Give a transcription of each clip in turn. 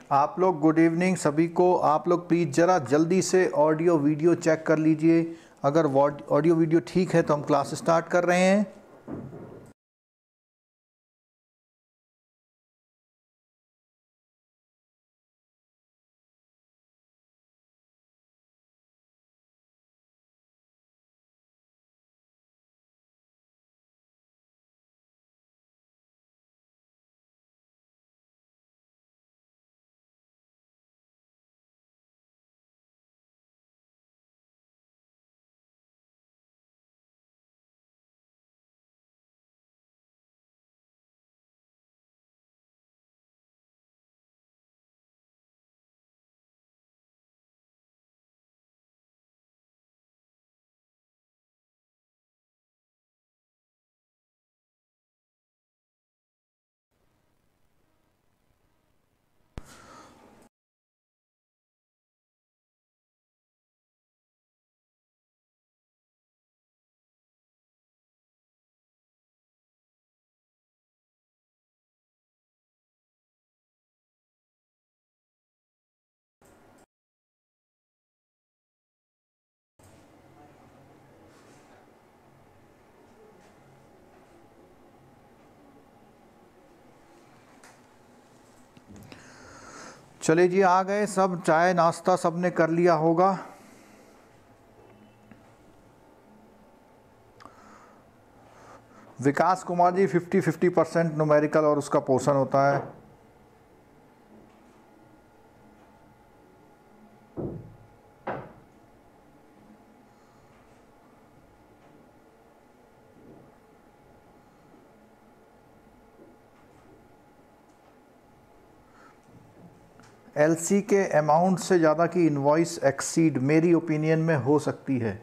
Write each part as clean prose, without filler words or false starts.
आप लोग good evening सभी को। आप लोग प्लीज़ ज़रा जल्दी से ऑडियो वीडियो चेक कर लीजिए। अगर ऑडियो वीडियो ठीक है तो हम क्लास स्टार्ट कर रहे हैं। चलिए जी, आ गए सब। चाय नाश्ता सब ने कर लिया होगा। विकास कुमार जी 50% न्यूमेरिकल और उसका पोर्शन होता है। एलसी के अमाउंट से ज़्यादा की इनवॉइस एक्सीड मेरी ओपिनियन में हो सकती है,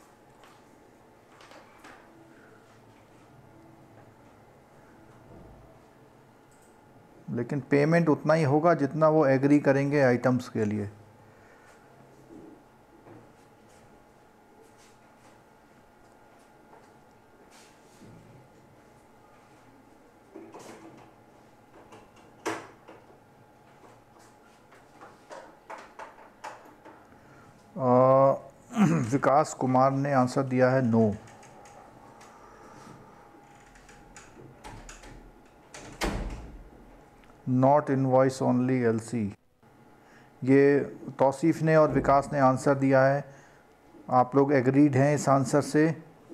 लेकिन पेमेंट उतना ही होगा जितना वो एग्री करेंगे आइटम्स के लिए। विकास कुमार ने आंसर दिया है no. Not invoice only LC. ये तौसीफ़ ने और विकास ने आंसर दिया है। आप लोग एग्रीड हैं इस आंसर से?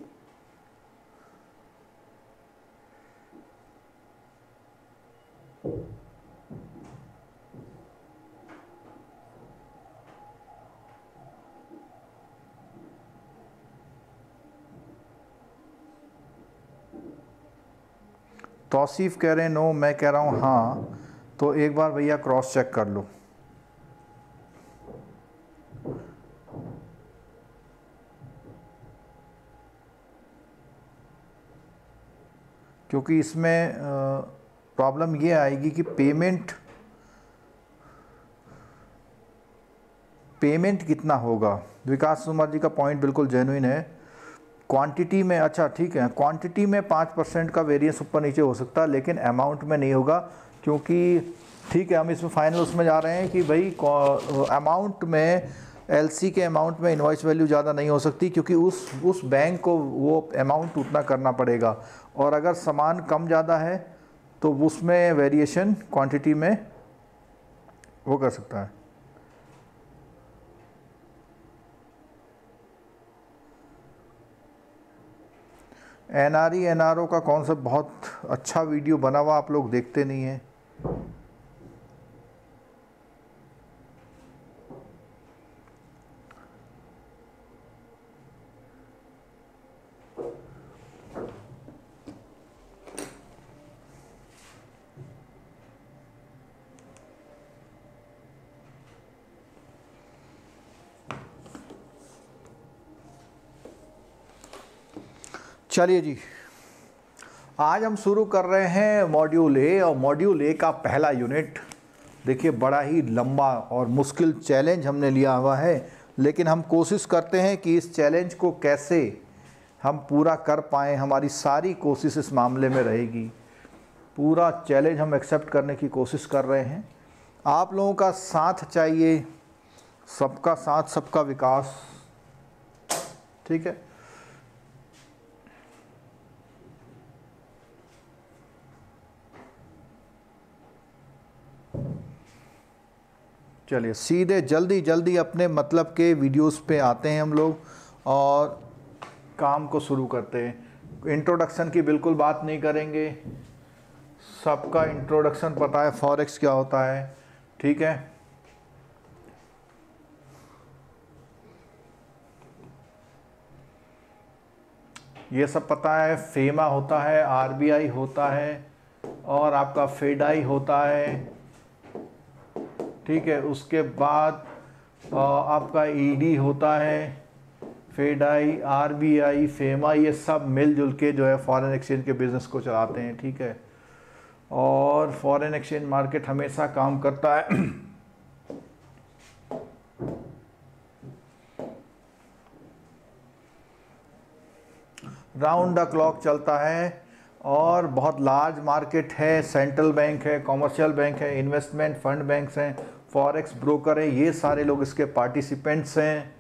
तौसीफ़ कह रहे हैं नो, मैं कह रहा हूँ हाँ। तो एक बार भैया क्रॉस चेक कर लो। क्योंकि इसमें प्रॉब्लम ये आएगी कि पेमेंट कितना होगा। विकास कुमार जी का पॉइंट बिल्कुल जेन्युइन है। क्वांटिटी में अच्छा ठीक है, क्वांटिटी में 5% का वेरिएंस ऊपर नीचे हो सकता है, लेकिन अमाउंट में नहीं होगा। क्योंकि ठीक है, हम इसमें फाइनल उसमें जा रहे हैं कि भाई अमाउंट में एलसी के अमाउंट में इनवॉइस वैल्यू ज़्यादा नहीं हो सकती, क्योंकि उस बैंक को वो अमाउंट उतना करना पड़ेगा। और अगर सामान कम ज़्यादा है तो उसमें वेरिएशन क्वांटिटी में वो कर सकता है। एनआरई एनआरओ का कॉन्सेप्ट बहुत अच्छा वीडियो बना हुआ, आप लोग देखते नहीं हैं। चलिए जी, आज हम शुरू कर रहे हैं मॉड्यूल ए। और मॉड्यूल ए का पहला यूनिट देखिए, बड़ा ही लंबा और मुश्किल चैलेंज हमने लिया हुआ है, लेकिन हम कोशिश करते हैं कि इस चैलेंज को कैसे हम पूरा कर पाएँ। हमारी सारी कोशिश इस मामले में रहेगी। पूरा चैलेंज हम एक्सेप्ट करने की कोशिश कर रहे हैं। आप लोगों का साथ चाहिए, सबका साथ सबका विकास, ठीक है। चलिए सीधे जल्दी जल्दी अपने मतलब के वीडियोस पे आते हैं हम लोग और काम को शुरू करते हैं। इंट्रोडक्शन की बिल्कुल बात नहीं करेंगे, सबका इंट्रोडक्शन पता है फॉरेक्स क्या होता है, ठीक है। ये सब पता है, फेमा होता है, आरबीआई होता है और आपका फेडाई होता है, ठीक है। उसके बाद आपका ईडी होता है, फेडाई, आरबीआई, फेमा, ये सब मिलजुल के जो है फॉरेन एक्सचेंज के बिज़नेस को चलाते हैं, ठीक है। और फॉरेन एक्सचेंज मार्केट हमेशा काम करता है राउंड द क्लॉक चलता है और बहुत लार्ज मार्केट है। सेंट्रल बैंक है, कॉमर्शियल बैंक है, इन्वेस्टमेंट फंड बैंक्स हैं, फॉरेक्स ब्रोकर है, ये सारे लोग इसके पार्टिसिपेंट्स हैं।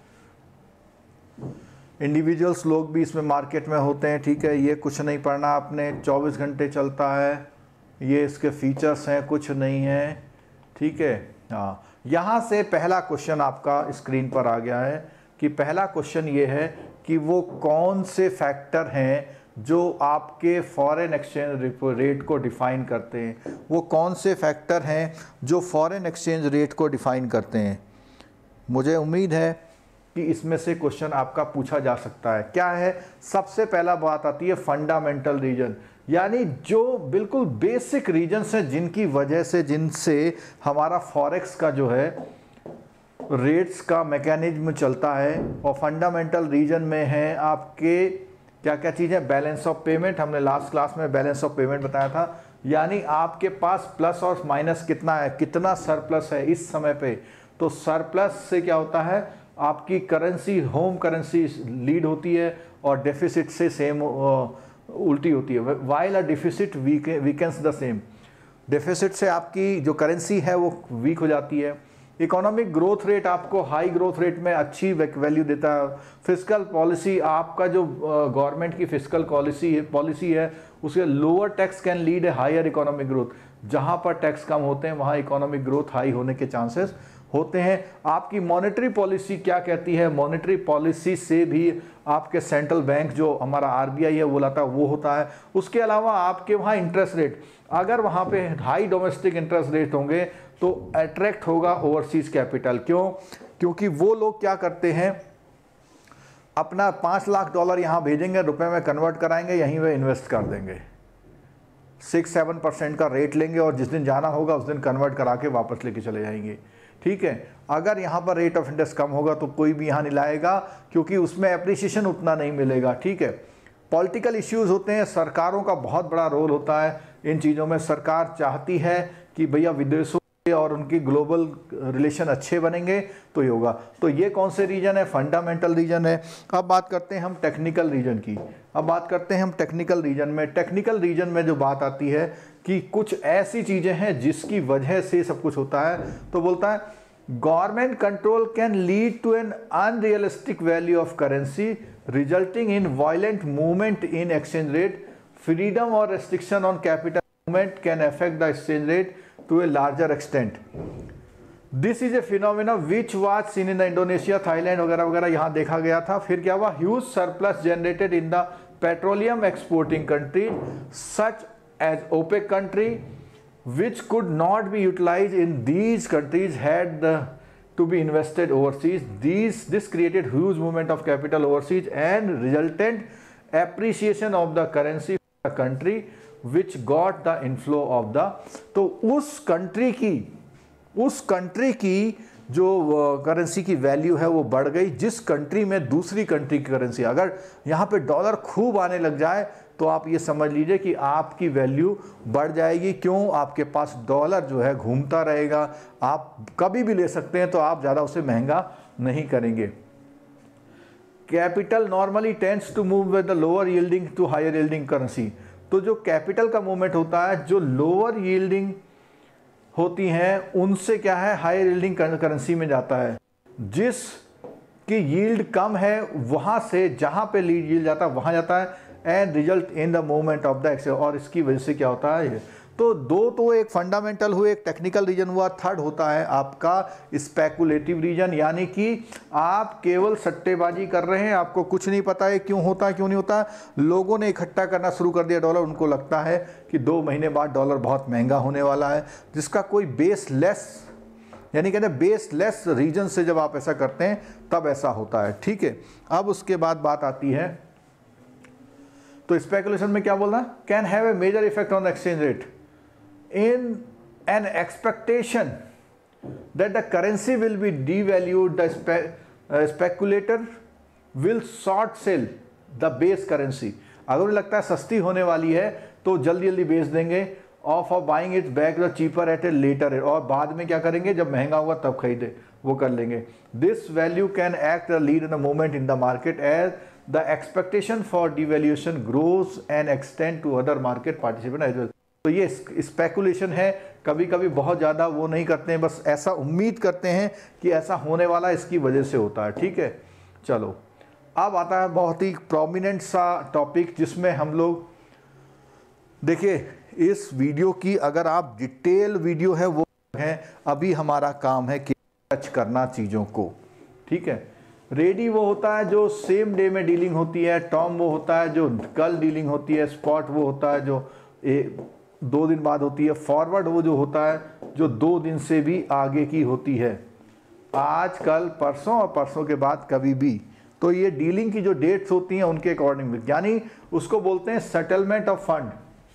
इंडिविजुअल्स लोग भी इसमें मार्केट में होते हैं, ठीक है। ये कुछ नहीं पढ़ना आपने, 24 घंटे चलता है, ये इसके फीचर्स हैं, कुछ नहीं है, ठीक है। हाँ, यहाँ से पहला क्वेश्चन आपका स्क्रीन पर आ गया है कि पहला क्वेश्चन ये है कि वो कौन से फैक्टर हैं जो आपके फॉरेन एक्सचेंज रेट को डिफ़ाइन करते हैं। वो कौन से फैक्टर हैं जो फॉरेन एक्सचेंज रेट को डिफ़ाइन करते हैं। मुझे उम्मीद है कि इसमें से क्वेश्चन आपका पूछा जा सकता है। क्या है, सबसे पहला बात आती है फंडामेंटल रीजन, यानी जो बिल्कुल बेसिक रीजन्स हैं जिनकी वजह से, जिनसे हमारा फॉरेक्स का जो है रेट्स का मैकेनिज्म चलता है। और फंडामेंटल रीजन में है आपके क्या क्या चीज़ें, बैलेंस ऑफ पेमेंट, हमने लास्ट क्लास में बैलेंस ऑफ पेमेंट बताया था, यानी आपके पास प्लस और माइनस कितना है, कितना सरप्लस है इस समय पे। तो सरप्लस से क्या होता है, आपकी करेंसी, होम करेंसी लीड होती है और डेफिसिट से सेम उल्टी होती है। While a deficit weakens the same, deficit से आपकी जो करेंसी है वो वीक हो जाती है। इकोनॉमिक ग्रोथ रेट आपको हाई ग्रोथ रेट में अच्छी वैल्यू देता है। फिस्कल पॉलिसी, आपका जो गवर्नमेंट की फिस्कल पॉलिसी है उसके lower tax can lead a higher economic growth. जहां पर टैक्स कम होते हैं वहां इकोनॉमिक ग्रोथ हाई होने के चांसेस होते हैं। आपकी मॉनेटरी पॉलिसी क्या कहती है, मॉनेटरी पॉलिसी से भी आपके सेंट्रल बैंक जो हमारा आरबीआई है वो लाता है, वो होता है। उसके अलावा आपके वहाँ इंटरेस्ट रेट, अगर वहाँ पे हाई डोमेस्टिक इंटरेस्ट रेट होंगे तो अट्रैक्ट होगा ओवरसीज कैपिटल। क्यों? क्योंकि वो लोग क्या करते हैं, अपना $5 लाख यहाँ भेजेंगे, रुपए में कन्वर्ट कराएंगे, यहीं वे इन्वेस्ट कर देंगे, 6-7% का रेट लेंगे और जिस दिन जाना होगा उस दिन कन्वर्ट करा के वापस लेके चले जाएंगे, ठीक है। अगर यहाँ पर रेट ऑफ इंटरेस्ट कम होगा तो कोई भी यहाँ नहीं लाएगा, क्योंकि उसमें एप्रिसिएशन उतना नहीं मिलेगा, ठीक है। पॉलिटिकल इश्यूज होते हैं, सरकारों का बहुत बड़ा रोल होता है इन चीज़ों में। सरकार चाहती है कि भैया विदेशों और उनकी ग्लोबल रिलेशन अच्छे बनेंगे तो ये होगा। तो ये कौन से रीजन है, फंडामेंटल रीजन है। अब बात करते हैं हम टेक्निकल रीजन की। अब बात करते हैं हम टेक्निकल रीजन में। टेक्निकल रीजन में जो बात आती है कि कुछ ऐसी चीज़ें हैं जिसकी वजह से सब कुछ होता है। तो बोलता है government control can lead to an unrealistic value of currency resulting in violent movement in exchange rate. Freedom और restriction on capital movement can affect the exchange rate to a larger extent. This is a phenomena which was seen in the Indonesia, Thailand वगैरह वगैरह यहाँ देखा गया था। फिर क्या हुआ, huge surplus generated in the petroleum exporting country such as OPEC country which could not be utilized in these countries had to be invested overseas. This created huge movement of capital overseas and resultant appreciation of the currency of the country which got the inflow of the। तो उस country की जो currency की value है वो बढ़ गई, जिस कंट्री में दूसरी कंट्री की करेंसी, अगर यहाँ पे डॉलर खूब आने लग जाए तो आप ये समझ लीजिए कि आपकी वैल्यू बढ़ जाएगी। क्यों? आपके पास डॉलर जो है घूमता रहेगा, आप कभी भी ले सकते हैं, तो आप ज़्यादा उसे महंगा नहीं करेंगे। Capital normally tends to move with the lower yielding to higher yielding currency. तो जो कैपिटल का मूवमेंट होता है, जो लोअर यील्डिंग होती हैं उनसे क्या है, हायर यील्डिंग करेंसी में जाता है। जिस की यील्ड कम है वहाँ से जहाँ पे लीड यील्ड जाता है वहाँ जाता है, and result in the movement of the exchange. और इसकी वजह से क्या होता है, तो दो तो एक फंडामेंटल हुए, एक टेक्निकल रीजन हुआ, थर्ड होता है आपका स्पेकुलेटिव रीजन, यानी कि आप केवल सट्टेबाजी कर रहे हैं, आपको कुछ नहीं पता है क्यों होता है क्यों नहीं होता। लोगों ने इकट्ठा करना शुरू कर दिया डॉलर, उनको लगता है कि 2 महीने बाद डॉलर बहुत महंगा होने वाला है, जिसका कोई बेसलेस, यानी कहते हैं बेसलेस रीजन से जब आप ऐसा करते हैं तब ऐसा होता है। ठीक है, अब उसके बाद बात आती है, तो स्पेकुलेशन में क्या बोलना, can have a major effect on the exchange rate in an expectation that the currency will be devalued, the speculator will short sell the base currency। अगर उन्हें लगता है सस्ती होने वाली है तो जल्दी जल्दी बेच देंगे, of buying it back the cheaper at a later rate, और बाद में क्या करेंगे, जब महंगा होगा तब खरीदे, वो कर लेंगे। This value can act the lead in the movement in the market as the expectation for devaluation grows and extend to other market participant as well. तो ये स्पेकुलेशन है, कभी कभी बहुत ज़्यादा वो नहीं करते हैं, बस ऐसा उम्मीद करते हैं कि ऐसा होने वाला इसकी वजह से होता है। ठीक है, चलो अब आता है बहुत ही प्रोमिनेंट सा टॉपिक, जिसमें हम लोग देखिए इस वीडियो की अगर आप डिटेल वीडियो है वो है, अभी हमारा काम है कि टच करना चीज़ों को। ठीक है, रेडी वो होता है जो सेम डे में डीलिंग होती है, टॉम वो होता है जो कल डीलिंग होती है, स्पॉट वो होता है जो 2 दिन बाद होती है, फॉरवर्ड वो जो होता है जो 2 दिन से भी आगे की होती है, आज कल परसों और परसों के बाद कभी भी। तो ये डीलिंग की जो डेट्स होती हैं उनके अकॉर्डिंग, यानी उसको बोलते हैं सेटलमेंट ऑफ फंड।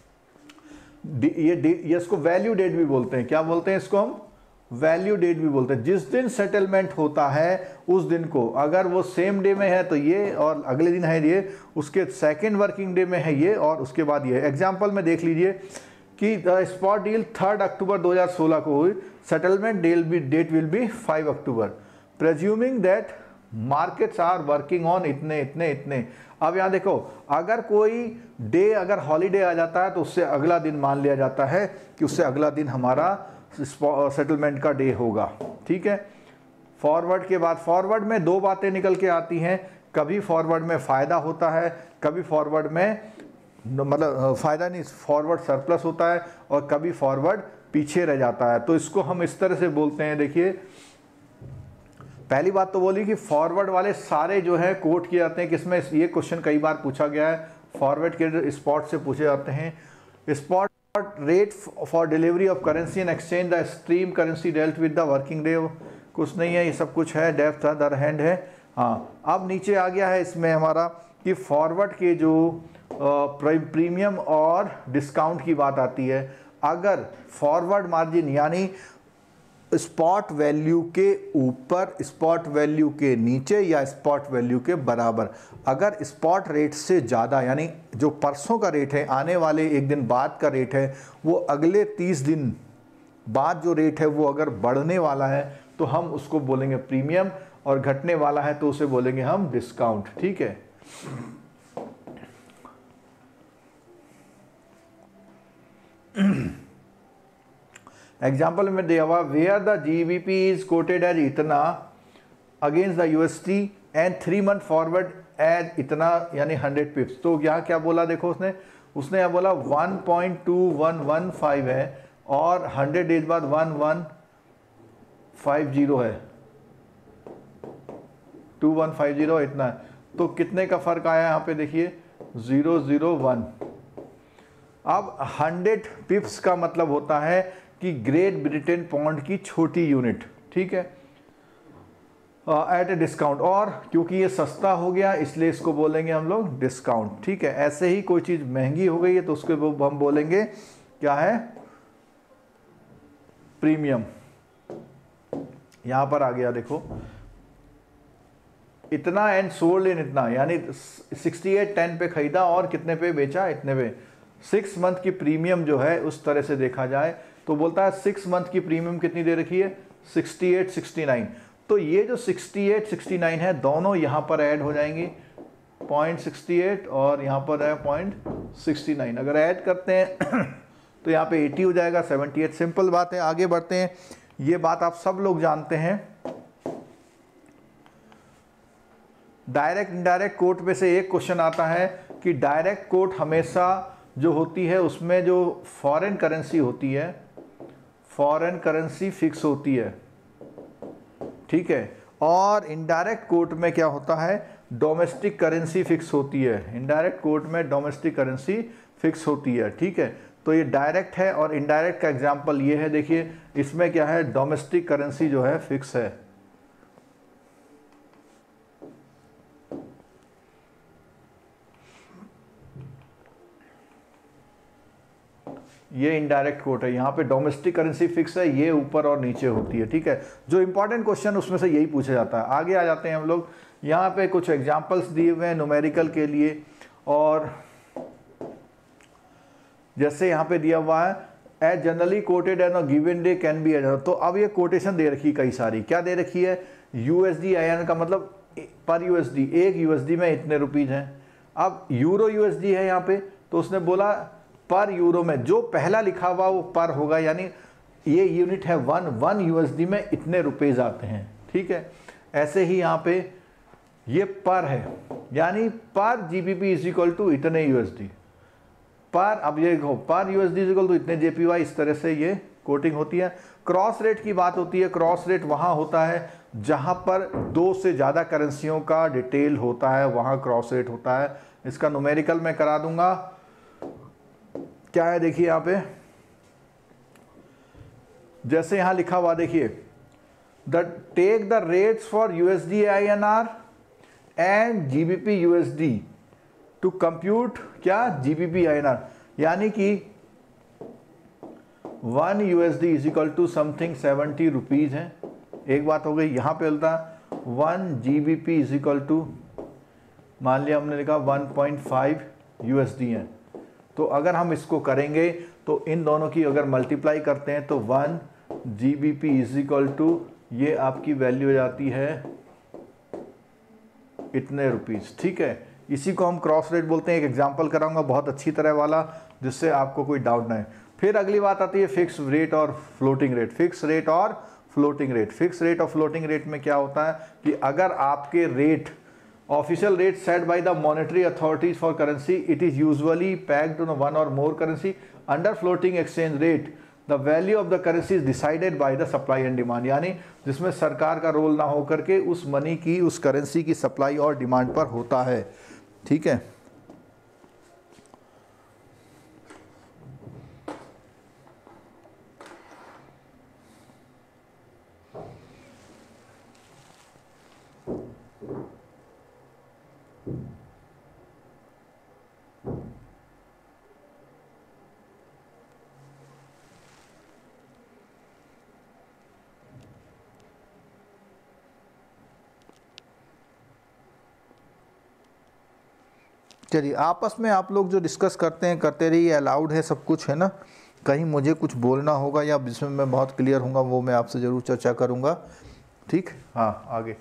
ये इसको वैल्यू डेट भी बोलते हैं। क्या बोलते हैं इसको हम, वैल्यू डेट भी बोलते हैं। जिस दिन सेटलमेंट होता है उस दिन को, अगर वो सेम डे में है तो ये, और अगले दिन है ये, उसके सेकेंड वर्किंग डे में है ये, और उसके बाद ये। एग्जाम्पल में देख लीजिए कि स्पॉट डील 3 अक्टूबर 2016 को हुई, settlement date will be 5 October, presuming that markets are working on इतने इतने इतने। अब यहाँ देखो, अगर कोई डे अगर हॉलीडे आ जाता है तो उससे अगला दिन मान लिया जाता है कि उससे अगला दिन हमारा सेटलमेंट का डे होगा। ठीक है, फॉरवर्ड के बाद, फॉरवर्ड में 2 बातें निकल के आती हैं, कभी फॉरवर्ड में फ़ायदा होता है, कभी फॉरवर्ड में मतलब फ़ायदा नहीं, फॉरवर्ड सरप्लस होता है, और कभी फॉरवर्ड पीछे रह जाता है। तो इसको हम इस तरह से बोलते हैं। देखिए, पहली बात तो बोली कि फॉरवर्ड वाले सारे जो है कोट किए जाते हैं, किसमें, ये क्वेश्चन कई बार पूछा गया है, फॉरवर्ड के स्पॉट से पूछे जाते हैं। Spot rate for delivery of currency and exchange the stream currency dealt with the working day, कुछ नहीं है, ये सब कुछ है, डेप्थ अदर हैंड है। हाँ, अब नीचे आ गया है इसमें हमारा कि फॉरवर्ड के जो प्रीमियम और डिस्काउंट की बात आती है। अगर फॉरवर्ड मार्जिन यानी स्पॉट वैल्यू के ऊपर, स्पॉट वैल्यू के नीचे या स्पॉट वैल्यू के बराबर, अगर स्पॉट रेट से ज़्यादा, यानी जो परसों का रेट है, आने वाले 1 दिन बाद का रेट है, वो अगले 30 दिन बाद जो रेट है वो अगर बढ़ने वाला है तो हम उसको बोलेंगे प्रीमियम, और घटने वाला है तो उसे बोलेंगे हम डिस्काउंट। ठीक है, एग्जाम्पल में दिया हुआ, where the GBP is quoted as इतना against the UST and 3 month forward as इतना, यानी 100 पिप्स। तो यहाँ क्या बोला, देखो उसने यहाँ बोला 1.2115 है, और 100 डेज बाद 1150 है, 2150 इतना है। तो कितने का फर्क आया यहाँ पे, देखिए 001। अब 100 पिप्स का मतलब होता है कि ग्रेट ब्रिटेन पाउंड की छोटी यूनिट। ठीक है, एट ए डिस्काउंट, और क्योंकि ये सस्ता हो गया इसलिए इसको बोलेंगे हम लोग डिस्काउंट। ठीक है, ऐसे ही कोई चीज़ महंगी हो गई है तो उसको हम बोलेंगे क्या है, प्रीमियम। यहाँ पर आ गया देखो, इतना एंड सोल्ड इन इतना, यानी 68.10 पे खरीदा और कितने पे बेचा, इतने पे। 6 मंथ की प्रीमियम जो है उस तरह से देखा जाए तो बोलता है 6 मंथ की प्रीमियम कितनी दे रखी है, 6869। तो ये जो 6869 है, दोनों यहाँ पर ऐड हो जाएंगी, 0.68 और यहाँ पर है 0.69। अगर ऐड करते हैं तो यहाँ पे 80 हो जाएगा, 78। सिंपल बात है, आगे बढ़ते हैं। ये बात आप सब लोग जानते हैं। डायरेक्ट इनडायरेक्ट कोट में से एक क्वेश्चन आता है कि डायरेक्ट कोट हमेशा जो होती है उसमें जो फॉरेन करेंसी होती है, फॉरेन करेंसी फिक्स होती है, ठीक है। और इनडायरेक्ट कोट में क्या होता है, डोमेस्टिक करेंसी फिक्स होती है। इनडायरेक्ट कोट में डोमेस्टिक करेंसी फिक्स होती है, ठीक है। तो ये डायरेक्ट है और इनडायरेक्ट का एग्जांपल ये है, देखिए इसमें क्या है, डोमेस्टिक करेंसी जो है फिक्स है। ये इनडायरेक्ट कोट है, यहाँ पे डोमेस्टिक करेंसी फिक्स है, ये ऊपर और नीचे होती है, ठीक है। जो इंपॉर्टेंट क्वेश्चन उसमें से यही पूछा जाता है। आगे आ जाते हैं हम लोग। यहाँ पे कुछ एग्जांपल्स दिए हुए हैं न्यूमेरिकल के लिए, और जैसे यहाँ पे दिया हुआ है as generally quoted an a given day can be add. तो अब ये कोटेशन दे रखी है कई सारी, क्या दे रखी है, यूएसडी INR का मतलब पर यूएसडी, एक यूएसडी में इतने रुपीज हैं। अब यूरो यूएसडी है यहाँ पे, तो उसने बोला पर यूरो में जो पहला लिखा हुआ वो पर होगा, यानी ये यूनिट है वन यूएसडी में इतने रुपीज आते हैं, ठीक है। ऐसे ही यहाँ पे ये पर है, यानी पर जीबीपी इज इक्वल टू इतने यूएसडी पर, अब ये पर यूएसडी इज इक्वल टू इतने जेपीवाई, इस तरह से ये कोटिंग होती है। क्रॉस रेट की बात होती है। क्रॉस रेट वहाँ होता है जहाँ पर दो से ज़्यादा करेंसियों का डिटेल होता है, वहाँ क्रॉस रेट होता है। इसका न्यूमेरिकल मैं करा दूंगा। क्या है देखिए यहाँ पे, जैसे यहाँ लिखा हुआ देखिए, take the rates for USD INR and GBP USD to compute क्या GBP INR, यानी कि 1 USD is equal to something 70 rupees है। एक बात हो गई। यहाँ पे बोलता 1 GBP इज इक्वल टू, मान लिया हमने लिखा 1.5 USD है। तो अगर हम इसको करेंगे तो इन दोनों की अगर मल्टीप्लाई करते हैं तो 1 GBP इज इक्वल टू, ये आपकी वैल्यू हो जाती है इतने रुपीस, ठीक है। इसी को हम क्रॉस रेट बोलते हैं। एक एग्जांपल कराऊंगा बहुत अच्छी तरह वाला, जिससे आपको कोई डाउट ना है। फिर अगली बात आती है फिक्स रेट और फ्लोटिंग रेट। फिक्स रेट और फ्लोटिंग रेट। फिक्स रेट और फ्लोटिंग रेट में क्या होता है कि अगर आपके rate, official rate set by the monetary authorities for currency, it is usually pegged on one or more currency. Under floating exchange rate the value of the currency is decided by the supply and demand, यानी जिसमें सरकार का role ना हो करके उस money की, उस करेंसी की सप्लाई और डिमांड पर होता है, ठीक है। चलिए आपस में आप लोग जो डिस्कस करते हैं करते रहिए, अलाउड है, सब कुछ है ना। कहीं मुझे कुछ बोलना होगा या जिसमें मैं बहुत क्लियर हूँगा वो मैं आपसे ज़रूर चर्चा करूँगा, ठीक। हाँ आगे।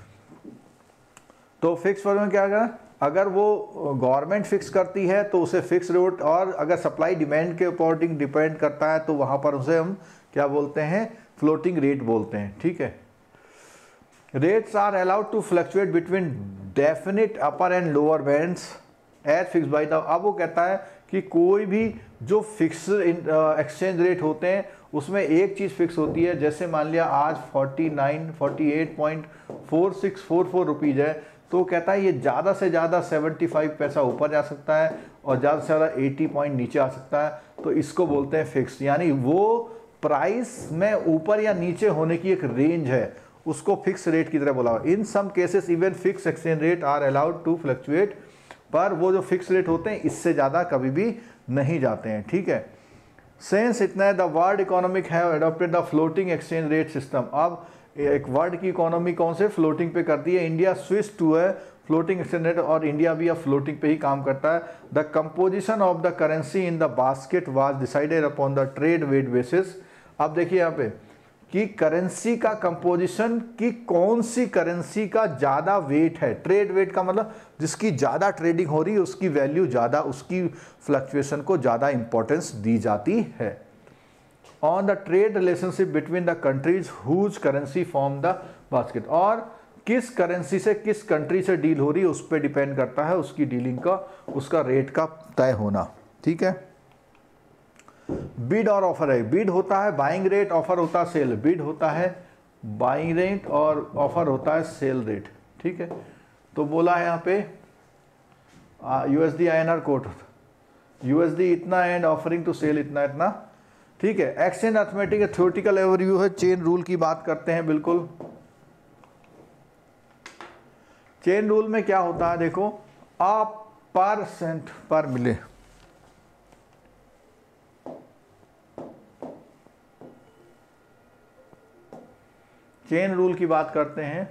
तो फिक्स रेट में क्या होगा, अगर वो गवर्नमेंट फिक्स करती है तो उसे फिक्स रेट, और अगर सप्लाई डिमांड के अकॉर्डिंग डिपेंड करता है तो वहाँ पर उसे हम क्या बोलते हैं, फ्लोटिंग रेट बोलते हैं, ठीक है। Rates are allowed to fluctuate between definite upper and lower bands as fix by the. अब वो कहता है कि कोई भी जो फिक्स एक्सचेंज रेट होते हैं उसमें एक चीज़ फिक्स होती है। जैसे मान लिया आज 48.4644 रुपीज़ है, तो कहता है ये ज़्यादा से ज़्यादा 75 पैसा ऊपर जा सकता है और ज़्यादा से ज़्यादा 80 पॉइंट नीचे आ सकता है। तो इसको बोलते हैं फिक्स, यानी वो प्राइस में ऊपर या नीचे होने की एक रेंज है, उसको फिक्स रेट की तरह बोला। In some cases even fix exchange rate are allowed to fluctuate, पर वो जो फिक्स रेट होते हैं इससे ज़्यादा कभी भी नहीं जाते हैं, ठीक है। सेंस इतना है the world economic have adopted the floating exchange rate system. अब एक वर्ल्ड की इकोनॉमी कौन से फ्लोटिंग पे करती है, इंडिया स्विच टू है फ्लोटिंग एक्सचेंज रेट, और इंडिया भी अब फ्लोटिंग पे ही काम करता है। The composition of the currency in the basket was decided upon the trade weight basis. अब देखिए यहाँ पे कि करेंसी का कंपोजिशन, कि कौन सी करेंसी का ज़्यादा वेट है। ट्रेड वेट का मतलब जिसकी ज़्यादा ट्रेडिंग हो रही है उसकी वैल्यू ज़्यादा, उसकी फ्लक्चुएशन को ज़्यादा इंपॉर्टेंस दी जाती है। On the trade relationship between the countries whose currency form the basket, और किस करेंसी से किस कंट्री से डील हो रही है उस पर डिपेंड करता है उसकी डीलिंग का, उसका रेट का तय होना। ठीक है। बिड और ऑफर है, बिड होता है बाइंग रेट, ऑफर होता है सेल, बिड होता है बाइंग रेट और ऑफर होता है सेल रेट। ठीक है। तो बोला है यहाँ पे USD INR कोट, USD इतना एंड ऑफरिंग टू सेल इतना इतना। ठीक है। एक्सचेंज अर्थमेटिक थ्योरेटिकल ओवरव्यू है, चेन रूल की बात करते हैं। बिल्कुल चेन रूल में क्या होता है, देखो % पर मिले, चेन रूल की बात करते हैं।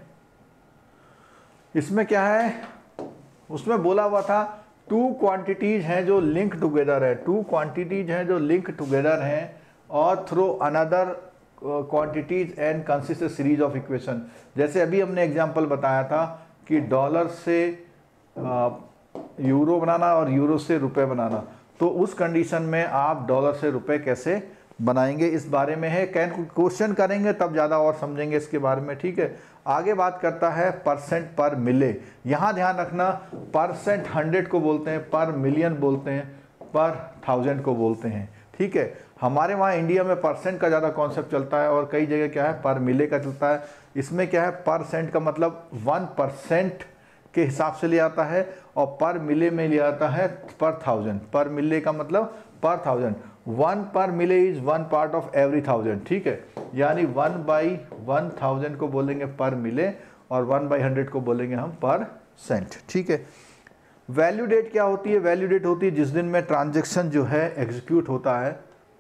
इसमें क्या है, उसमें बोला हुआ था 2 क्वांटिटीज हैं जो लिंक टुगेदर है, 2 क्वांटिटीज हैं जो लिंक टुगेदर हैं और through another quantities and consist series of equation. जैसे अभी हमने एग्जांपल बताया था कि डॉलर से यूरो बनाना और यूरो से रुपए बनाना, तो उस कंडीशन में आप डॉलर से रुपए कैसे बनाएंगे इस बारे में है, क्वेश्चन करेंगे तब ज़्यादा और समझेंगे इसके बारे में। ठीक है। आगे बात करता है % पर मिले। यहाँ ध्यान रखना % 100 को बोलते हैं, पर मिलियन बोलते हैं, पर 1000 को बोलते हैं। ठीक है। हमारे वहाँ इंडिया में % का ज़्यादा कॉन्सेप्ट चलता है और कई जगह क्या है पर मिले का चलता है। इसमें क्या है % का मतलब 1% के हिसाब से ले आता है और पर मिले में ले आता है पर 1000। पर मिले का मतलब पर 1000, 1 पर मिले इज 1 पार्ट ऑफ एवरी 1000। ठीक है। यानी 1/1000 को बोलेंगे पर मिले और 1/100 को बोलेंगे हम %। ठीक है। वैल्यू डेट क्या होती है, वैल्यू डेट होती है जिस दिन में ट्रांजैक्शन जो है एग्जीक्यूट होता है।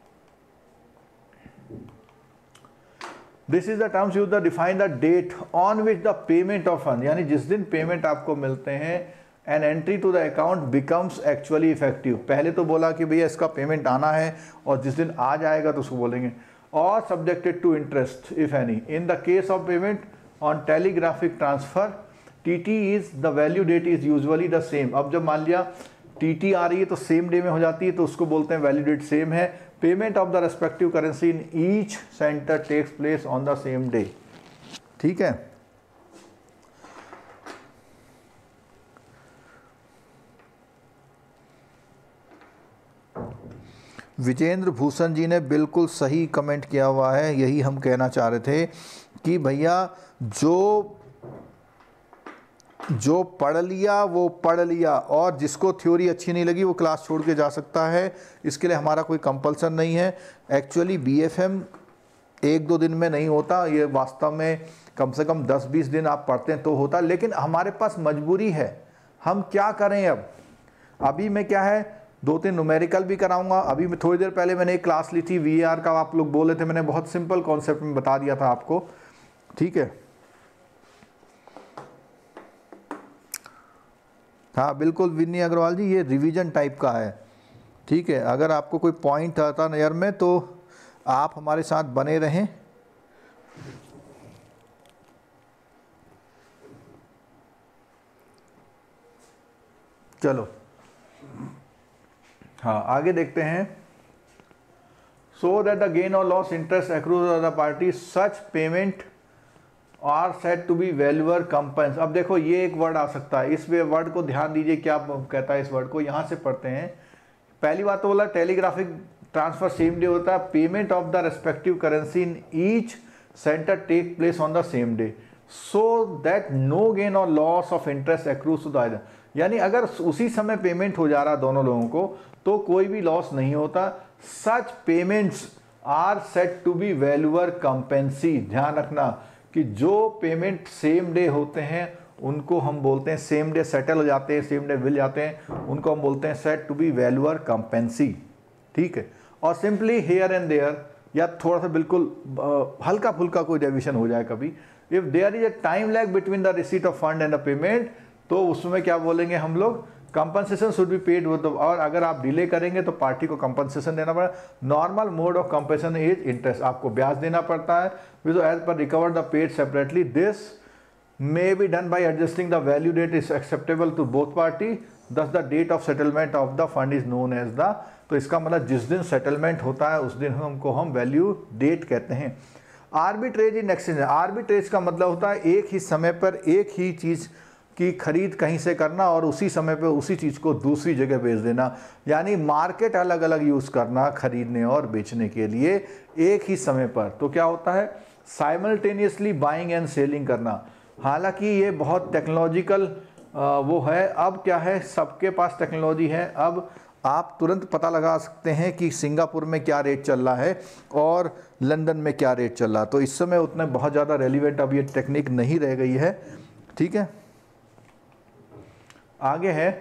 This is the terms use the define the date on which the payment of fund, यानी जिस दिन पेमेंट आपको मिलते हैं an entry to the account becomes actually effective. पहले तो बोला कि भैया इसका पेमेंट आना है और जिस दिन आ जाएगा तो उसको बोलेंगे। और subjected to interest if any in the case of payment on telegraphic transfer TT is the value date is usually the same. अब जब मान लिया TT आ रही है तो सेम डे में हो जाती है तो उसको बोलते हैं वैल्यू डेट सेम है। Payment of the respective currency in each centre takes place on the same day. ठीक है। विजेंद्र भूषण जी ने बिल्कुल सही कमेंट किया हुआ है, यही हम कहना चाह रहे थे कि भैया जो पढ़ लिया वो पढ़ लिया और जिसको थ्योरी अच्छी नहीं लगी वो क्लास छोड़ के जा सकता है, इसके लिए हमारा कोई कंपल्सन नहीं है। एक्चुअली BFM 1-2 दिन में नहीं होता, ये वास्तव में कम से कम 10-20 दिन आप पढ़ते हैं तो होता, लेकिन हमारे पास मजबूरी है, हम क्या करें। अब अभी मैं क्या है 2-3 न्यूमेरिकल भी कराऊंगा। अभी मैं थोड़ी देर पहले मैंने एक क्लास ली थी VAR का, आप लोग बोले थे, मैंने बहुत सिंपल कॉन्सेप्ट में बता दिया था आपको। ठीक है। हाँ बिल्कुल विन्नी अग्रवाल जी, ये रिवीजन टाइप का है। ठीक है। अगर आपको कोई पॉइंट आता नज़र में तो आप हमारे साथ बने रहें। चलो हाँ आगे देखते हैं। So that the gain or loss interest accrues on the party such payment are set to be valeur compensated. अब देखो ये एक वर्ड आ सकता है, इस वर्ड को ध्यान दीजिए क्या कहता है इस वर्ड को। यहाँ से पढ़ते हैं। पहली बात तो बोला टेलीग्राफिक ट्रांसफर सेम डे होता है। Payment of the respective currency in each centre take place on the same day so that no gain or loss of interest accrues to the other. यानी अगर उसी समय पेमेंट हो जा रहा दोनों लोगों को तो कोई भी लॉस नहीं होता। Such payments are set to be valeur compensated. ध्यान रखना कि जो पेमेंट सेम डे होते हैं उनको हम बोलते हैं, सेम डे सेटल हो जाते हैं, सेम डे मिल जाते हैं, उनको हम बोलते हैं set to be valeur compensated. ठीक है। और सिंपली हेयर एंड देयर या थोड़ा सा बिल्कुल हल्का फुल्का कोई डेविएशन हो जाए कभी, if there is a time lag between the receipt of fund and the payment, तो उसमें क्या बोलेंगे हम लोग compensation should be paid with, और अगर आप डिले करेंगे तो पार्टी को कंपनसेशन देना पड़ेगा। Normal mode of compensation is interest, आपको ब्याज देना पड़ता है with as per recover the paid separately. This may be done by adjusting the value date is acceptable to both party, thus the date of settlement of the fund is known as the, तो इसका मतलब जिस दिन settlement होता है उस दिन हमको हम वैल्यू डेट कहते हैं। आर्बिट्रेज इन एक्सचेंज, आर्बिट्रेज का मतलब होता है एक ही समय पर एक ही चीज़ की खरीद कहीं से करना और उसी समय पे उसी चीज़ को दूसरी जगह बेच देना, यानी मार्केट अलग अलग यूज़ करना खरीदने और बेचने के लिए एक ही समय पर। तो क्या होता है, साइमल्टेनियसली बाइंग एंड सेलिंग करना। हालांकि ये बहुत टेक्नोलॉजिकल वो है, अब क्या है सबके पास टेक्नोलॉजी है, अब आप तुरंत पता लगा सकते हैं कि सिंगापुर में क्या रेट चल रहा है और लंदन में क्या रेट चल रहा है। तो इस समय उतने बहुत ज़्यादा रेलिवेंट अब ये टेक्निक नहीं रह गई है, ठीक है। आगे है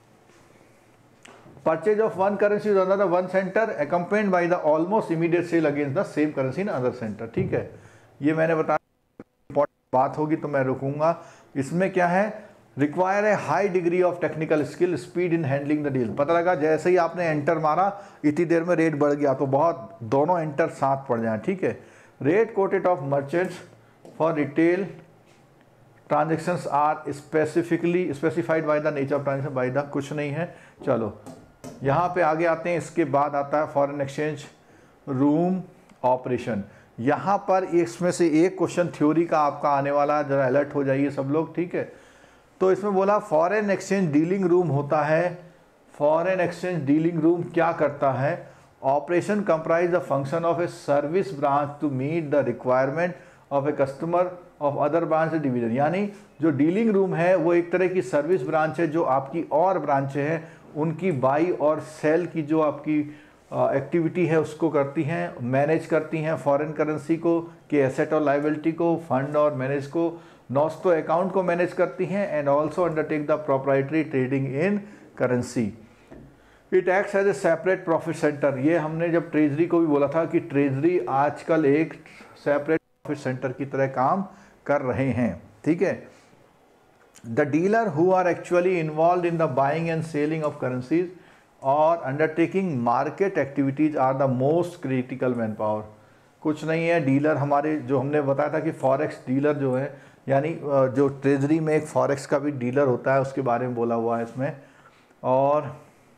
purchase of one currency another one centre accompanied by the almost immediate sale against the same currency in other centre, ठीक है। ये मैंने बताया बात होगी तो मैं रुकूंगा। इसमें क्या है, रिक्वायर है high degree of technical skill, speed in handling the deal. पता लगा जैसे ही आपने एंटर मारा इतनी देर में रेट बढ़ गया, तो बहुत दोनों एंटर साथ पड़ जाए, ठीक है। Rate quoted of merchants for retail transactions are specifically specified by the nature of transaction by the, कुछ नहीं है। चलो यहाँ पे आगे आते हैं, इसके बाद आता है फॉरेन एक्सचेंज रूम ऑपरेशन। यहाँ पर इसमें से एक क्वेश्चन थ्योरी का आपका आने वाला है, जरा अलर्ट हो जाइए सब लोग, ठीक है। तो इसमें बोला फॉरेन एक्सचेंज डीलिंग रूम होता है। फॉरेन एक्सचेंज डीलिंग रूम क्या करता है, operation comprise the function of a service branch to meet the requirement of a customer of other branch division. यानी जो डीलिंग रूम है वो एक तरह की सर्विस ब्रांच है, जो आपकी और ब्रांचें हैं उनकी बाई और सेल की जो आपकी एक्टिविटी है उसको करती हैं, मैनेज करती हैं फॉरेन करेंसी को, कि एसेट और लाइबिलिटी को, फंड और मैनेज को, नॉस्टो अकाउंट को मैनेज करती हैं, and also undertake the proprietary trading in currency. It acts as a separate profit centre. ये हमने जब ट्रेजरी को भी बोला था कि ट्रेजरी आजकल एक सेपरेट प्रॉफिट सेंटर की तरह काम कर रहे हैं, ठीक है। The dealer who are actually involve in the buying and selling of currencies और undertaking market activities are the most critical manpower. कुछ नहीं है, डीलर हमारे जो हमने बताया था कि फॉरेक्स डीलर जो है, यानी जो ट्रेजरी में एक फॉरेक्स का भी डीलर होता है उसके बारे में बोला हुआ है इसमें। और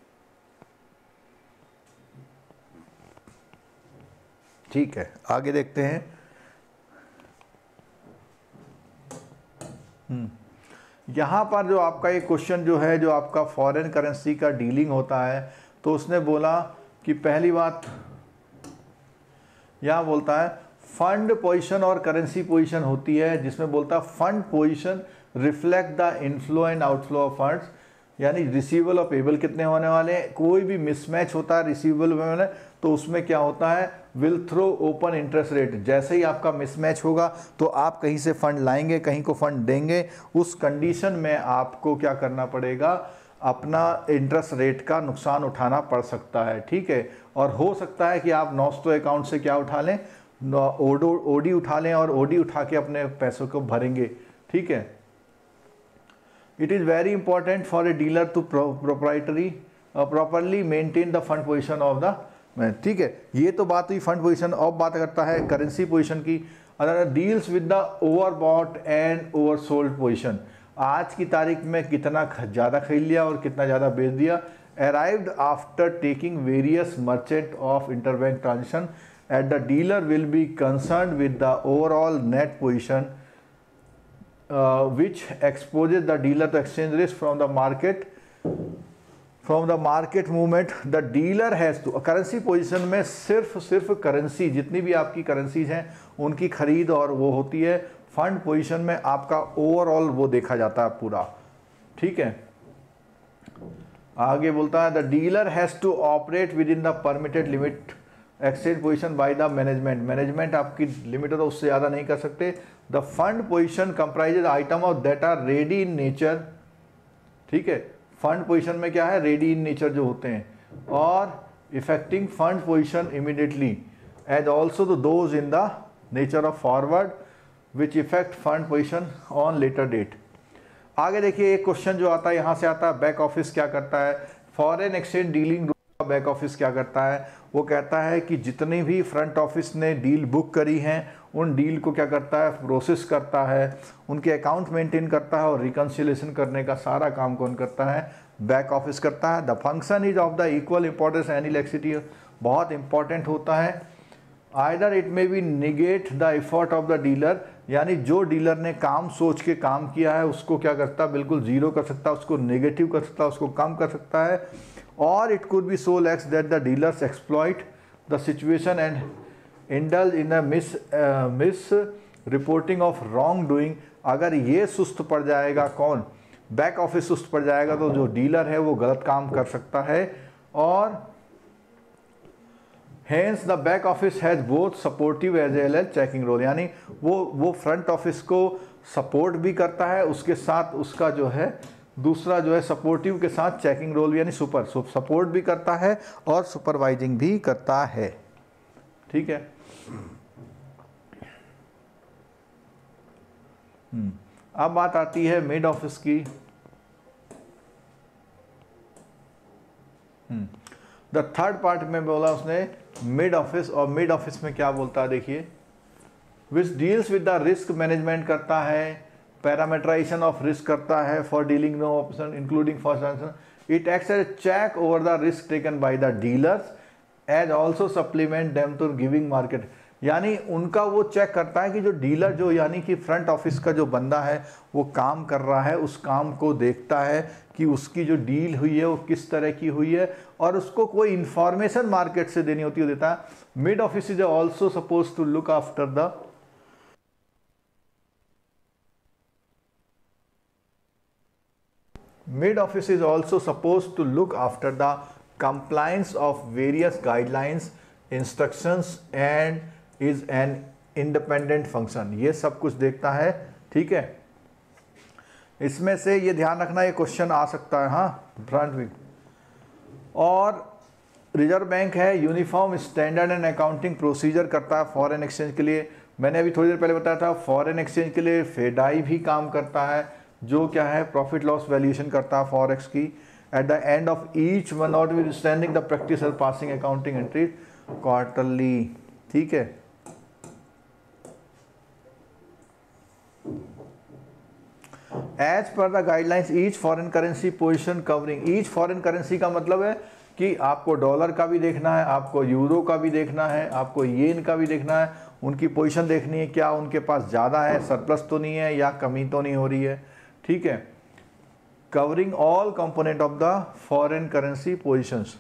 ठीक है आगे देखते हैं। यहाँ पर जो आपका एक क्वेश्चन जो है, जो आपका फॉरेन करेंसी का डीलिंग होता है, तो उसने बोला कि पहली बात यहाँ बोलता है फंड पोजीशन और करेंसी पोजीशन होती है, जिसमें बोलता है fund position reflect the inflow and outflow of funds, यानी रिसीवेबल और पेबल कितने होने वाले हैं। कोई भी मिसमैच होता है रिसीवेबल में तो उसमें क्या होता है, will throw open interest rate. जैसे ही आपका मिसमैच होगा तो आप कहीं से फंड लाएंगे, कहीं को फंड देंगे, उस कंडीशन में आपको क्या करना पड़ेगा, अपना इंटरेस्ट रेट का नुकसान उठाना पड़ सकता है, ठीक है। और हो सकता है कि आप नॉस्टो अकाउंट से क्या उठा लें, ओडी उठा लें और ओडी उठा के अपने पैसों को भरेंगे, ठीक है। It is very important for a dealer to properly maintain the fund position of the, ठीक है। ये तो बात हुई फंड पोजीशन। अब बात करता है करेंसी पोजीशन की। अगर deals with the overbought and oversold position, आज की तारीख में कितना ज़्यादा खरीद लिया और कितना ज़्यादा बेच दिया। Arrived after taking various merchant of interbank transaction at the dealer will be concern with the overall net position which exposes the dealer to exchange risk from the market movement. The dealer has to, currency position में सिर्फ currency, जितनी भी आपकी currencies हैं उनकी खरीद और वो होती है। फंड पोजीशन में आपका ओवरऑल वो देखा जाता है पूरा, ठीक है। आगे बोलता है the dealer has to operate within the permitted limit exchange position by the management आपकी लिमिट है तो उससे ज़्यादा नहीं कर सकते। The fund position comprises item of that are ready in nature, ठीक है। फंड पोजीशन में क्या है, रेडी इन नेचर जो होते हैं, और effecting fund position immediately as also the those in the nature of forward which effect fund position on later date. आगे देखिए एक क्वेश्चन जो आता है यहाँ से आता है, बैक ऑफिस क्या करता है, फॉरेन एक्सचेंज डीलिंग रूम का बैक ऑफिस क्या करता है। वो कहता है कि जितनी भी फ्रंट ऑफिस ने डील बुक करी हैं उन डील को क्या करता है, प्रोसेस करता है, उनके अकाउंट मेंटेन करता है और रिकन्सिलेशन करने का सारा काम कौन करता है, बैक ऑफिस करता है। The function is of the equal importance any laxity, बहुत इंपॉर्टेंट होता है। Either it may be negate the effort of the dealer, यानी जो डीलर ने काम सोच के काम किया है उसको क्या करता है, बिल्कुल जीरो कर सकता है, उसको नेगेटिव कर सकता है, उसको कम कर सकता है। और it could be so lax that the dealers exploit the situation and indulge in a misreporting of wrongdoing. अगर ये सुस्त पड़ जाएगा, कौन, बैक ऑफिस सुस्त पड़ जाएगा, तो जो डीलर है वो गलत काम कर सकता है। और hence the back office has both supportive as well as checking role, यानी वो फ्रंट ऑफिस को सपोर्ट भी करता है, उसके साथ उसका जो है दूसरा जो है सपोर्टिव के साथ चेकिंग रोल, यानी सपोर्ट भी करता है और सुपरवाइजिंग भी करता है। ठीक है। अब बात आती है मिड ऑफिस की। द थर्ड पार्ट में बोला उसने मिड ऑफिस, और मिड ऑफिस में क्या बोलता है देखिए, which deals with the risk management करता है, पैरामीटराइजेशन ऑफ रिस्क करता है for dealing no option including for transaction, it acts as check over the risk taken by the dealers as also supplement them to giving market, यानी उनका वो check करता है कि जो डीलर जो यानी कि फ्रंट ऑफिस का जो बंदा है वो काम कर रहा है, उस काम को देखता है कि उसकी जो डील हुई है वो किस तरह की हुई है और उसको कोई इंफॉर्मेशन मार्केट से देनी होती है, देता है। Mid office is also suppose to look after the Mid office is also supposed to look after the compliance of various guidelines, instructions and is an independent function। ये सब कुछ देखता है। ठीक है, इसमें से ये ध्यान रखना, ये क्वेश्चन आ सकता है। हाँ, फ्रंट वीक और रिजर्व बैंक है, uniform standard and accounting procedure करता है फॉरेन एक्सचेंज के लिए। मैंने अभी थोड़ी देर पहले बताया था फॉरेन एक्सचेंज के लिए फेडाई भी काम करता है, जो क्या है प्रॉफिट लॉस वैल्यूएशन करता है फॉरेक्स की। At the end of each one notwithstanding the practice of passing accounting entry quarterly. ठीक है, as per the guidelines each foreign currency position covering, each foreign currency का मतलब है कि आपको डॉलर का भी देखना है, आपको यूरो का भी देखना है, आपको येन का भी देखना है, उनकी पोजीशन देखनी है, क्या उनके पास ज़्यादा है, सरप्लस तो नहीं है या कमी तो नहीं हो रही है। ठीक है, covering all component of the foreign currency positions.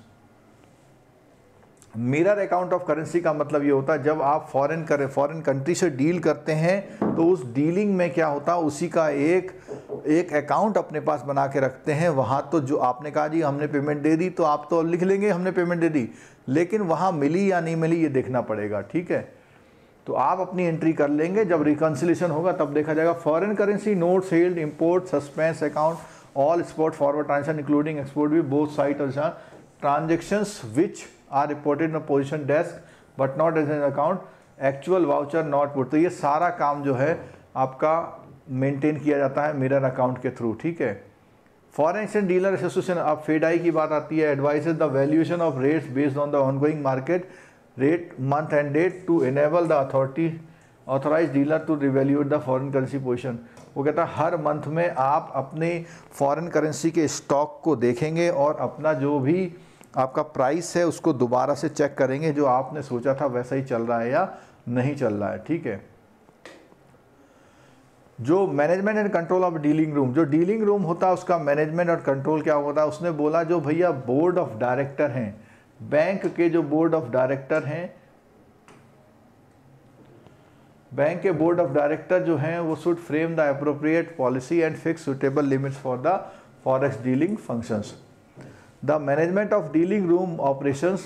Mirror account of currency का मतलब ये होता है जब आप फॉरेन कंट्री से डील करते हैं तो उस डीलिंग में क्या होता है, उसी का एक अकाउंट अपने पास बना के रखते हैं। वहाँ तो जो आपने कहा जी हमने पेमेंट दे दी, तो आप तो लिख लेंगे हमने पेमेंट दे दी, लेकिन वहाँ मिली या नहीं मिली ये देखना पड़ेगा। ठीक है, तो आप अपनी एंट्री कर लेंगे, जब रिकन्सिलेशन होगा तब देखा जाएगा। Foreign currency notes held, import, suspense account, all export forward transaction including export भी बोथ साइड और transactions which are reported in position desk but not as an account, actual voucher not put. तो ये सारा काम जो है आपका maintain किया जाता है मिरर अकाउंट के थ्रू। ठीक है, फॉरेन एक्सचेंज डीलर एसोसिएशन, अब फेडाई की बात आती है, advises the valuation of rates based on the ongoing market rate month end date to enable the authorise dealer to revaluate the foreign currency position. वो कहता है हर मंथ में आप अपने फॉरेन करेंसी के स्टॉक को देखेंगे और अपना जो भी आपका प्राइस है उसको दोबारा से चेक करेंगे, जो आपने सोचा था वैसा ही चल रहा है या नहीं चल रहा है। ठीक है, जो management and control of dealing room, जो डीलिंग रूम होता है उसका मैनेजमेंट और कंट्रोल क्या होता है, उसने बोला जो भैया बोर्ड ऑफ डायरेक्टर हैं, बैंक के जो बोर्ड ऑफ डायरेक्टर हैं, बैंक के बोर्ड ऑफ डायरेक्टर जो हैं वो should frame the appropriate policy and fix suitable limits for the forex dealing functions. The management of dealing room operations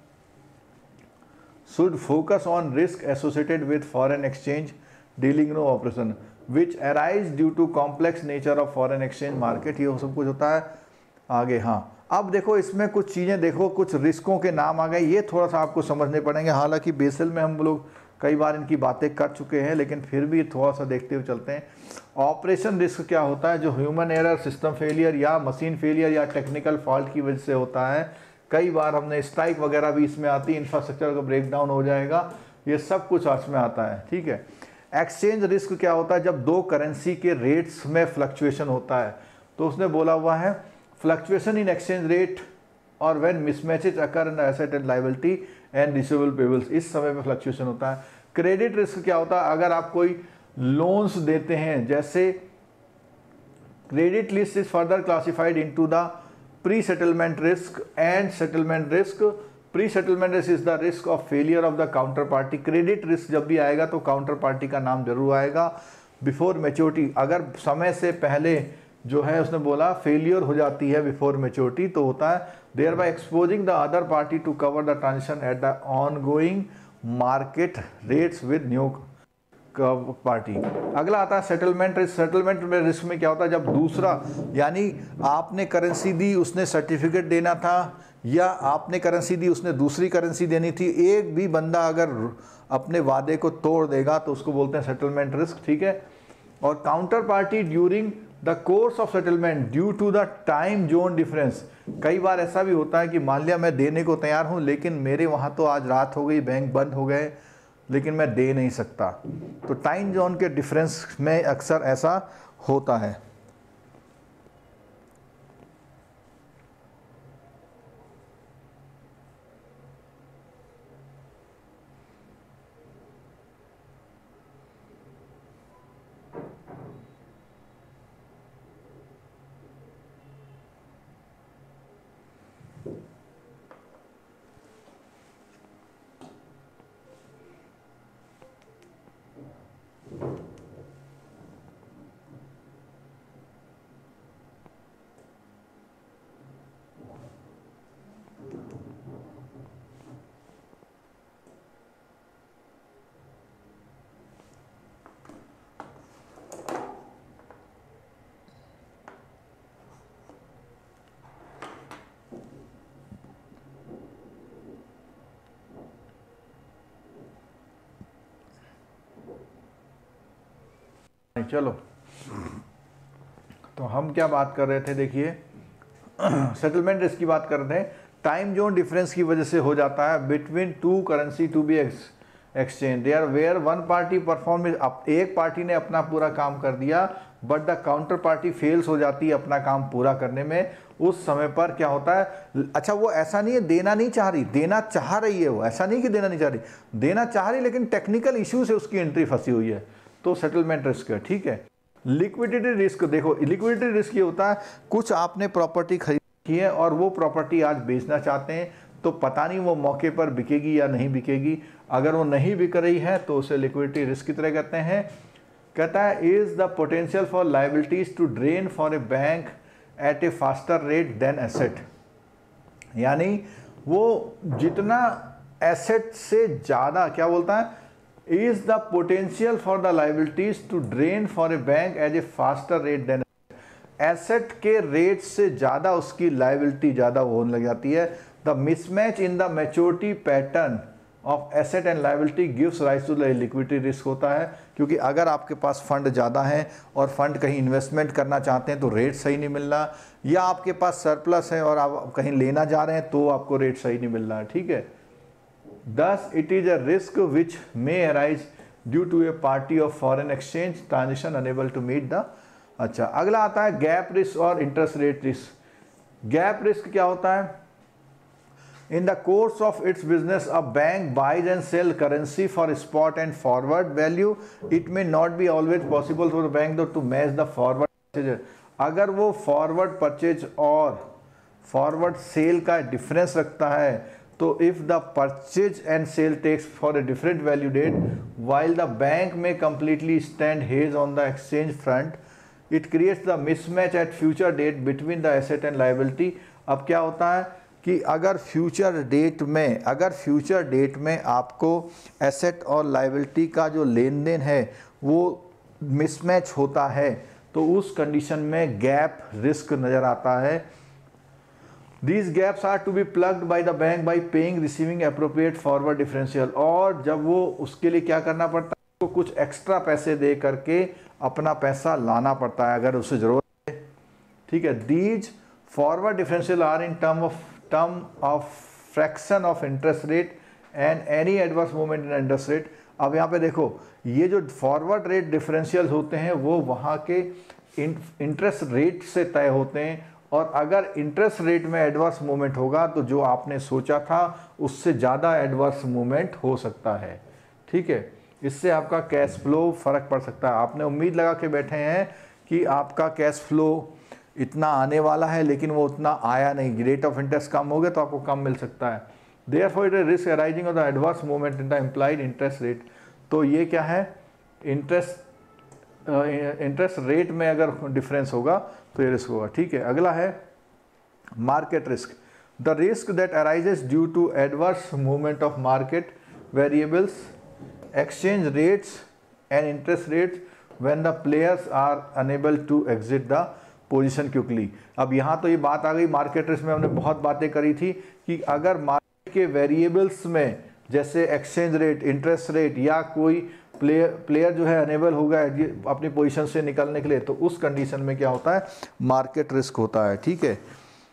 should focus on risk associated with foreign exchange dealing room operation which arise due to complex nature of foreign exchange market। ये सब कुछ होता है आगे। हाँ, अब देखो इसमें कुछ चीज़ें देखो, कुछ रिस्कों के नाम आ गए, ये थोड़ा सा आपको समझने पड़ेंगे। हालांकि बेसल में हम लोग कई बार इनकी बातें कर चुके हैं, लेकिन फिर भी थोड़ा सा देखते हुए चलते हैं। ऑपरेशन रिस्क क्या होता है? जो ह्यूमन एरर, सिस्टम फेलियर या मशीन फेलियर या टेक्निकल फॉल्ट की वजह से होता है। कई बार हमने स्ट्राइक वगैरह भी इसमें आती है, इंफ्रास्ट्रक्चर का ब्रेकडाउन हो जाएगा, ये सब कुछ इसमें आता है, ठीक है। एक्सचेंज रिस्क क्या होता है? जब दो करेंसी के रेट्स में फ्लक्चुएशन होता है, तो उसने बोला हुआ है फ्लक्चुएशन इन एक्सचेंज रेट और when mismatches occur in asset and liability and receivable payables, इस समय में फ्लक्चुएशन होता है। क्रेडिट रिस्क क्या होता है? अगर आप कोई लोन्स देते हैं, जैसे credit list is further classified into the pre settlement risk and settlement risk. Pre settlement risk is the risk of failure of the counter party. Credit risk जब भी आएगा तो काउंटर पार्टी का नाम जरूर आएगा। बिफोर मैच्योरिटी, अगर समय से पहले जो है उसने बोला फेलियर हो जाती है बिफोर मैच्योरिटी, तो होता है thereby exposing the other party to cover the transaction at the ongoing market rates with new party. अगला आता है सेटलमेंट रिस्क। सेटलमेंट में रिस्क में क्या होता है? जब दूसरा, यानी आपने करेंसी दी, उसने सर्टिफिकेट देना था, या आपने करेंसी दी, उसने दूसरी करेंसी देनी थी, एक भी बंदा अगर अपने वादे को तोड़ देगा तो उसको बोलते हैं सेटलमेंट रिस्क, ठीक है। और counter party during the course of settlement due to the time zone difference. कई बार ऐसा भी होता है कि मान लिया मैं देने को तैयार हूं, लेकिन मेरे वहां तो आज रात हो गई, बैंक बंद हो गए, लेकिन मैं दे नहीं सकता, तो टाइम जोन के डिफरेंस में अक्सर ऐसा होता है। चलो, तो हम क्या बात कर रहे थे? देखिए सेटलमेंट रिस्क की बात कर रहे हैं। टाइम जोन डिफरेंस की वजह से हो जाता है between two currency to be exchange there where one party perform. एक पार्टी ने अपना पूरा काम कर दिया, but the counter party fails हो जाती है अपना काम पूरा करने में। उस समय पर क्या होता है? अच्छा, वो ऐसा नहीं है देना नहीं चाह रही, देना चाह रही है वो, ऐसा नहीं कि देना नहीं चाह रही, देना चाह रही, लेकिन टेक्निकल इश्यू से उसकी एंट्री फंसी हुई है, तो सेटलमेंट रिस्क है, ठीक है। लिक्विडिटी रिस्क, देखो लिक्विडिटी रिस्क ये होता है कुछ आपने प्रॉपर्टी खरीदी है और वो प्रॉपर्टी आज बेचना चाहते हैं, तो पता नहीं वो मौके पर बिकेगी या नहीं बिकेगी। अगर वो नहीं बिक रही है तो उसे लिक्विडिटी रिस्क की तरह कहते हैं। कहता है is the potential for liabilities to drain for a bank at a faster rate than asset. यानी वो जितना एसेट से ज़्यादा, क्या बोलता है, is the potential for the liabilities to drain for a bank at a faster rate than asset के rate से ज़्यादा उसकी लाइबिलिटी ज़्यादा होने लग जाती है। The mismatch in the maturity pattern of asset and liability gives rise to the liquidity risk होता है, क्योंकि अगर आपके पास फंड ज़्यादा है और फंड कहीं इन्वेस्टमेंट करना चाहते हैं तो रेट सही नहीं मिल रहा, या आपके पास सरप्लस है और आप कहीं लेना जा रहे हैं तो आपको रेट सही नहीं मिल रहा, ठीक है। Thus, it is a risk which may arise due to a party of foreign exchange transaction unable to meet the। अच्छा, अगला आता है गैप रिस्क और interest rate risk. Gap risk क्या होता है? In the course of its business, a bank buys and sells currency for spot and forward value. It may not be always possible for the bank though to match the forward purchase। अगर वो forward purchase और forward sale का difference रखता है, तो if the purchase and sale takes for a different value date while the bank may completely stand hedge on the exchange front, it creates the mismatch at future date between the asset and liability। अब क्या होता है कि अगर future date में आपको asset और liability का जो लेन देन है वो मिसमैच होता है, तो उस कंडीशन में गैप रिस्क नज़र आता है। These gaps are to be plugged by the bank by paying receiving appropriate forward differential, और जब वो उसके लिए क्या करना पड़ता है, तो कुछ एक्स्ट्रा पैसे दे करके अपना पैसा लाना पड़ता है अगर उसे जरूरत है, ठीक है। These forward differential are in term of fraction of interest rate and any adverse movement in interest rate. अब यहाँ पे देखो, ये जो फॉरवर्ड रेट डिफरेंशियल होते हैं वो वहाँ के इंटरेस्ट रेट से तय होते हैं, और अगर इंटरेस्ट रेट में एडवर्स मूवमेंट होगा तो जो आपने सोचा था उससे ज़्यादा एडवर्स मूवमेंट हो सकता है, ठीक है। इससे आपका कैश फ्लो फर्क पड़ सकता है। आपने उम्मीद लगा के बैठे हैं कि आपका कैश फ्लो इतना आने वाला है, लेकिन वो उतना आया नहीं, रेट ऑफ इंटरेस्ट कम हो गया तो आपको कम मिल सकता है। Therefore it is risk arising of the adverse movement in the implied interest rate. तो ये क्या है, इंटरेस्ट रेट में अगर डिफरेंस होगा तो ये रिस्क होगा, ठीक है। अगला है market risk. The risk that arises due to adverse movement of market variables, exchange rates and interest rates when the players are unable to exit the position quickly. अब यहाँ तो ये बात आ गई, मार्केट रिस्क में हमने बहुत बातें करी थी कि अगर मार्केट के वेरिएबल्स में जैसे एक्सचेंज रेट, इंटरेस्ट रेट, या कोई प्लेयर जो है अनेबल होगा अपनी पोजीशन से निकलने के लिए, तो उस कंडीशन में क्या होता है, मार्केट रिस्क होता है, ठीक है।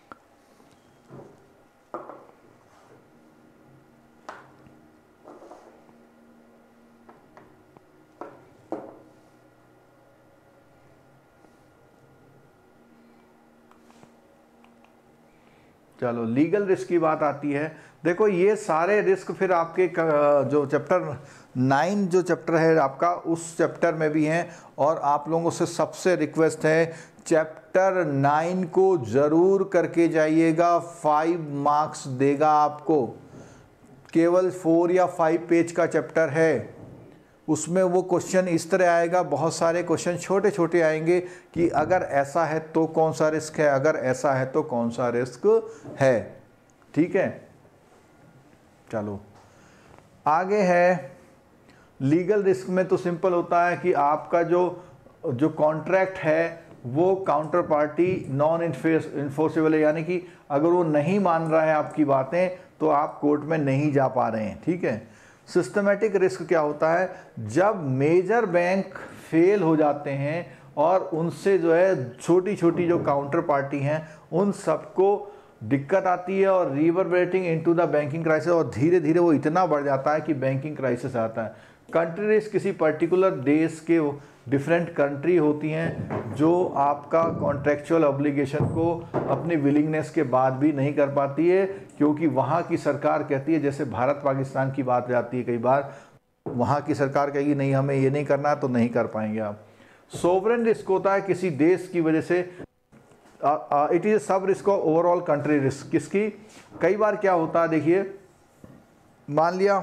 चलो लीगल रिस्क की बात आती है। देखो ये सारे रिस्क फिर आपके जो चैप्टर 9 जो चैप्टर है आपका, उस चैप्टर में भी हैं, और आप लोगों से सबसे रिक्वेस्ट है चैप्टर 9 को ज़रूर करके जाइएगा। 5 मार्क्स देगा आपको, केवल 4 या 5 पेज का चैप्टर है। उसमें वो क्वेश्चन इस तरह आएगा, बहुत सारे क्वेश्चन छोटे छोटे आएंगे कि अगर ऐसा है तो कौन सा रिस्क है, अगर ऐसा है तो कौन सा रिस्क है, ठीक है। चलो आगे है लीगल रिस्क में। तो सिंपल होता है कि आपका जो कॉन्ट्रैक्ट है वो काउंटर पार्टी नॉन इन्फोर्सेबल है, यानी कि अगर वो नहीं मान रहा है आपकी बातें तो आप कोर्ट में नहीं जा पा रहे हैं, ठीक है। सिस्टमेटिक रिस्क क्या होता है, जब मेजर बैंक फेल हो जाते हैं और उनसे जो है छोटी छोटी जो काउंटर पार्टी हैं उन सबको दिक्कत आती है और reverberating into the banking crisis, और धीरे धीरे वो इतना बढ़ जाता है कि बैंकिंग क्राइसिस आता है। कंट्री रिस्क किसी पर्टिकुलर देश के डिफरेंट कंट्री होती हैं जो आपका कॉन्ट्रेक्चुअल ऑब्लिगेशन को अपनी विलिंगनेस के बाद भी नहीं कर पाती है, क्योंकि वहाँ की सरकार कहती है, जैसे भारत पाकिस्तान की बात जाती है कई बार, वहाँ की सरकार कहेगी नहीं हमें ये नहीं करना, तो नहीं कर पाएंगे आप। सोवरेन रिस्क होता है किसी देश की वजह से, it is sub risk of overall country risk. किसकी, कई बार क्या होता है, देखिए मान लिया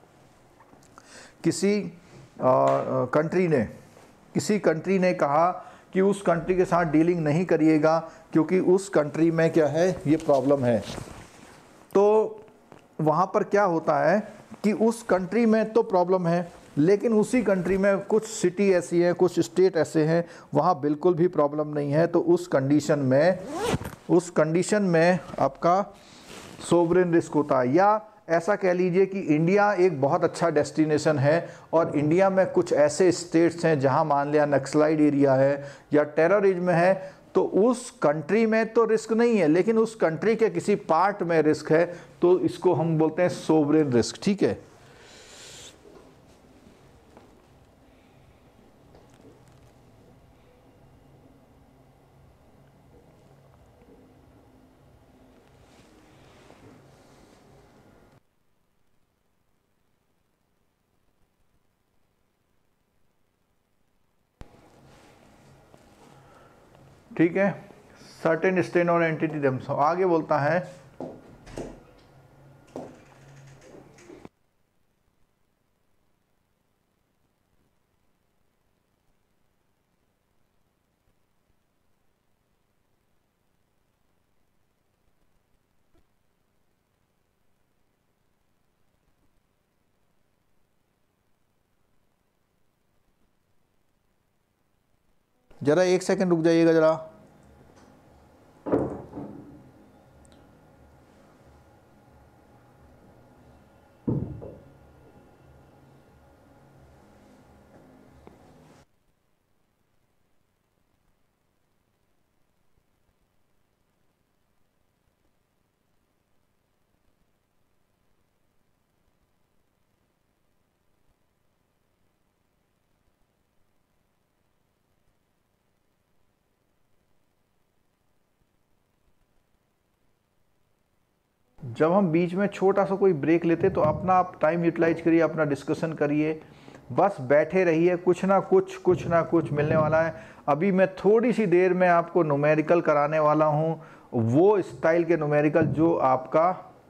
किसी कंट्री ने कहा कि उस कंट्री के साथ डीलिंग नहीं करिएगा क्योंकि उस कंट्री में क्या है, ये प्रॉब्लम है। तो वहाँ पर क्या होता है कि उस कंट्री में तो प्रॉब्लम है, लेकिन उसी कंट्री में कुछ सिटी ऐसी है, कुछ स्टेट ऐसे हैं वहाँ बिल्कुल भी प्रॉब्लम नहीं है। तो उस कंडीशन में आपका सोवरेन रिस्क होता है। या ऐसा कह लीजिए कि इंडिया एक बहुत अच्छा डेस्टिनेशन है और इंडिया में कुछ ऐसे स्टेट्स हैं जहां मान लिया नक्सलाइड एरिया है या टेररिज्म है, तो उस कंट्री में तो रिस्क नहीं है लेकिन उस कंट्री के किसी पार्ट में रिस्क है, तो इसको हम बोलते हैं सोवरेन रिस्क, ठीक है। ठीक है, सर्टेन स्टेन और एंटिटी देम्स। आगे बोलता है जरा 1 सेकंड रुक जाइएगा जरा। जब हम बीच में छोटा सा कोई ब्रेक लेते तो अपना आप टाइम यूटिलाइज करिए, अपना डिस्कशन करिए, बस बैठे रहिए, कुछ ना कुछ मिलने वाला है। अभी मैं थोड़ी सी देर में आपको न्यूमेरिकल कराने वाला हूँ, वो स्टाइल के न्यूमेरिकल जो आपका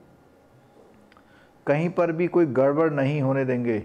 कहीं पर भी कोई गड़बड़ नहीं होने देंगे।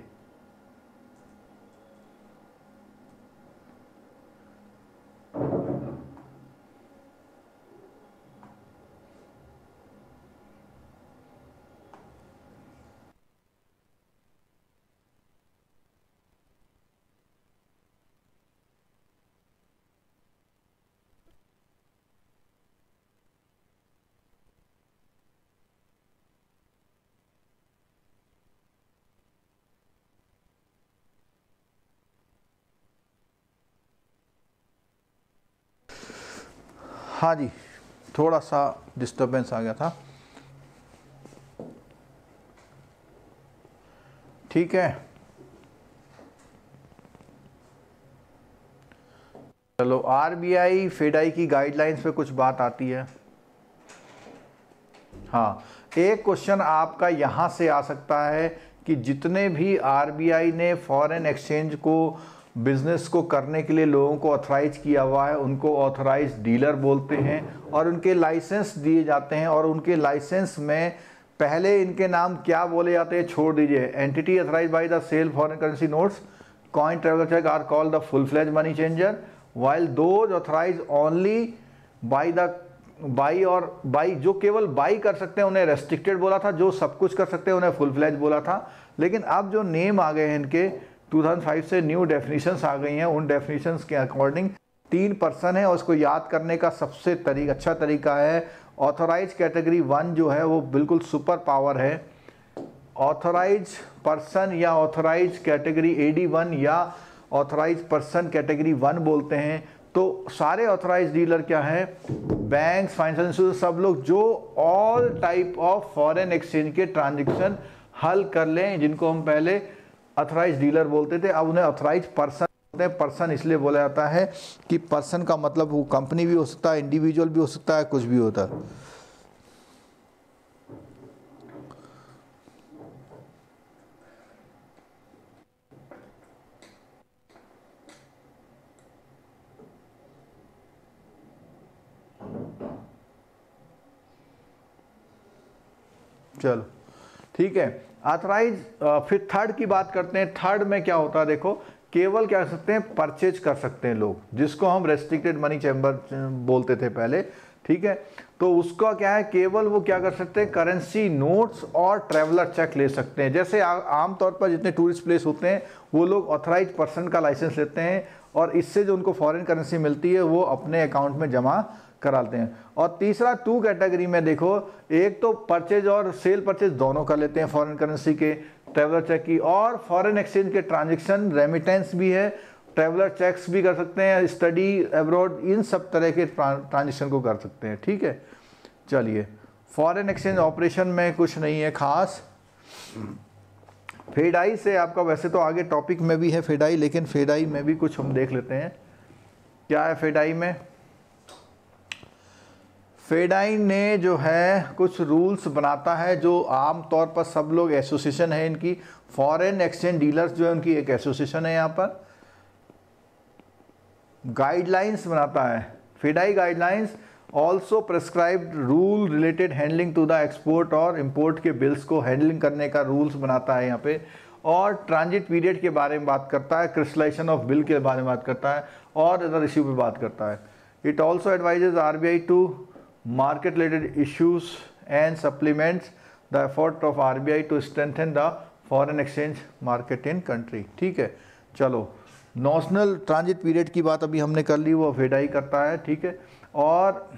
हाँ जी, थोड़ा सा डिस्टरबेंस आ गया था। ठीक है, चलो आरबीआई फेडाई की गाइडलाइंस पे कुछ बात आती है। हाँ, एक क्वेश्चन आपका यहाँ से आ सकता है कि जितने भी आरबीआई ने फॉरेन एक्सचेंज को बिजनेस को करने के लिए लोगों को ऑथराइज किया हुआ है, उनको ऑथराइज डीलर बोलते हैं और उनके लाइसेंस दिए जाते हैं। और उनके लाइसेंस में पहले इनके नाम क्या बोले जाते हैं छोड़ दीजिए। Entity authorise by the sell foreign currency notes, coin, traveller cheque are called the full fledge money changer, while those authorized only by the buy जो केवल बाई कर सकते हैं उन्हें रेस्ट्रिक्टेड बोला था, जो सब कुछ कर सकते हैं उन्हें फुल फ्लैज बोला था। लेकिन अब जो नेम आ गए हैं इनके 2005 से न्यू डेफिनेशंस आ गई हैं, उन डेफिनेशंस के अकॉर्डिंग 3 पर्सन है और उसको याद करने का सबसे अच्छा तरीका है ऑथोराइज कैटेगरी 1 जो है वो बिल्कुल सुपर पावर है। ऑथोराइज पर्सन या ऑथोराइज कैटेगरी AD1 या ऑथराइज पर्सन कैटेगरी 1 बोलते हैं। तो सारे ऑथराइज डीलर क्या है, बैंक्स, फाइनेंशियल इंस्टीट्यूट, सब लोग जो all type of foreign exchange के ट्रांजैक्शन हल कर लें, जिनको हम पहले ऑथराइज डीलर बोलते थे, अब उन्हें ऑथराइज पर्सन बोलते हैं। पर्सन इसलिए बोला जाता है कि पर्सन का मतलब वो कंपनी भी हो सकता है, इंडिविजुअल भी हो सकता है, कुछ भी होता है। चलो ठीक है, ऑथराइज। फिर थर्ड की बात करते हैं। थर्ड में क्या होता है, देखो केवल क्या कर सकते हैं, परचेज कर सकते हैं लोग, जिसको हम रेस्ट्रिक्टेड मनी चेंबर बोलते थे पहले। ठीक है, तो उसका क्या है, केवल वो क्या कर सकते हैं, करेंसी नोट्स और ट्रैवलर चेक ले सकते हैं। जैसे आमतौर पर जितने टूरिस्ट प्लेस होते हैं वो लोग ऑथराइज पर्सन का लाइसेंस लेते हैं और इससे जो उनको फॉरेन करेंसी मिलती है वो अपने अकाउंट में जमा कराते हैं। और तीसरा 2 कैटेगरी में देखो, एक तो परचेज और सेल परचेज दोनों कर लेते हैं फॉरेन करेंसी के, ट्रैवलर चेक की, और फॉरेन एक्सचेंज के ट्रांजैक्शन रेमिटेंस भी है, ट्रैवलर चेक्स भी कर सकते हैं, स्टडी अब्रॉड, इन सब तरह के ट्रांजैक्शन को कर सकते हैं। ठीक है, चलिए फॉरेन एक्सचेंज ऑपरेशन में कुछ नहीं है खास। फेडाई से आपका वैसे तो आगे टॉपिक में भी है फेडाई, लेकिन फेडाई में भी कुछ हम देख लेते हैं क्या है फेडाई में। फेडाई ने जो है कुछ रूल्स बनाता है जो आम तौर पर सब लोग, एसोसिएशन है इनकी, फॉरेन एक्सचेंज डीलर्स जो है उनकी एक एसोसिएशन है, यहाँ पर गाइडलाइंस बनाता है। FEDAI guidelines also prescribed rule related handling to the export और इंपोर्ट के बिल्स को हैंडलिंग करने का रूल्स बनाता है यहाँ पे, और ट्रांजिट पीरियड के बारे में बात करता है, क्रिस्टलाइजेशन ऑफ बिल के बारे में बात करता है, और अदर इश्यू पे बात करता है। It also advises RBI to market related issues and supplements the effort of RBI to strengthen the foreign exchange market in country। ठीक है, चलो नॉशनल ट्रांजिट पीरियड की बात अभी हमने कर ली, वो फेडाई करता है। ठीक है, और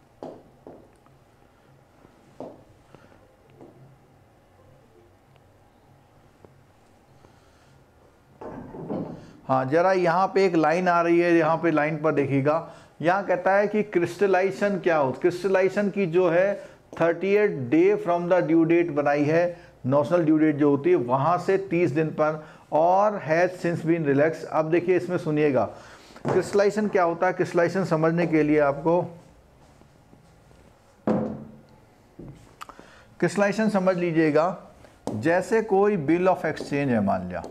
हाँ, जरा यहाँ पे एक लाइन आ रही है, यहाँ पे लाइन पर देखिएगा, यहाँ कहता है कि क्रिस्टलाइजेशन क्या हो। क्रिस्टलाइजेशन की जो है 38 day from the due date बनाई है, नॉशनल ड्यू डेट जो होती है वहाँ से 30 दिन पर, और हैज सिंस बीन रिलैक्स। अब देखिए इसमें सुनिएगा क्रिस्टलाइजेशन क्या होता है। क्रिस्टलाइजेशन समझने के लिए आपको क्रिस्टलाइजेशन समझ लीजिएगा, जैसे कोई बिल ऑफ एक्सचेंज है मान लिया,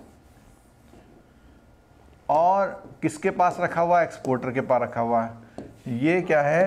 और किसके पास रखा हुआ है, एक्सपोर्टर के पास रखा हुआ है। ये क्या है,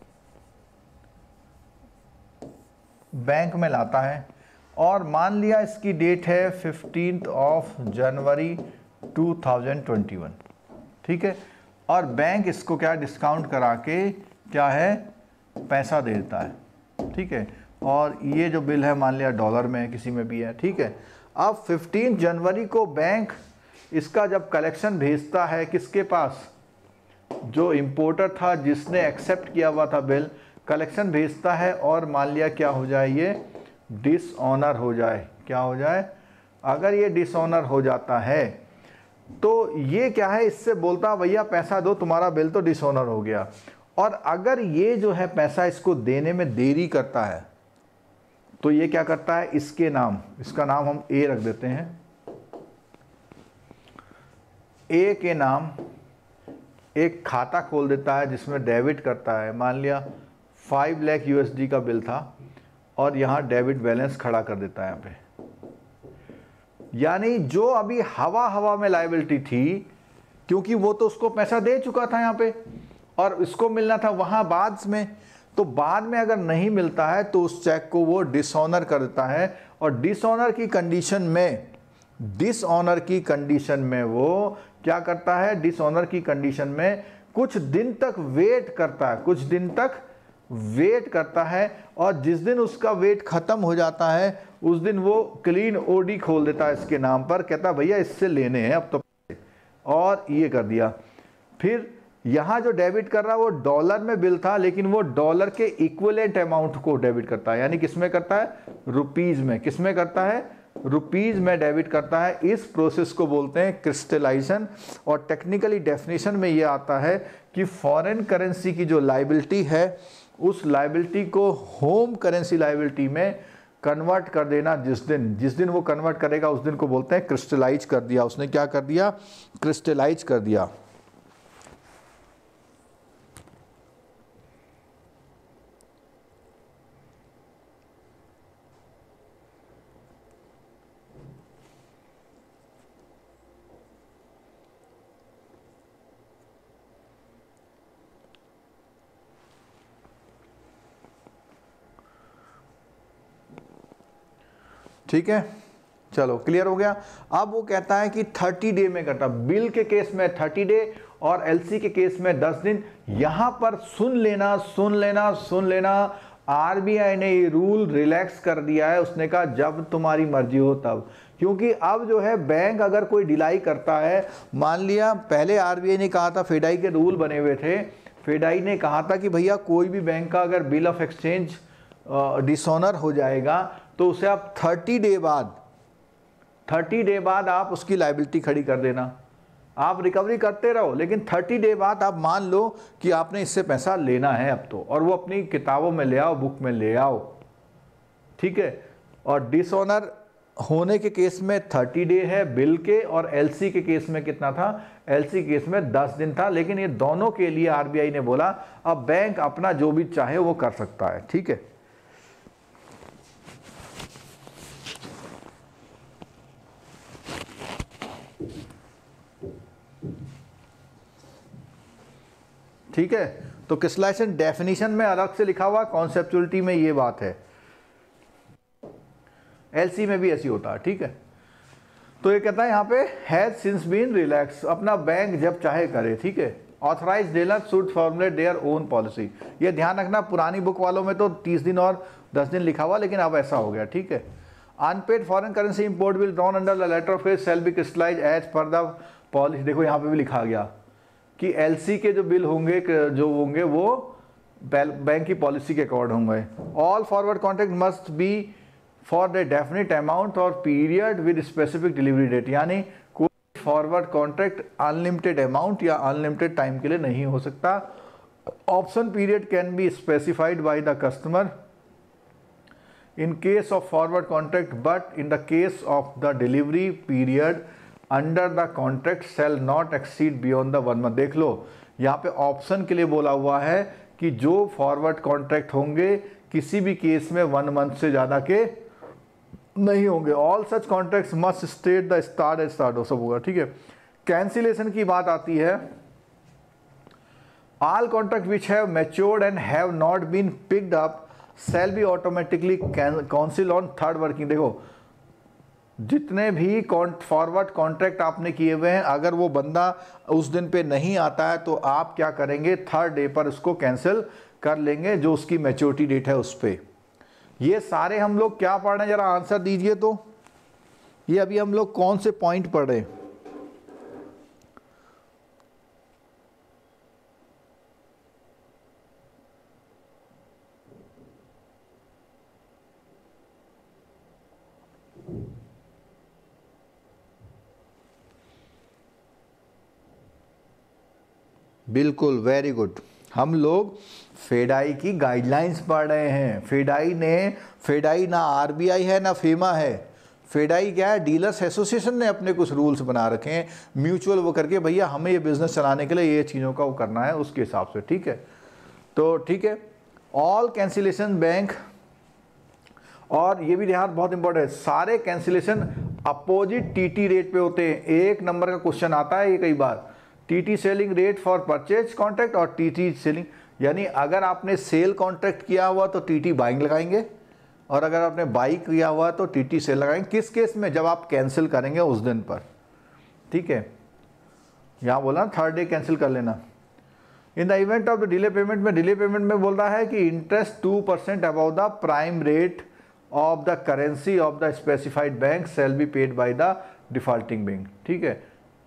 बैंक में लाता है, और मान लिया इसकी डेट है 15 जनवरी 2021, ठीक है। और बैंक इसको क्या डिस्काउंट करा के क्या है, पैसा दे देता है, ठीक है। और ये जो बिल है मान लिया डॉलर में किसी में भी है, ठीक है। अब 15 जनवरी को बैंक इसका जब कलेक्शन भेजता है किसके पास, जो इंपोर्टर था जिसने एक्सेप्ट किया हुआ था बिल, कलेक्शन भेजता है, और मान लिया क्या हो जाए, ये डिसऑनर हो जाए। क्या हो जाए, अगर ये डिसऑनर हो जाता है तो ये क्या है, इससे बोलता भैया पैसा दो, तुम्हारा बिल तो डिसऑनर हो गया। और अगर ये जो है पैसा इसको देने में देरी करता है तो ये क्या करता है, इसके नाम, इसका नाम हम ए रख देते हैं, ए के नाम एक खाता खोल देता है जिसमें डेबिट करता है। मान लिया 5 लाख USD का बिल था और यहाँ डेबिट बैलेंस खड़ा कर देता है यहाँ पे। यानी जो अभी हवा में लायबिलिटी थी, क्योंकि वो तो उसको पैसा दे चुका था यहाँ पे और इसको मिलना था वहाँ बाद में, तो बाद में अगर नहीं मिलता है तो उस चेक को वो डिसऑनर कर देता है। और डिसऑनर की कंडीशन में वो क्या करता है, डिसऑनर की कंडीशन में कुछ दिन तक वेट करता है, और जिस दिन उसका वेट खत्म हो जाता है उस दिन वो क्लीन ओडी खोल देता है इसके नाम पर, कहता भैया इससे लेने हैं अब तो, और ये कर दिया। फिर यहाँ जो डेबिट कर रहा है वो डॉलर में बिल था, लेकिन वो डॉलर के इक्विवेलेंट अमाउंट को डेबिट करता है, यानी किसमें करता है, रुपीज में। किसमें करता है, रुपीज में डेबिट करता है। इस प्रोसेस को बोलते हैं क्रिस्टलाइजेशन, और टेक्निकली डेफिनेशन में ये आता है कि फॉरेन करेंसी की जो लायबिलिटी है उस लायबिलिटी को होम करेंसी लायबिलिटी में कन्वर्ट कर देना। जिस दिन वो कन्वर्ट करेगा उस दिन को बोलते हैं क्रिस्टलाइज कर दिया। उसने क्या कर दिया, क्रिस्टलाइज कर दिया। ठीक है, चलो क्लियर हो गया। अब वो कहता है कि 30 डे में करता, बिल के केस में 30 डे और एलसी के केस में 10 दिन। यहां पर सुन लेना, आरबीआई ने ये रूल रिलैक्स कर दिया है। उसने कहा जब तुम्हारी मर्जी हो तब, क्योंकि अब जो है बैंक अगर कोई डिलाई करता है, मान लिया पहले आरबीआई ने कहा था, फेडाई के रूल बने हुए थे, फेडाई ने कहा था कि भैया कोई भी बैंक का अगर बिल ऑफ एक्सचेंज डिसऑनर हो जाएगा तो उसे आप 30 डे बाद आप उसकी लायबिलिटी खड़ी कर देना। आप रिकवरी करते रहो, लेकिन 30 डे बाद आप मान लो कि आपने इससे पैसा लेना है अब तो, और वो अपनी किताबों में ले आओ, बुक में ले आओ, ठीक है। और डिसऑनर होने के केस में 30 डे है बिल के, और एलसी के केस में कितना था, एलसी केस में 10 दिन था। लेकिन ये दोनों के लिए आरबीआई ने बोला अब बैंक अपना जो भी चाहे वो कर सकता है, ठीक है। ठीक है, तो क्रिस्टलाइजेशन डेफिनेशन में अलग से लिखा हुआ, कॉन्सेप्चुअलिटी में ये बात है, एलसी में भी ऐसी होता है, ठीक है। तो ये कहता है यहाँ पे हैज सिंस बीन रिलैक्स, अपना बैंक जब चाहे करे, ठीक है। Authorised dealer should formulate their own policy. ये ध्यान रखना, पुरानी बुक वालों में तो 30 दिन और 10 दिन लिखा हुआ, लेकिन अब ऐसा हो गया, ठीक है। Unpaid foreign currency import bill drawn under the letter of credit shall be crystallised as per the policy. देखो यहाँ पे भी लिखा गया कि एलसी के जो बिल होंगे वो बैंक की पॉलिसी के अकॉर्ड होंगे। All forward contract must be for the definite amount और period with specific delivery date. यानी कोई फॉरवर्ड कॉन्ट्रैक्ट अनलिमिटेड अमाउंट या अनलिमिटेड टाइम के लिए नहीं हो सकता। Option period can be specified by the customer in case of forward contract, but in the case of the delivery period under the contract shall not exceed beyond the 1 month। देख लो यहाँ पे option के लिए बोला हुआ है कि जो फॉरवर्ड कॉन्ट्रैक्ट होंगे किसी भी केस में 1 मंथ से ज़्यादा के नहीं होंगे। All such contracts must state the start at start, वो सब होगा, ठीक है। कैंसिलेशन की बात आती है, all contract which have matured and have not been picked up shall be automatically council on 3rd working. देखो जितने भी फॉरवर्ड कॉन्ट्रैक्ट आपने किए हुए हैं, अगर वो बंदा उस दिन पे नहीं आता है तो आप क्या करेंगे, 3rd डे पर उसको कैंसिल कर लेंगे, जो उसकी मैच्योरिटी डेट है उस पर। ये सारे हम लोग क्या पढ़ रहे हैं, जरा आंसर दीजिए। तो ये अभी हम लोग कौन से पॉइंट पढ़ रहे हैं? बिल्कुल, वेरी गुड। हम लोग फेडाई की गाइडलाइंस पढ़ रहे हैं। फेडाई ना आरबीआई है ना फेमा है। फेडाई क्या है, डीलर्स एसोसिएशन ने अपने कुछ रूल्स बना रखे हैं म्यूचुअल वो करके, भैया हमें ये बिजनेस चलाने के लिए ये चीज़ों का वो करना है उसके हिसाब से, ठीक है। तो ठीक है, ऑल कैंसिलेशन बैंक, और ये भी ध्यान बहुत इंपॉर्टेंट है, सारे कैंसिलेशन अपोजिट टीटी रेट पे होते हैं। 1 नंबर का क्वेश्चन आता है ये कई बार, TT selling rate for purchase contract और टीटी सेलिंग, यानी अगर आपने सेल कॉन्ट्रैक्ट किया हुआ तो टीटी बाइंग लगाएंगे, और अगर आपने बाई किया हुआ तो टीटी सेल लगाएंगे। किस केस में, जब आप कैंसिल करेंगे उस दिन पर, ठीक है। यहाँ बोला 3rd डे कैंसिल कर लेना। In the event of the delay payment में, डिले पेमेंट में बोल रहा है कि interest 2% above the prime rate of the currency of the specified bank shall be paid by the defaulting bank, ठीक है।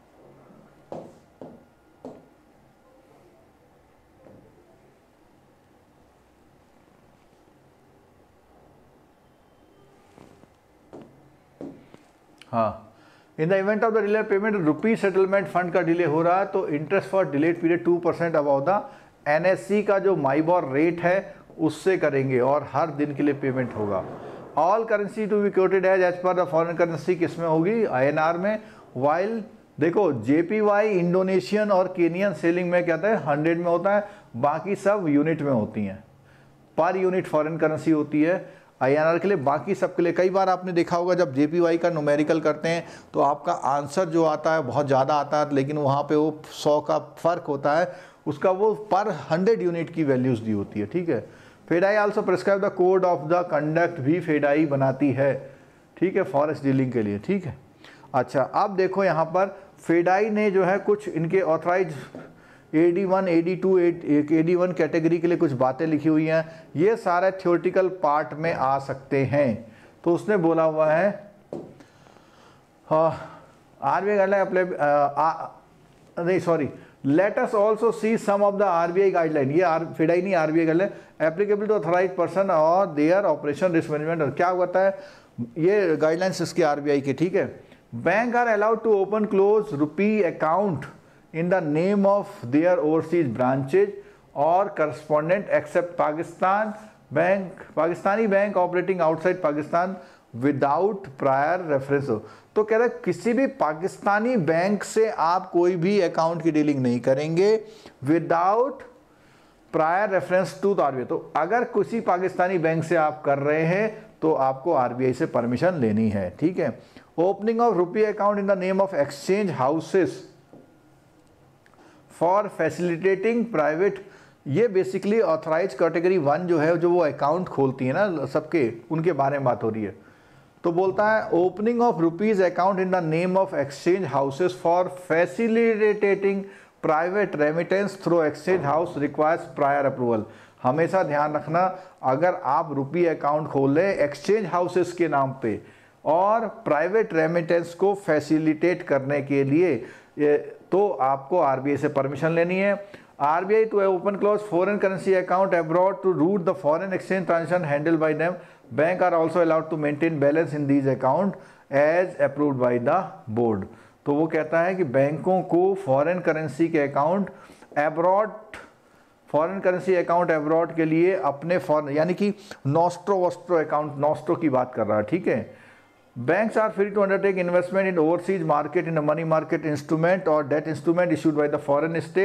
हाँ, in the event of the delay payment, rupee settlement fund का delay हो रहा है तो interest for delayed period 2% above the NSC का जो माइबॉर रेट है उससे करेंगे, और हर दिन के लिए पेमेंट होगा। All currency to be quoted as per the foreign currency किस में होगी, INR में। वाइल देखो JPY इंडोनेशियन और केनियन सेलिंग में क्या होता है, 100 में होता है, बाकी सब यूनिट में होती हैं। पर यूनिट फॉरेन करेंसी होती है INR के लिए, बाकी सब के लिए। कई बार आपने देखा होगा जब JPY का न्यूमेरिकल करते हैं तो आपका आंसर जो आता है बहुत ज़्यादा आता है, लेकिन वहाँ पे वो 100 का फ़र्क होता है, उसका वो पर 100 यूनिट की वैल्यूज़ दी होती है, ठीक है। FEDAI also prescribe the code of the conduct भी फेडाई बनाती है, ठीक है, फॉरेक्स डीलिंग के लिए, ठीक है। अच्छा, अब देखो यहाँ पर फेडाई ने जो है कुछ इनके authorise AD1, AD2, AD1 category के लिए कुछ बातें लिखी हुई हैं, ये सारे थ्योरेटिकल पार्ट में आ सकते हैं। तो उसने बोला हुआ है RBI गाइडलाइन अप्लाई, नहीं sorry, let us also see some of the RBI guideline. ये फेडाई नहीं, RBI guideline applicable to authorise person और देयर ऑपरेशन रिस्क मैनेजमेंट। और क्या होता है, ये गाइडलाइंस इसके RBI के, ठीक है। Bank are allowed to open close rupee account in the name of their overseas branches or correspondent except Pakistani bank operating outside Pakistan without prior reference। तो कह रहे किसी भी पाकिस्तानी बैंक से आप कोई भी अकाउंट की डीलिंग नहीं करेंगे without prior reference to RBI। तो अगर किसी पाकिस्तानी बैंक से आप कर रहे हैं तो आपको RBI से परमिशन लेनी है, ठीक है। Opening of rupee account in the name of exchange houses for facilitating private, ये बेसिकली ऑथराइज कैटेगरी 1 जो है, जो वो अकाउंट खोलती है ना सबके, उनके बारे में बात हो रही है। तो बोलता है opening of rupees account in the name of exchange houses for facilitating private remittance through exchange house requires prior approval. हमेशा ध्यान रखना, अगर आप रुपी अकाउंट खोल रहे एक्सचेंज हाउसेस के नाम पे और प्राइवेट रेमिटेंस को फैसिलिटेट करने के लिए, तो आपको RBI से परमिशन लेनी है। RBI to open close foreign currency account abroad to route the foreign exchange transaction handle by them. Bank are also allowed to maintain balance in these account as approved by the board. तो वो कहता है कि बैंकों को foreign currency के account abroad, foreign currency account abroad के लिए अपने फॉरेन, यानी कि नॉस्ट्रो वॉस्ट्रो अकाउंट, नॉस्ट्रो की बात कर रहा है, ठीक है। Banks are free to undertake investment in overseas market in a money market instrument or debt instrument issued by the foreign state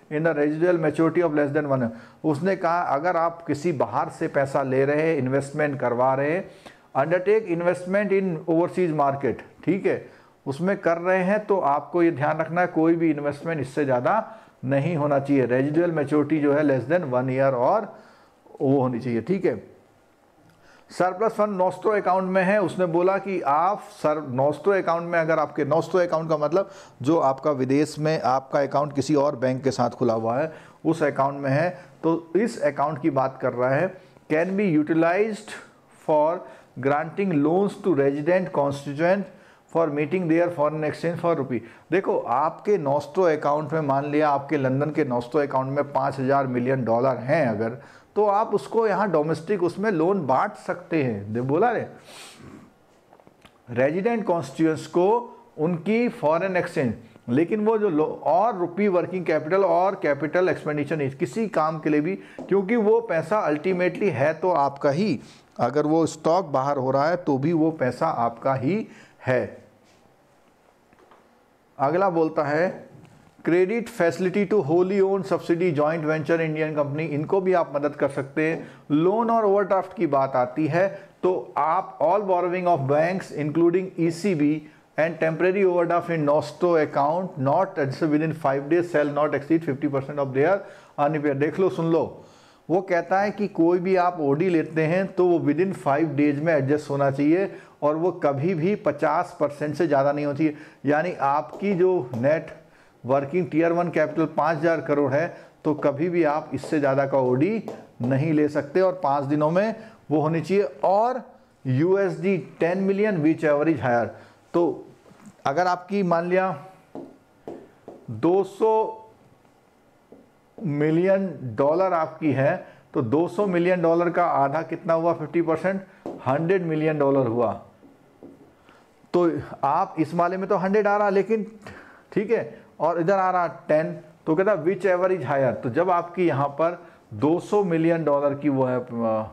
in the residual maturity of less than 1। उसने कहा अगर आप किसी बाहर से पैसा ले रहे हैं, इन्वेस्टमेंट करवा रहे हैं, undertake investment in overseas market, ठीक है, उसमें कर रहे हैं, तो आपको ये ध्यान रखना है कोई भी इन्वेस्टमेंट इससे ज़्यादा नहीं होना चाहिए। रेजिडुअल मैच्योरिटी जो है लेस देन 1 ईयर और वो होनी चाहिए, ठीक है। सरप्लस फंड नॉस्ट्रो अकाउंट में है, उसने बोला कि आप नॉस्ट्रो अकाउंट में, अगर आपके नॉस्ट्रो अकाउंट का मतलब जो आपका विदेश में आपका अकाउंट किसी और बैंक के साथ खुला हुआ है उस अकाउंट में है, तो इस अकाउंट की बात कर रहा है। Can be utilised for granting loans to resident constituent for meeting their foreign exchange for rupee. देखो आपके नॉस्ट्रो अकाउंट में, मान लिया आपके लंदन के नॉस्ट्रो अकाउंट में $5,000 मिलियन हैं अगर, तो आप उसको यहाँ डोमेस्टिक उसमें लोन बांट सकते हैं। दे बोला रे रेजिडेंट कॉन्स्टिट्यूएंट्स को उनकी फॉरेन एक्सचेंज, लेकिन वो जो और रुपी वर्किंग कैपिटल और कैपिटल एक्सपेंडिचर नहीं किसी काम के लिए भी, क्योंकि वो पैसा अल्टीमेटली है तो आपका ही, अगर वो स्टॉक बाहर हो रहा है तो भी वो पैसा आपका ही है। अगला बोलता है credit facility to wholly own subsidy joint venture Indian company, इनको भी आप मदद कर सकते हैं। लोन और ओवरड्राफ्ट की बात आती है तो आप all borrowing of banks including ECB and temporary overdraft in nostro account not within 5 days shall not exceed 50% of their earning. देख लो, सुन लो, वो कहता है कि कोई भी आप ओडी लेते हैं तो वो विद इन 5 days में एडजस्ट होना चाहिए और वो कभी भी 50% से ज़्यादा नहीं होती है। यानी आपकी जो net working tier 1 capital 5,000 crore है तो कभी भी आप इससे ज़्यादा का ओडी नहीं ले सकते और 5 दिनों में वो होनी चाहिए। और USD 10 million which average higher, तो अगर आपकी मान लिया $200 मिलियन आपकी है तो $200 मिलियन का आधा कितना हुआ, 50%, $100 मिलियन हुआ। तो आप इस वाले में तो 100 आ रहा, लेकिन ठीक है, और इधर आ रहा 10, तो कहता विच एवरेज हायर। तो जब आपकी यहाँ पर $200 मिलियन की वो है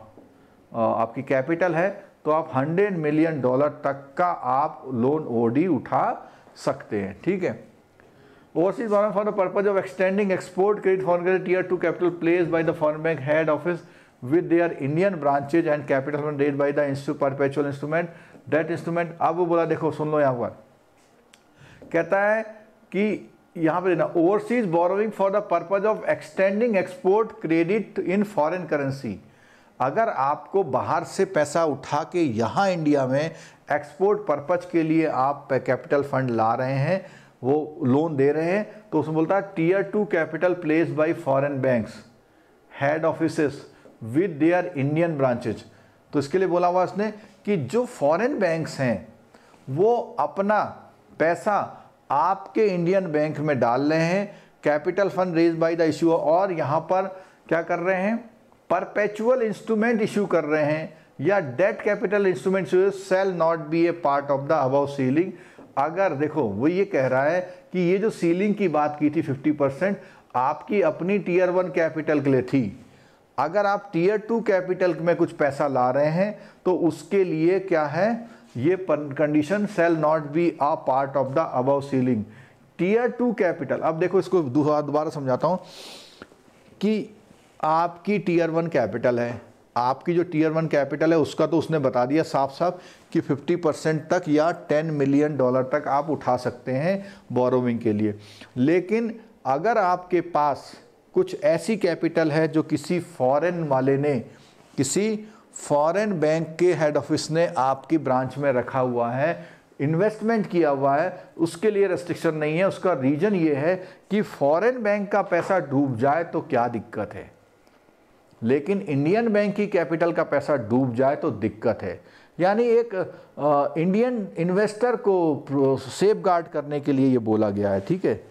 आपकी कैपिटल है तो आप $100 मिलियन तक का आप लोन ओडी उठा सकते हैं, ठीक है। Overseas borrowing for the purpose of extending export credit foreign tier 2 capital place by the foreign bank head office with their Indian branches and capital fund raised by the institute perpetual instrument debt instrument. अब वो बोला, देखो सुन लो, यहाँ पर कहता है कि यहाँ पे देना overseas borrowing for the purpose of extending export credit in foreign currency. अगर आपको बाहर से पैसा उठा के यहाँ इंडिया में एक्सपोर्ट पर्पज के लिए आप कैपिटल फंड ला रहे हैं, वो लोन दे रहे हैं, तो उसमें बोलता है tier 2 capital place by foreign banks head offices with their Indian branches. तो इसके लिए बोला हुआ उसने कि जो फॉरेन बैंक्स हैं वो अपना पैसा आपके इंडियन बैंक में डाल रहे हैं, capital fund raise by the issuer, और यहाँ पर क्या कर रहे हैं, परपेचुअल इंस्ट्रूमेंट इशू कर रहे हैं या debt capital instrument shall not be a part of the above ceiling. अगर देखो वो ये कह रहा है कि ये जो सीलिंग की बात की थी 50% आपकी अपनी टीयर 1 कैपिटल के लिए थी, अगर आप टीयर 2 कैपिटल में कुछ पैसा ला रहे हैं तो उसके लिए क्या है, ये condition shall not be a part of the above ceiling. Tier 2 capital, अब देखो इसको दोबारा समझाता हूँ कि आपकी टीयर 1 कैपिटल है, आपकी जो टीयर 1 कैपिटल है उसका तो उसने बता दिया साफ साफ कि 50% तक या $10 मिलियन तक आप उठा सकते हैं बोरोविंग के लिए। लेकिन अगर आपके पास कुछ ऐसी कैपिटल है जो किसी फॉरेन वाले ने, किसी फॉरेन बैंक के हेड ऑफिस ने आपकी ब्रांच में रखा हुआ है, इन्वेस्टमेंट किया हुआ है, उसके लिए रेस्ट्रिक्शन नहीं है। उसका रीजन ये है कि फॉरेन बैंक का पैसा डूब जाए तो क्या दिक्कत है, लेकिन इंडियन बैंक की कैपिटल का पैसा डूब जाए तो दिक्कत है। यानी एक इंडियन इन्वेस्टर को सेफ गार्ड करने के लिए ये बोला गया है, ठीक है।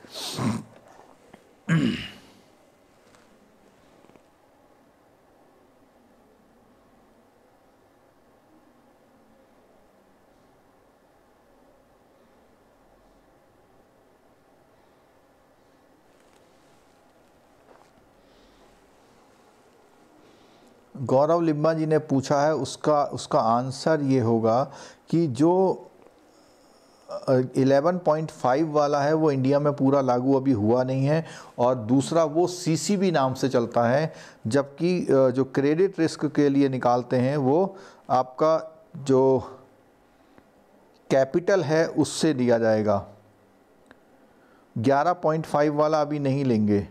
गौरव लिम्बा जी ने पूछा है, उसका आंसर ये होगा कि जो 11.5 वाला है वो इंडिया में पूरा लागू अभी हुआ नहीं है, और दूसरा वो सीसीबी नाम से चलता है, जबकि जो क्रेडिट रिस्क के लिए निकालते हैं वो आपका जो कैपिटल है उससे दिया जाएगा। 11.5 वाला अभी नहीं लेंगे।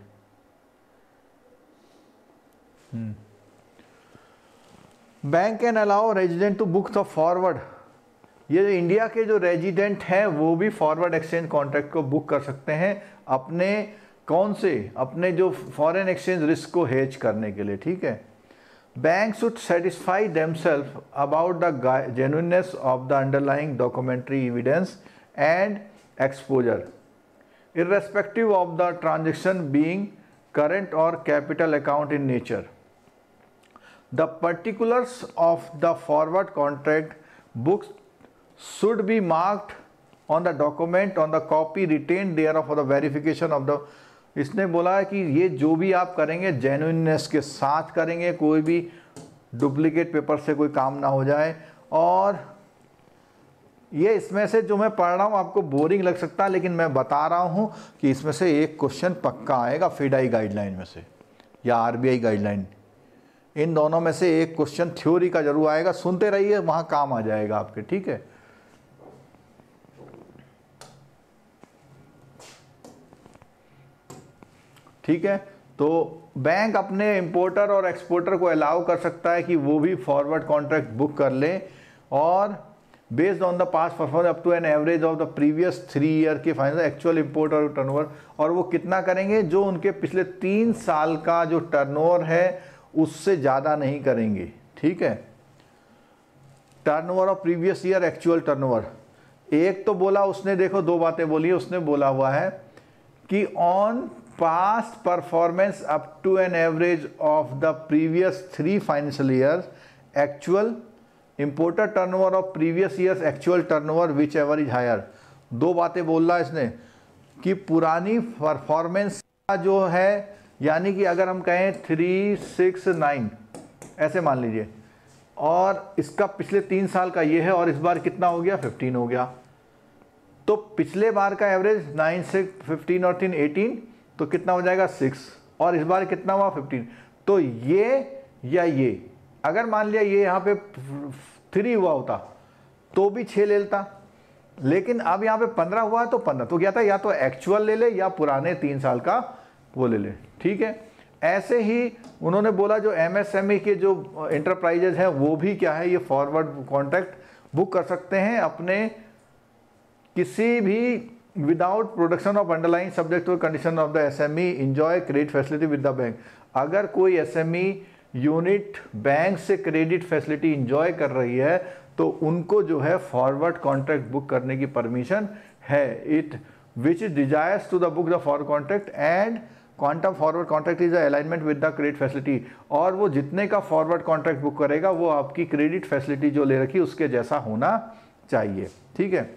Bank can allow resident to book the forward, ये जो इंडिया के जो रेजिडेंट हैं वो भी फॉरवर्ड एक्सचेंज कॉन्ट्रैक्ट को बुक कर सकते हैं अपने कौन से, अपने जो फॉरेन एक्सचेंज रिस्क को हेज करने के लिए, ठीक है। Bank should satisfy themselves about the genuineness of the underlying documentary evidence and exposure irrespective of the transaction being current or capital account in nature. The particulars of the forward contract books should be marked on the document on the copy retained thereof for the verification of the, इसने बोला है कि ये जो भी आप करेंगे genuineness के साथ करेंगे, कोई भी डुप्लीकेट पेपर से कोई काम ना हो जाए। और ये इसमें से जो मैं पढ़ रहा हूँ आपको बोरिंग लग सकता है, लेकिन मैं बता रहा हूँ कि इसमें से एक क्वेश्चन पक्का आएगा फिडाई गाइडलाइन में से या आरबीआई गाइडलाइन, इन दोनों में से एक क्वेश्चन थ्योरी का जरूर आएगा। सुनते रहिए, वहाँ काम आ जाएगा आपके, ठीक है। ठीक है, तो बैंक अपने इंपोर्टर और एक्सपोर्टर को अलाउ कर सकता है कि वो भी फॉरवर्ड कॉन्ट्रैक्ट बुक कर लें, और based on the past performance up to an average of the previous 3 year के फाइनल एक्चुअल इंपोर्ट और टर्नओवर, और वो कितना करेंगे, जो उनके पिछले 3 साल का जो टर्नओवर है उससे ज़्यादा नहीं करेंगे, ठीक है। Turnover of previous year actual turnover, एक तो बोला उसने, देखो 2 बातें बोली है उसने, बोला हुआ है कि on past performance up to an average of the previous 3 financial year actual importer turnover of previous years actual turnover whichever is higher. 2 बातें बोल रहा है इसने कि पुरानी परफॉर्मेंस का जो है, यानी कि अगर हम कहें 369 ऐसे मान लीजिए, और इसका पिछले 3 साल का ये है, और इस बार कितना हो गया, 15 हो गया, तो पिछले बार का एवरेज 9 से 15 और 3 18, तो कितना हो जाएगा 6, और इस बार कितना हुआ 15। तो ये या ये, अगर मान लिया ये यहाँ पे 3 हुआ होता तो भी 6 ले लेता, लेकिन अब यहाँ पे 15 हुआ तो 15, तो क्या था, या तो एक्चुअल ले ले या पुराने 3 साल का वो ले ले, ठीक है। ऐसे ही उन्होंने बोला जो एमएसएमई के जो इंटरप्राइजेज हैं वो भी क्या है, ये फॉरवर्ड कॉन्ट्रैक्ट बुक कर सकते हैं अपने किसी भी without production of underline subject to condition of the SME enjoy credit facility with the bank. अगर कोई एसएमई यूनिट बैंक से क्रेडिट फैसिलिटी इंजॉय कर रही है तो उनको जो है फॉरवर्ड कॉन्ट्रैक्ट बुक करने की परमिशन है। It which is desires to the book the forward contract and quantum forward contract is alignment with the credit facility, और वो जितने का फॉरवर्ड कॉन्ट्रैक्ट बुक करेगा वो आपकी क्रेडिट फैसिलिटी जो ले रखी उसके जैसा होना चाहिए, ठीक है।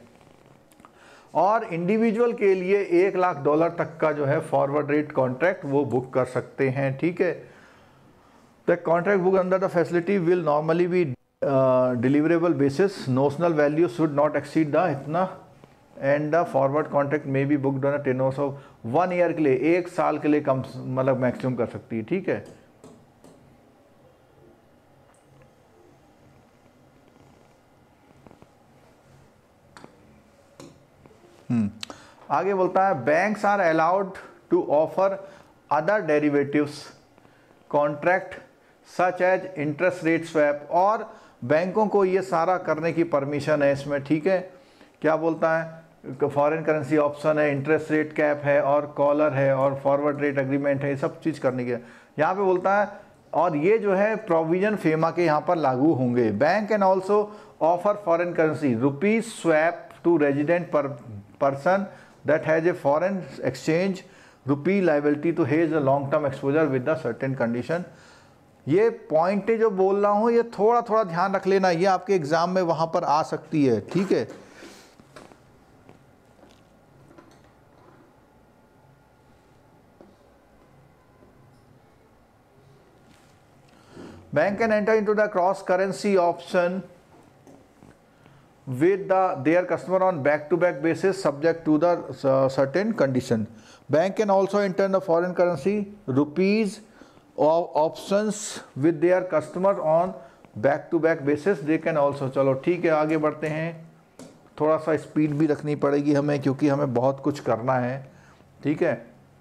और इंडिविजुअल के लिए $1 लाख तक का जो है फॉरवर्ड रेट कॉन्ट्रैक्ट वो बुक कर सकते हैं, ठीक है। The contract book under the facility will normally be deliverable basis. Notional value should not exceed the इतना, and the forward contract may be booked on a tenure of 1 year के लिए, 1 साल के लिए कम मतलब मैक्सिमम कर सकती है, ठीक है। आगे बोलता है banks are allowed to offer other derivatives contract such as interest rate swap, और बैंकों को ये सारा करने की परमिशन है इसमें, ठीक है। क्या बोलता है, फॉरेन करेंसी ऑप्शन है, इंटरेस्ट रेट कैप है, और कॉलर है, और फॉरवर्ड रेट एग्रीमेंट है, ये सब चीज़ करने की यहाँ पे बोलता है। और ये जो है प्रोविजन फेमा के यहाँ पर लागू होंगे। Bank can also offer foreign currency rupees swap to resident person that has a foreign exchange rupee liability to hedge a long term exposure with the certain condition. ये पॉइंट जो बोल रहा हूँ ये थोड़ा थोड़ा ध्यान रख लेना, ये आपके एग्जाम में वहाँ पर आ सकती है, ठीक है। Bank can enter into the cross currency option with their customer on back-to-back basis subject to the certain condition. Bank can also enter the foreign currency rupees or options with their customer on back-to-back basis. They can also. चलो ठीक है, आगे बढ़ते हैं. थोड़ा सा speed भी रखनी पड़ेगी हमें क्योंकि हमें बहुत कुछ करना है. ठीक है,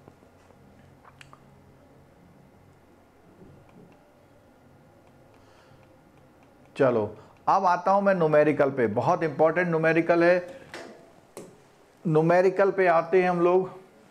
चलो अब आता हूं मैं न्यूमेरिकल पे. बहुत इंपॉर्टेंट न्यूमेरिकल है. न्यूमेरिकल पे आते हैं हम लोग.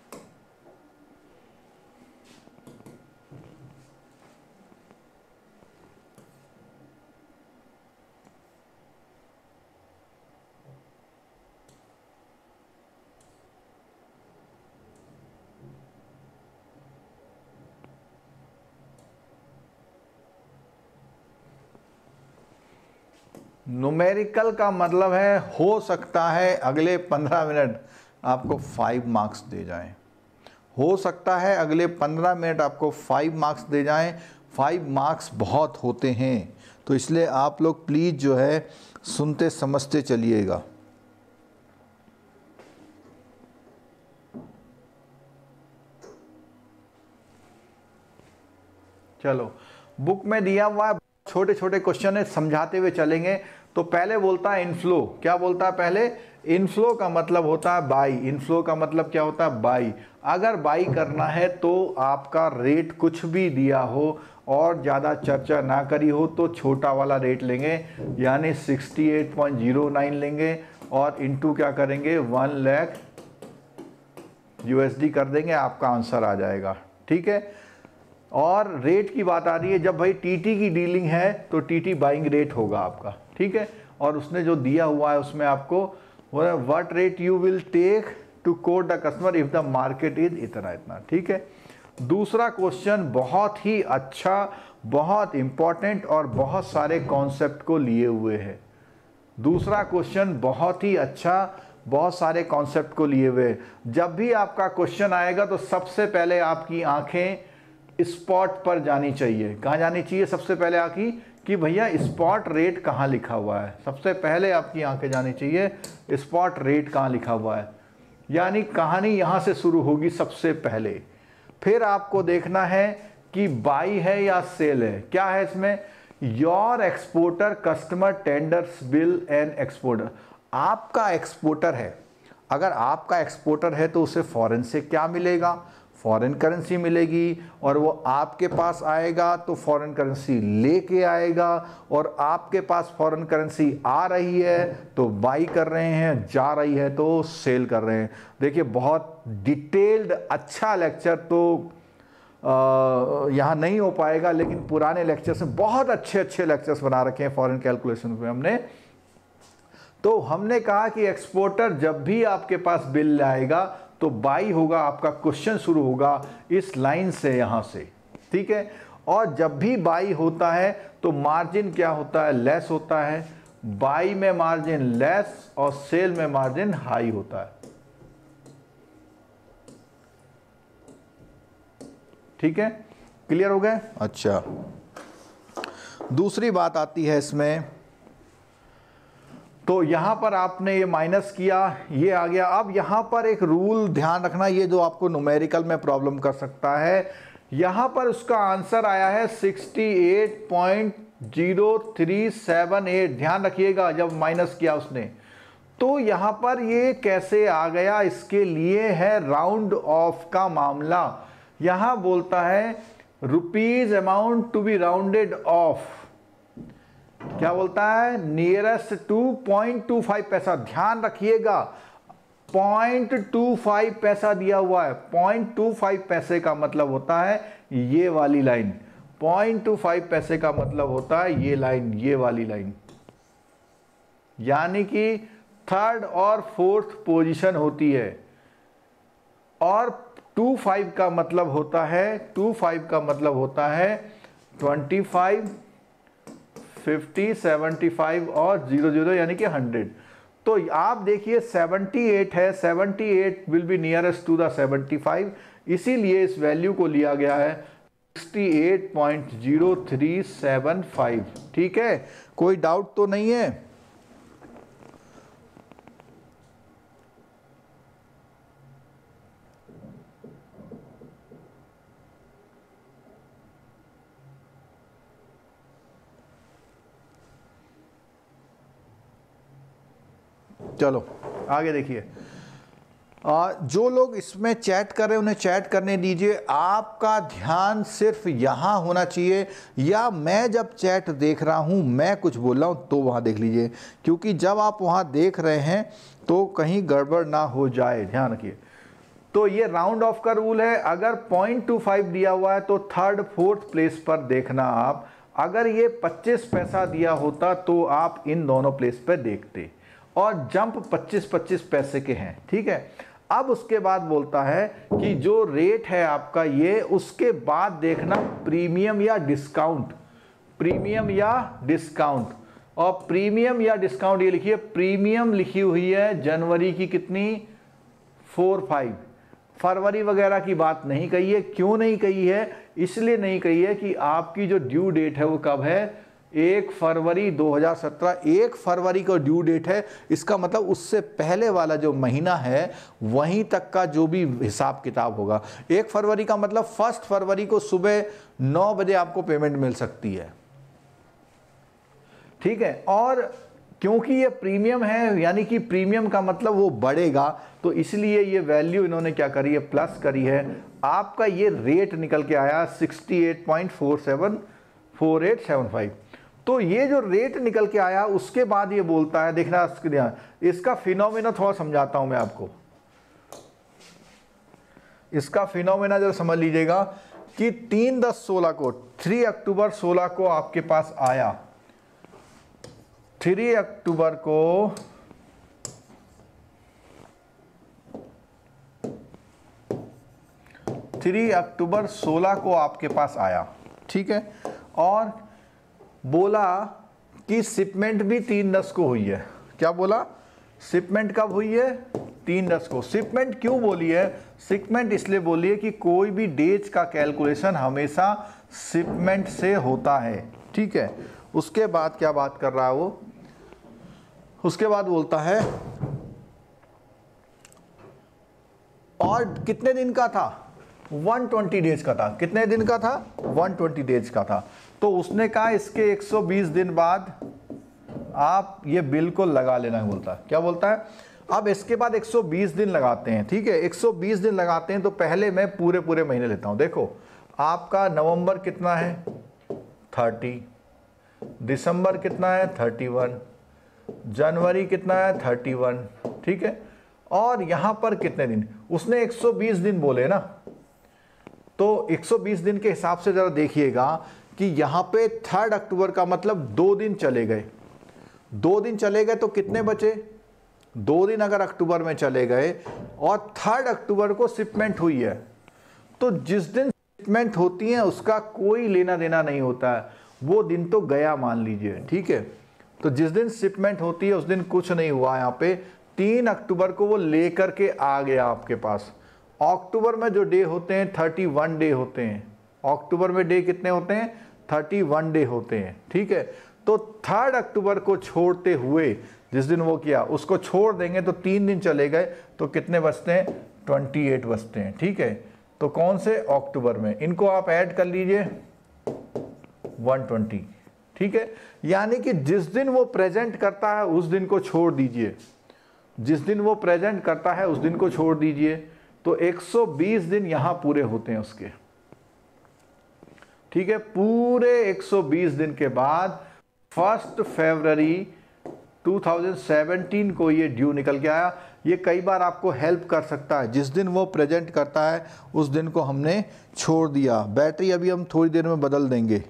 न्यूमेरिकल का मतलब है हो सकता है अगले 15 मिनट आपको 5 मार्क्स दे जाएं. हो सकता है अगले 15 मिनट आपको 5 मार्क्स दे जाएं. 5 मार्क्स बहुत होते हैं, तो इसलिए आप लोग प्लीज़ जो है सुनते समझते चलिएगा. चलो, बुक में दिया हुआ है, छोटे छोटे क्वेश्चन है, समझाते हुए चलेंगे. तो पहले बोलता है इनफ्लो. क्या बोलता है पहले? इनफ्लो का मतलब होता है बाई. इनफ्लो का मतलब क्या होता है? बाई. अगर बाई करना है तो आपका रेट कुछ भी दिया हो और ज़्यादा चर्चा ना करी हो तो छोटा वाला रेट लेंगे, यानी 68.09 लेंगे और इनटू क्या करेंगे? 1 लाख USD कर देंगे, आपका आंसर आ जाएगा. ठीक है. और रेट की बात आ रही है, जब भाई टीटी की डीलिंग है तो टीटी बाइंग रेट होगा आपका. ठीक है. और उसने जो दिया हुआ है उसमें आपको what rate you will take to quote the customer if the market is इतना इतना. ठीक है. दूसरा क्वेश्चन बहुत ही अच्छा, बहुत इंपॉर्टेंट और बहुत सारे कॉन्सेप्ट को लिए हुए है. दूसरा क्वेश्चन बहुत ही अच्छा, बहुत सारे कॉन्सेप्ट को लिए हुए. जब भी आपका क्वेश्चन आएगा तो सबसे पहले आपकी आंखें स्पॉट पर जानी चाहिए. कहाँ जानी चाहिए सबसे पहले आंखी? कि भैया स्पॉट रेट कहाँ लिखा हुआ है. सबसे पहले आपकी आंखें जानी चाहिए स्पॉट रेट कहाँ लिखा हुआ है, यानी कहानी यहाँ से शुरू होगी सबसे पहले. फिर आपको देखना है कि बाई है या सेल है. क्या है इसमें? Your exporter customer tenders bill and exporter. आपका एक्सपोर्टर है, अगर आपका एक्सपोर्टर है तो उसे फॉरेन से क्या मिलेगा? फॉरेन करेंसी मिलेगी. और वो आपके पास आएगा तो फॉरेन करेंसी लेके आएगा, और आपके पास फॉरेन करेंसी आ रही है तो बाई कर रहे हैं, जा रही है तो सेल कर रहे हैं. देखिए, बहुत डिटेल्ड अच्छा लेक्चर तो यहाँ नहीं हो पाएगा, लेकिन पुराने लेक्चर्स में बहुत अच्छे अच्छे लेक्चर्स बना रखे हैं फॉरेन कैलकुलेशन में हमने. तो हमने कहा कि एक्सपोर्टर जब भी आपके पास बिल आएगा तो बाई होगा. आपका क्वेश्चन शुरू होगा इस लाइन से, यहां से. ठीक है. और जब भी बाई होता है तो मार्जिन क्या होता है? लेस होता है. बाई में मार्जिन लेस और सेल में मार्जिन हाई होता है. ठीक है. क्लियर हो गए? अच्छा, दूसरी बात आती है इसमें. तो यहाँ पर आपने ये माइनस किया, ये आ गया. अब यहाँ पर एक रूल ध्यान रखना, ये जो आपको न्यूमेरिकल में प्रॉब्लम कर सकता है. यहाँ पर उसका आंसर आया है 68.0378. ध्यान रखिएगा जब माइनस किया उसने. तो यहाँ पर ये कैसे आ गया, इसके लिए है राउंड ऑफ का मामला. यहाँ बोलता है rupees amount to be rounded off. क्या बोलता है? नियरेस्ट टू 0.25 पैसा. ध्यान रखिएगा 0.25 पैसा दिया हुआ है. 0.25 पैसे का मतलब होता है ये वाली लाइन. 0.25 पैसे का मतलब होता है ये लाइन, ये वाली लाइन, यानी कि थर्ड और फोर्थ पोजीशन होती है. और 25 का मतलब होता है, 25 का मतलब होता है 25, 50, 75 और 00 यानी कि 100. तो आप देखिए 78 है, 78 will be nearest to the 75, इसीलिए इस वैल्यू को लिया गया है 68.0375. ठीक है. कोई डाउट तो नहीं है? चलो आगे देखिए, जो लोग इसमें चैट कर रहे हैं उन्हें चैट करने दीजिए। आपका ध्यान सिर्फ यहाँ होना चाहिए, या मैं जब चैट देख रहा हूँ, मैं कुछ बोल रहा हूँ तो वहाँ देख लीजिए, क्योंकि जब आप वहाँ देख रहे हैं तो कहीं गड़बड़ ना हो जाए, ध्यान रखिए। तो ये राउंड ऑफ का रूल है। अगर 0.25 दिया हुआ है तो थर्ड फोर्थ प्लेस पर देखना आप। अगर ये 25 पैसा दिया होता तो आप इन दोनों प्लेस पर देखते, और जंप 25-25 पैसे के हैं, ठीक है। अब उसके बाद बोलता है कि जो रेट है आपका ये, उसके बाद देखना प्रीमियम या डिस्काउंट, प्रीमियम या डिस्काउंट। और प्रीमियम या डिस्काउंट ये लिखिए, प्रीमियम लिखी हुई है जनवरी की कितनी, 4-5, फरवरी वगैरह की बात नहीं कही है। क्यों नहीं कही है? इसलिए नहीं कही है कि आपकी जो ड्यू डेट है वो कब है, 1 फरवरी 2017। 1 फरवरी का ड्यू डेट है, इसका मतलब उससे पहले वाला जो महीना है वहीं तक का जो भी हिसाब किताब होगा। 1 फरवरी का मतलब 1 फरवरी को सुबह 9 बजे आपको पेमेंट मिल सकती है, ठीक है। और क्योंकि ये प्रीमियम है, यानी कि प्रीमियम का मतलब वो बढ़ेगा, तो इसलिए ये वैल्यू इन्होंने क्या करी है, प्लस करी है। आपका ये रेट निकल के आया 68.474875। तो ये जो रेट निकल के आया उसके बाद ये बोलता है, देखना ध्यान, इसका फिनोमेना थोड़ा समझाता हूं मैं आपको। इसका फिनोमेना जरा समझ लीजिएगा कि 3/10/16 को, 3 अक्टूबर 16 को आपके पास आया, 3 अक्टूबर को 3 अक्टूबर 16 को आपके पास आया, ठीक है। और बोला कि शिपमेंट भी 3/10 को हुई है। क्या बोला? शिपमेंट कब हुई है? 3/10 को। शिपमेंट क्यों बोली है? शिपमेंट इसलिए बोली है कि कोई भी डेज का कैलकुलेशन हमेशा शिपमेंट से होता है, ठीक है। उसके बाद क्या बात कर रहा है वो, उसके बाद बोलता है और कितने दिन का था, 120 डेज का था। कितने दिन का था? 120 डेज का था। तो उसने कहा इसके 120 दिन बाद आप ये बिल को लगा लेना, बोलता है। क्या बोलता है? अब इसके बाद 120 दिन लगाते हैं, ठीक है। 120 दिन लगाते हैं तो पहले मैं पूरे महीने लेता हूं। देखो आपका नवंबर कितना है, 30, दिसंबर कितना है, 31, जनवरी कितना है, 31, ठीक है। और यहां पर कितने दिन, उसने 120 दिन बोले ना, तो 120 दिन के हिसाब से जरा देखिएगा कि यहां पे 3 अक्टूबर का मतलब 2 दिन चले गए। 2 दिन चले गए तो कितने बचे? 2 दिन अगर अक्टूबर में चले गए और 3 अक्टूबर को शिपमेंट हुई है, तो जिस दिन शिपमेंट होती है उसका कोई लेना देना नहीं होता है, वो दिन तो गया मान लीजिए, ठीक है। तो जिस दिन शिपमेंट होती है उस दिन कुछ नहीं हुआ। यहाँ पे 3 अक्टूबर को वो लेकर के आ गया आपके पास। अक्टूबर में जो डे होते हैं 31 डे होते हैं। अक्टूबर में डे कितने होते हैं? 31 डे होते हैं, ठीक है। तो 3 अक्टूबर को छोड़ते हुए जिस दिन वो किया उसको छोड़ देंगे तो 3 दिन चले गए, तो कितने बचते हैं? 28 बचते हैं, ठीक है। तो कौन से? अक्टूबर में। इनको आप ऐड कर लीजिए 120, ठीक है। यानी कि जिस दिन वो प्रेजेंट करता है उस दिन को छोड़ दीजिए, जिस दिन वो प्रेजेंट करता है उस दिन को छोड़ दीजिए। तो 120 दिन यहां पूरे होते हैं उसके, ठीक है। पूरे 120 दिन के बाद 1 फरवरी 2017 को ये ड्यू निकल के आया। ये कई बार आपको हेल्प कर सकता है। जिस दिन वो प्रेजेंट करता है उस दिन को हमने छोड़ दिया। बैटरी अभी हम थोड़ी देर में बदल देंगे।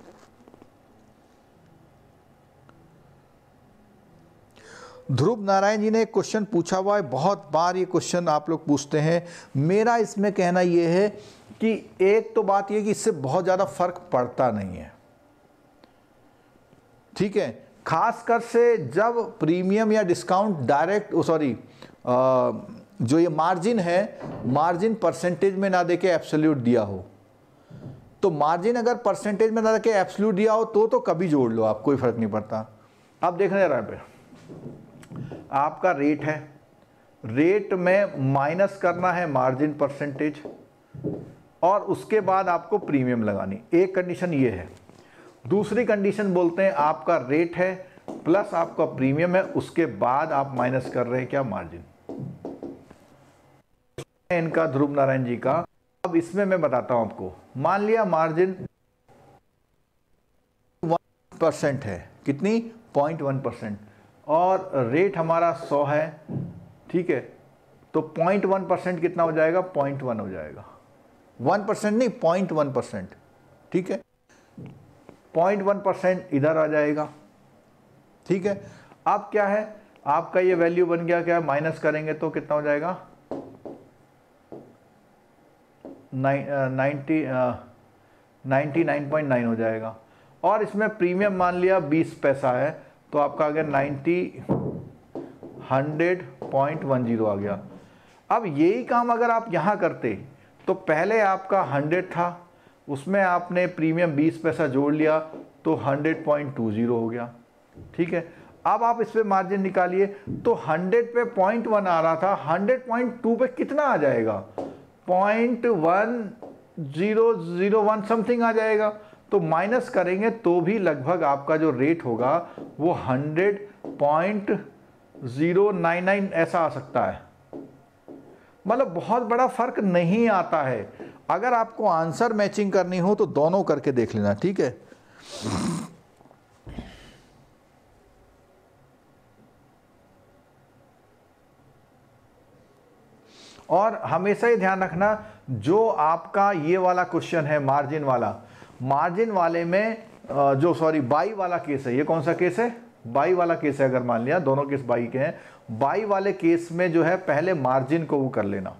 ध्रुव नारायण जी ने एक क्वेश्चन पूछा हुआ है, बहुत बार ये क्वेश्चन आप लोग पूछते हैं। मेरा इसमें कहना ये है कि एक तो बात ये कि इससे बहुत ज़्यादा फर्क पड़ता नहीं है, ठीक है। खासकर से जब प्रीमियम या डिस्काउंट डायरेक्ट जो ये मार्जिन है, मार्जिन परसेंटेज में ना देके एब्सोल्यूट दिया हो। तो मार्जिन अगर परसेंटेज में ना देके एब्सोल्यूट दिया हो तो कभी जोड़ लो आप, कोई फर्क नहीं पड़ता। अब देखना जरा पे, आपका रेट है, रेट में माइनस करना है मार्जिन परसेंटेज, और उसके बाद आपको प्रीमियम लगानी। एक कंडीशन ये है। दूसरी कंडीशन बोलते हैं आपका रेट है प्लस आपका प्रीमियम है, उसके बाद आप माइनस कर रहे हैं क्या, मार्जिन। इनका ध्रुव नारायण जी का। अब इसमें मैं बताता हूं आपको, मान लिया मार्जिन 1% है, कितनी, 0.1%, और रेट हमारा 100 है, ठीक है, तो 0.1% कितना हो जाएगा, 0.1 हो जाएगा, 1% नहीं, 0.1%, ठीक है, 0.1% इधर आ जाएगा, ठीक है। अब क्या है, आपका ये वैल्यू बन गया क्या, माइनस करेंगे तो कितना हो जाएगा, 99.9 हो जाएगा, और इसमें प्रीमियम मान लिया 20 पैसा है, तो आपका आ गया 100.10 आ गया। अब यही काम अगर आप यहाँ करते तो पहले आपका 100 था, उसमें आपने प्रीमियम 20 पैसा जोड़ लिया तो 100.20 हो गया, ठीक है। अब आप इस पे मार्जिन निकालिए तो 100 पे 0.1 आ रहा था, 100.2 पे कितना आ जाएगा, 0.1001 समथिंग आ जाएगा, तो माइनस करेंगे तो भी लगभग आपका जो रेट होगा वो 100.099 ऐसा आ सकता है, मतलब बहुत बड़ा फर्क नहीं आता है। अगर आपको आंसर मैचिंग करनी हो तो दोनों करके देख लेना, ठीक है। और हमेशा ही ध्यान रखना, जो आपका ये वाला क्वेश्चन है मार्जिन वाला, मार्जिन वाले में बाई वाला केस है, ये कौन सा केस है, बाई वाला केस है। अगर मान लिया दोनों केस बाई के हैं, बाई वाले केस में जो है पहले मार्जिन को वो कर लेना,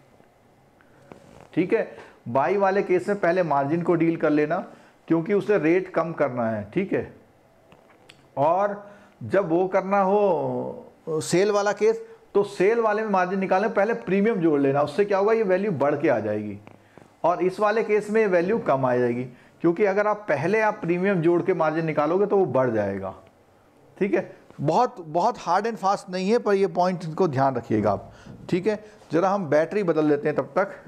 ठीक है। बाई वाले केस में पहले मार्जिन को डील कर लेना, क्योंकि उसे रेट कम करना है, ठीक है। और जब वो करना हो सेल वाला केस, तो सेल वाले में मार्जिन निकालने पहले प्रीमियम जोड़ लेना, उससे क्या होगा, ये वैल्यू बढ़ के आ जाएगी, और इस वाले केस में ये वैल्यू कम आ जाएगी, क्योंकि अगर आप पहले प्रीमियम जोड़ के मार्जिन निकालोगे तो वो बढ़ जाएगा, ठीक है। बहुत बहुत हार्ड एंड फास्ट नहीं है, पर ये पॉइंट को ध्यान रखिएगा आप, ठीक है। जरा हम बैटरी बदल लेते हैं तब तक।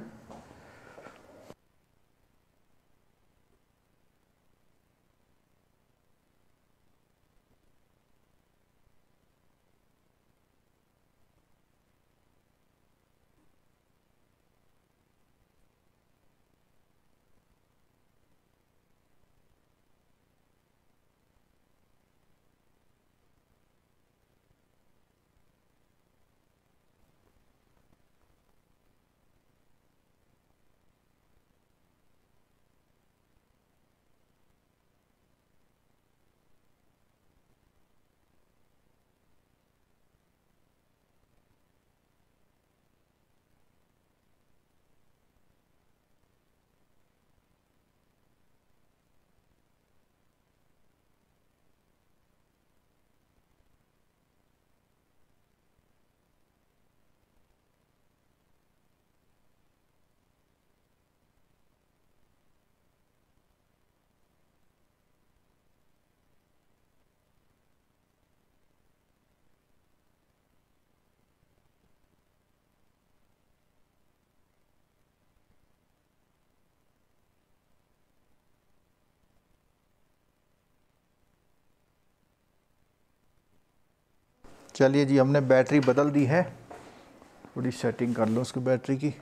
चलिए जी, हमने बैटरी बदल दी है, थोड़ी सेटिंग कर लो उसकी बैटरी की।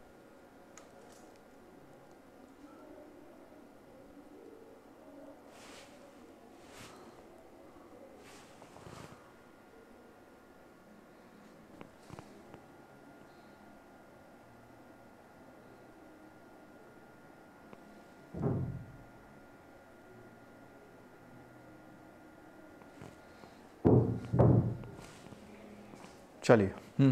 चलिए,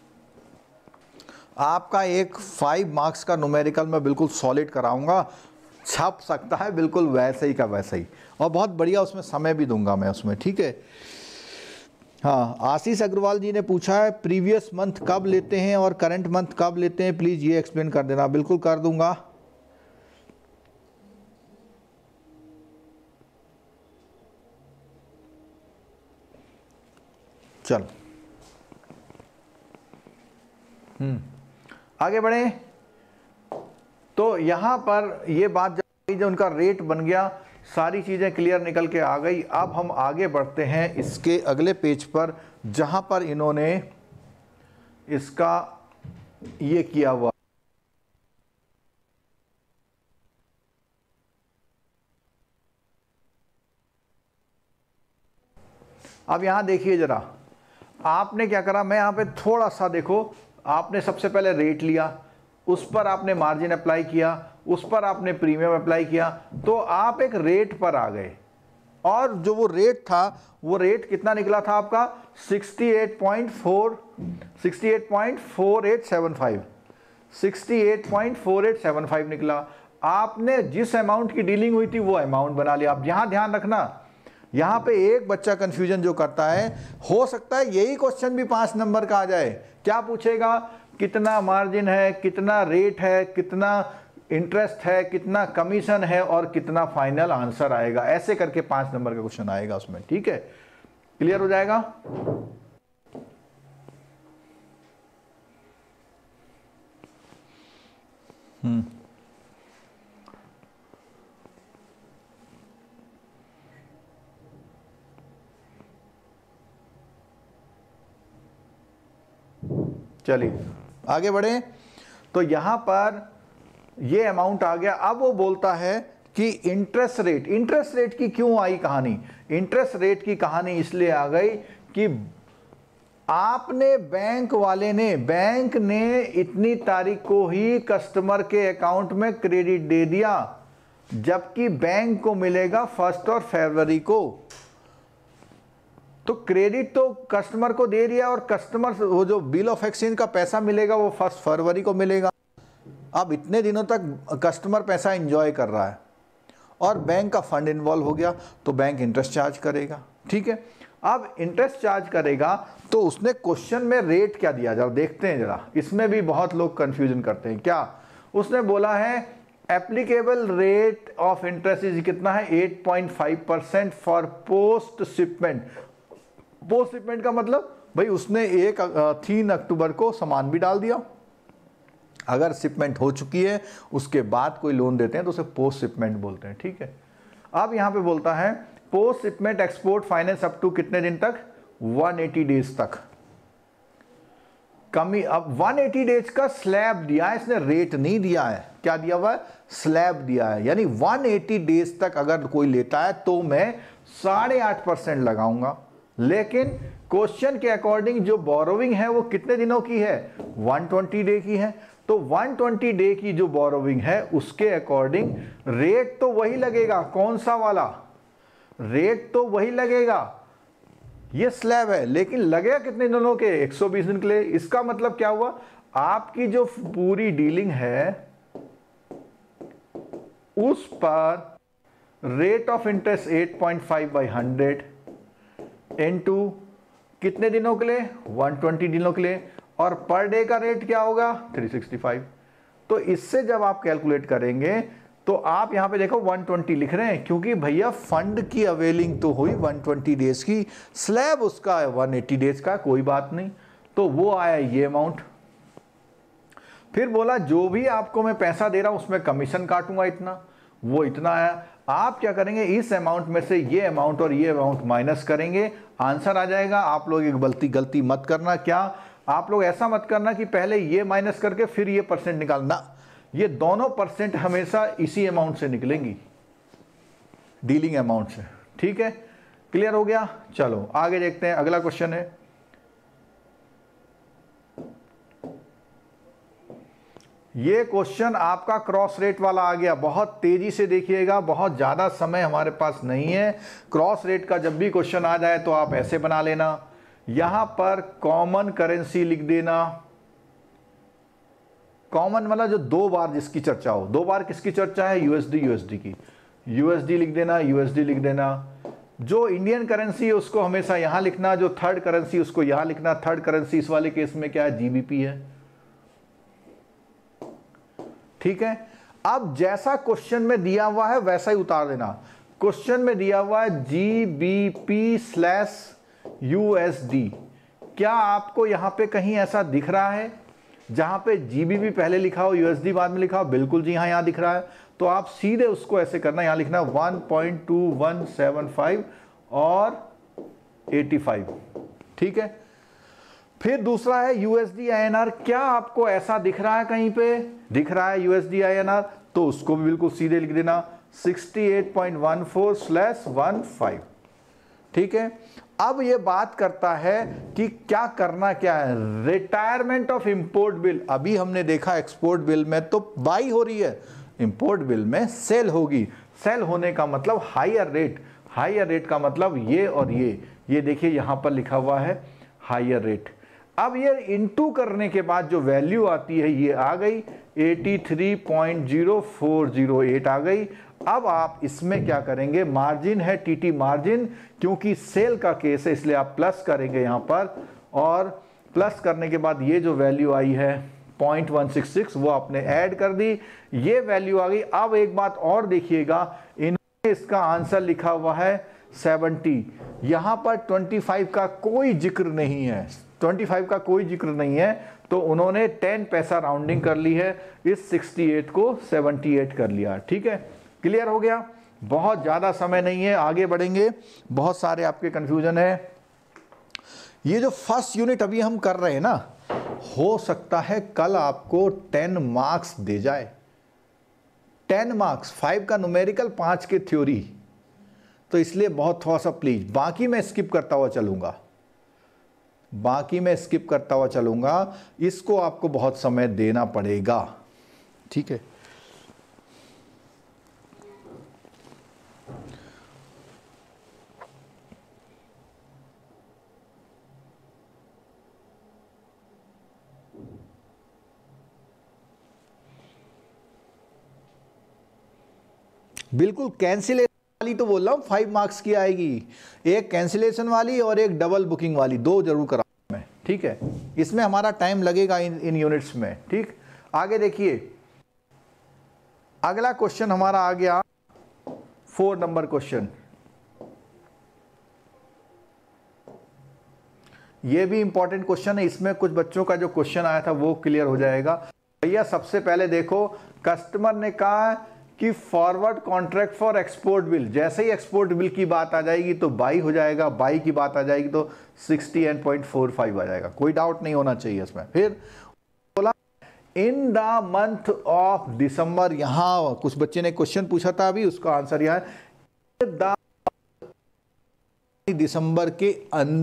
आपका एक 5 मार्क्स का न्यूमेरिकल मैं बिल्कुल सॉलिड कराऊंगा, छप सकता है बिल्कुल वैसे ही का वैसे ही, और बहुत बढ़िया उसमें समय भी दूंगा मैं उसमें, ठीक है। हाँ, आशीष अग्रवाल जी ने पूछा है प्रीवियस मंथ कब लेते हैं और करंट मंथ कब लेते हैं, प्लीज़ ये एक्सप्लेन कर देना। बिल्कुल कर दूंगा। चलो आगे बढ़े। तो यहाँ पर ये बात जब उनका रेट बन गया सारी चीज़ें क्लियर निकल के आ गई। अब हम आगे बढ़ते हैं इसके अगले पेज पर, जहां पर इन्होंने इसका ये किया हुआ। अब यहां देखिए जरा, आपने क्या करा, मैं यहां पे थोड़ा सा देखो, आपने सबसे पहले रेट लिया, उस पर आपने मार्जिन अप्लाई किया, उस पर आपने प्रीमियम अप्लाई किया, तो आप एक रेट पर आ गए। और जो वो रेट था, वो रेट कितना निकला था आपका 68.4875 निकला। आपने जिस अमाउंट की डीलिंग हुई थी वो अमाउंट बना लिया। आप यहां ध्यान रखना, यहां पे एक बच्चा कंफ्यूजन जो करता है, हो सकता है यही क्वेश्चन भी 5 नंबर का आ जाए। क्या पूछेगा, कितना मार्जिन है, कितना रेट है, कितना इंटरेस्ट है, कितना कमीशन है और कितना फाइनल आंसर आएगा, ऐसे करके 5 नंबर का क्वेश्चन आएगा उसमें। ठीक है, क्लियर हो जाएगा। चलिए आगे बढ़े। तो यहां पर ये अमाउंट आ गया। अब वो बोलता है कि इंटरेस्ट रेट की क्यों आई कहानी। इंटरेस्ट रेट की कहानी इसलिए आ गई कि आपने बैंक ने इतनी तारीख को ही कस्टमर के अकाउंट में क्रेडिट दे दिया, जबकि बैंक को मिलेगा 1 और फरवरी को। तो क्रेडिट तो कस्टमर को दे दिया और कस्टमर वो जो बिल ऑफ एक्सचेंज का पैसा मिलेगा वो 1 फरवरी को मिलेगा। अब इतने दिनों तक कस्टमर पैसा एंजॉय कर रहा है और बैंक का फंड इन्वॉल्व हो गया, तो बैंक इंटरेस्ट चार्ज करेगा। ठीक है, अब इंटरेस्ट चार्ज करेगा तो उसने क्वेश्चन में रेट क्या दिया, जरा देखते हैं जरा। इसमें भी बहुत लोग कंफ्यूजन करते हैं। क्या उसने बोला है, applicable rate of interest is कितना है 8.5% for post shipment. Post shipment का मतलब भाई उसने 3 अक्टूबर को सामान भी डाल दिया। अगर शिपमेंट हो चुकी है उसके बाद कोई लोन देते हैं तो उसे पोस्ट शिपमेंट बोलते हैं। ठीक है, अब यहां पे बोलता है post shipment export finance up to कितने दिन तक, 180 डेज तक। कमी, अब 180 डेज का स्लैब दिया है इसने, रेट नहीं दिया है। क्या दिया हुआ है, स्लैब दिया है। यानी 180 डेज तक अगर कोई लेता है तो मैं 8.5% लगाऊंगा। लेकिन क्वेश्चन के अकॉर्डिंग जो बोरोविंग है वो कितने दिनों की है, 120 डे की है। तो 120 डे की जो बोरोविंग है उसके अकॉर्डिंग रेट तो वही लगेगा। कौन सा वाला रेट, तो वही लगेगा। ये स्लैब है, लेकिन लगेगा कितने दिनों के, 120 दिन के लिए। इसका मतलब क्या हुआ, आपकी जो पूरी डीलिंग है उस पर रेट ऑफ इंटरेस्ट 8.5/100 इनटू कितने दिनों के लिए, 120 दिनों के लिए, और पर डे का रेट क्या होगा 365। तो इससे जब आप कैलकुलेट करेंगे तो आप यहां पे देखो 120 लिख रहे हैं, क्योंकि भैया फंड की अवेलिंग तो हुई 120 डेज की, स्लैब उसका है 180 डेज का, कोई बात नहीं। तो वो आया ये अमाउंट। फिर बोला जो भी आपको मैं पैसा दे रहा हूं उसमें कमीशन काटूंगा इतना, वो इतना आया। आप क्या करेंगे, इस अमाउंट में से ये अमाउंट और ये अमाउंट माइनस करेंगे, आंसर आ जाएगा। आप लोग एक गलती मत करना। क्या आप लोग ऐसा मत करना कि पहले ये माइनस करके फिर ये परसेंट निकालना, ये दोनों परसेंट हमेशा इसी अमाउंट से निकलेंगी, डीलिंग अमाउंट से। ठीक है, क्लियर हो गया। चलो आगे देखते हैं, अगला क्वेश्चन है, ये क्वेश्चन आपका क्रॉस रेट वाला आ गया। बहुत तेजी से देखिएगा, बहुत ज्यादा समय हमारे पास नहीं है। क्रॉस रेट का जब भी क्वेश्चन आ जाए तो आप ऐसे बना लेना, यहां पर कॉमन करेंसी लिख देना। कॉमन मतलब जो 2 बार जिसकी चर्चा हो, 2 बार किसकी चर्चा है, यूएसडी की, यूएसडी लिख देना, यूएसडी लिख देना। जो इंडियन करेंसी है उसको हमेशा यहां लिखना, जो थर्ड करेंसी उसको यहां लिखना। थर्ड करेंसी इस वाले केस में क्या है, जीबीपी है। ठीक है, अब जैसा क्वेश्चन में दिया हुआ है वैसा ही उतार देना। क्वेश्चन में दिया हुआ है GBP/USD। क्या आपको यहां पे कहीं ऐसा दिख रहा है जहां पे GBP पहले लिखा हो, USD बाद में लिखा हो? बिल्कुल जी हाँ, यहां दिख रहा है। तो आप सीधे उसको ऐसे करना, यहां लिखना 1.2175 और 85, ठीक है। फिर दूसरा है यूएसडी आईएनआर। क्या आपको ऐसा दिख रहा है, कहीं पे दिख रहा है यूएसडी आईएनआर, तो उसको भी बिल्कुल सीधे लिख देना 68.14/15, ठीक है। अब ये बात करता है कि क्या करना क्या है, रिटायरमेंट ऑफ इंपोर्ट बिल। अभी हमने देखा एक्सपोर्ट बिल में तो बाई हो रही है, इंपोर्ट बिल में सेल होगी। सेल होने का मतलब हायर रेट, हायर रेट का मतलब ये और ये देखिए यहां पर लिखा हुआ है हायर रेट। अब ये इनटू करने के बाद जो वैल्यू आती है ये आ गई 83.0408 आ गई। अब आप इसमें क्या करेंगे, मार्जिन है टीटी मार्जिन, क्योंकि सेल का केस है इसलिए आप प्लस करेंगे यहां पर, और प्लस करने के बाद ये जो वैल्यू आई है 0.166 वो आपने ऐड कर दी, ये वैल्यू आ गई। अब एक बात और देखिएगा, इन्होंने इसका आंसर लिखा हुआ है 70, यहां पर 25 का कोई जिक्र नहीं है, 25 का कोई जिक्र नहीं है, तो उन्होंने 10 पैसा राउंडिंग कर ली है, इस 68 को 78 कर लिया, ठीक है। क्लियर हो गया, बहुत ज्यादा समय नहीं है, आगे बढ़ेंगे, बहुत सारे आपके कंफ्यूजन है। ये जो फर्स्ट यूनिट अभी हम कर रहे हैं ना, हो सकता है कल आपको 10 मार्क्स दे जाए, 10 मार्क्स, 5 का न्यूमेरिकल, 5 के थ्योरी, तो इसलिए बहुत थोड़ा सा प्लीज, बाकी मैं स्किप करता हुआ चलूंगा, बाकी मैं स्किप करता हुआ चलूंगा, इसको आपको बहुत समय देना पड़ेगा, ठीक है। बिल्कुल कैंसिलेशन वाली तो बोल रहा हूं 5 मार्क्स की आएगी, एक कैंसिलेशन वाली और एक डबल बुकिंग वाली, दो जरूर कराऊंगा मैं, ठीक है। इसमें हमारा टाइम लगेगा इन यूनिट्स में, ठीक। आगे देखिए, अगला क्वेश्चन हमारा आ गया 4 नंबर क्वेश्चन। ये भी इंपॉर्टेंट क्वेश्चन है, इसमें कुछ बच्चों का जो क्वेश्चन आया था वो क्लियर हो जाएगा। भैया सबसे पहले देखो, कस्टमर ने कहा कि forward contract for export bill, जैसे ही एक्सपोर्ट बिल की बात आ जाएगी तो बाई हो जाएगा, बाई की बात आ जाएगी तो 68.45 आ जाएगा, कोई डाउट नहीं होना चाहिए इसमें। फिर बोला in the month of December, यहां कुछ बच्चे ने क्वेश्चन पूछा था अभी, उसका आंसर यहां है दिसंबर के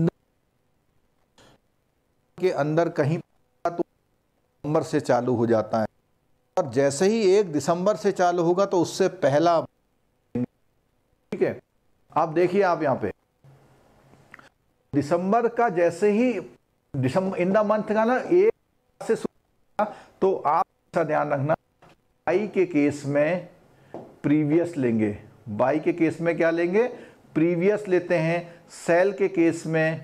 अंदर कहीं तो दिसंबर से चालू हो जाता है, और जैसे ही 1 दिसंबर से चालू होगा तो उससे पहला, ठीक है। आप देखिए, आप यहां पे दिसंबर का जैसे ही दिसंबर इन द मंथ का ना 1 से तो आप ऐसा ध्यान रखना, बाई के केस में प्रीवियस लेंगे, बाई के केस में क्या लेंगे, प्रीवियस लेते हैं। सेल के केस में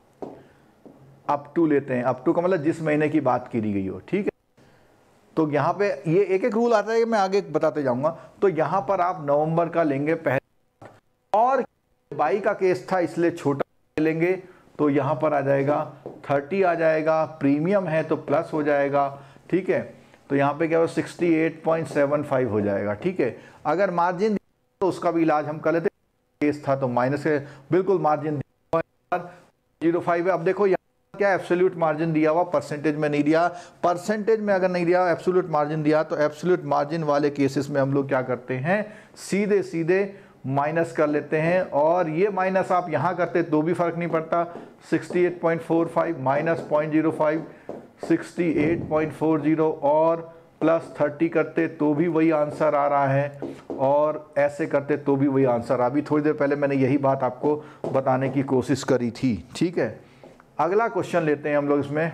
अप टू लेते हैं, अप टू का मतलब जिस महीने की बात की गई हो, ठीक है। तो यहां पे ये एक एक रूल आता है, मैं आगे बताते जाऊंगा। तो यहां पर आप नवंबर का लेंगे पहले, और बाई का केस था इसलिए छोटा लेंगे, तो यहां पर आ जाएगा 30 आ जाएगा, प्रीमियम है तो प्लस हो जाएगा, ठीक है। तो यहां पे क्या हो 68.75 हो जाएगा, ठीक है। अगर मार्जिन तो उसका भी इलाज हम कर लेते, केस था तो माइनस है, बिल्कुल मार्जिन 0.05 है। अब देखो क्या एब्सोल्यूट मार्जिन दिया हुआ, परसेंटेज में नहीं दिया, परसेंटेज में अगर नहीं दिया, एब्सोल्यूट मार्जिन दिया, तो एब्सोल्यूट मार्जिन वाले केसेस में हम लोग क्या करते हैं, सीधे सीधे माइनस कर लेते हैं, और ये माइनस आप यहां करते तो भी फर्क नहीं पड़ता, 68.45 माइनस 0.05 68.40 और प्लस 30 करते तो भी वही आंसर आ रहा है, और ऐसे करते तो भी वही आंसर। अभी थोड़ी देर पहले मैंने यही बात आपको बताने की कोशिश करी थी, ठीक है। अगला क्वेश्चन लेते हैं हम लोग, इसमें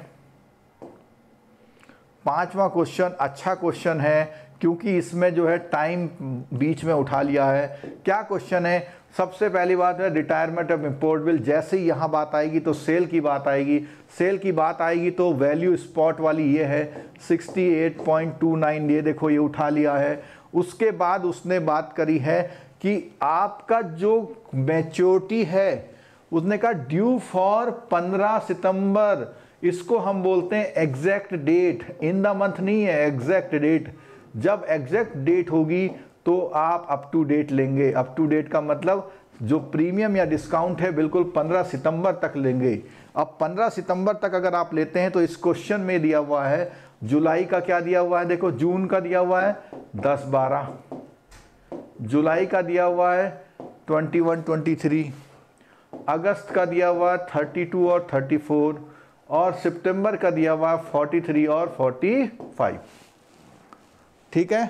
5वां क्वेश्चन अच्छा क्वेश्चन है, क्योंकि इसमें जो है टाइम बीच में उठा लिया है। क्या क्वेश्चन है, सबसे पहली बात है रिटायरमेंट ऑफ इंपोर्ट बिल, जैसे ही यहाँ बात आएगी तो सेल की बात आएगी, सेल की बात आएगी तो वैल्यू स्पॉट वाली ये है 68.29, ये देखो ये उठा लिया है। उसके बाद उसने बात करी है कि आपका जो मैच्योरिटी है, उसने कहा ड्यू फॉर 15 सितंबर, इसको हम बोलते हैं exact date, in the month नहीं है, एग्जैक्ट डेट। जब एग्जैक्ट डेट होगी तो आप अप टू डेट लेंगे। अप टू डेट का मतलब जो प्रीमियम या डिस्काउंट है बिल्कुल 15 सितंबर तक लेंगे। अब 15 सितंबर तक अगर आप लेते हैं तो इस क्वेश्चन में दिया हुआ है जुलाई का क्या दिया हुआ है, देखो जून का दिया हुआ है 10-12, जुलाई का दिया हुआ है 21-23, अगस्त का दिया हुआ है 32 और 34, और सितंबर का दिया हुआ है 43 और 45। ठीक है,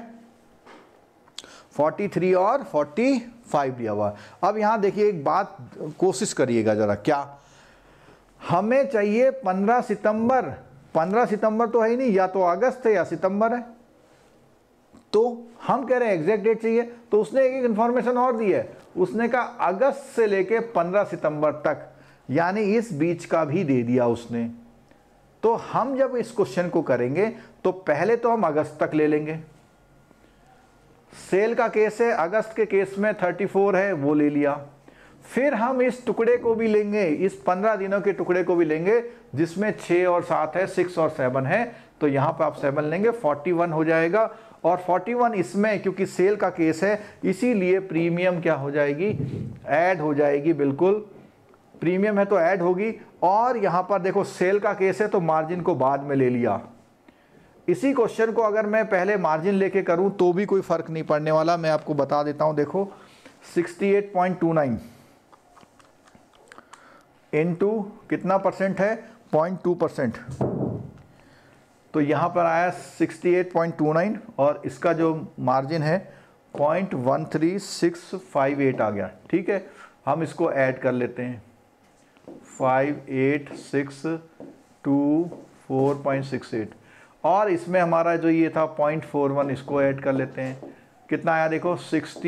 43 और 45 दिया हुआ। अब यहां देखिए एक बात कोशिश करिएगा जरा, क्या हमें चाहिए 15 सितंबर, 15 सितंबर तो है ही नहीं, या तो अगस्त है या सितंबर है, तो हम कह रहे हैं एग्जैक्ट डेट चाहिए। तो उसने एक इंफॉर्मेशन और दी है, उसने कहा अगस्त से लेके 15 सितंबर तक, यानी इस बीच का भी दे दिया उसने। तो हम जब इस क्वेश्चन को करेंगे तो पहले तो हम अगस्त तक ले लेंगे। सेल का केस है, अगस्त के केस में 34 है, वो ले लिया। फिर हम इस टुकड़े को भी लेंगे, इस 15 दिनों के टुकड़े को भी लेंगे जिसमें 6 और 7 है, 6 और 7 है, तो यहां पर आप 7 लेंगे, 41 हो जाएगा। और 41 इसमें क्योंकि सेल का केस है इसीलिए प्रीमियम क्या हो जाएगी, ऐड हो जाएगी, बिल्कुल प्रीमियम है तो ऐड होगी। और यहां पर देखो सेल का केस है तो मार्जिन को बाद में ले लिया। इसी क्वेश्चन को अगर मैं पहले मार्जिन लेके करूं तो भी कोई फर्क नहीं पड़ने वाला, मैं आपको बता देता हूं। देखो 68.29 इनटू कितना परसेंट है, 0.2%, तो यहां पर आया 68.29 और इसका जो मार्जिन है 0.13658 आ गया। ठीक है, हम इसको ऐड कर लेते हैं, 5862.4.68, और इसमें हमारा जो ये था 0.41, इसको ऐड कर लेते हैं, कितना आया देखो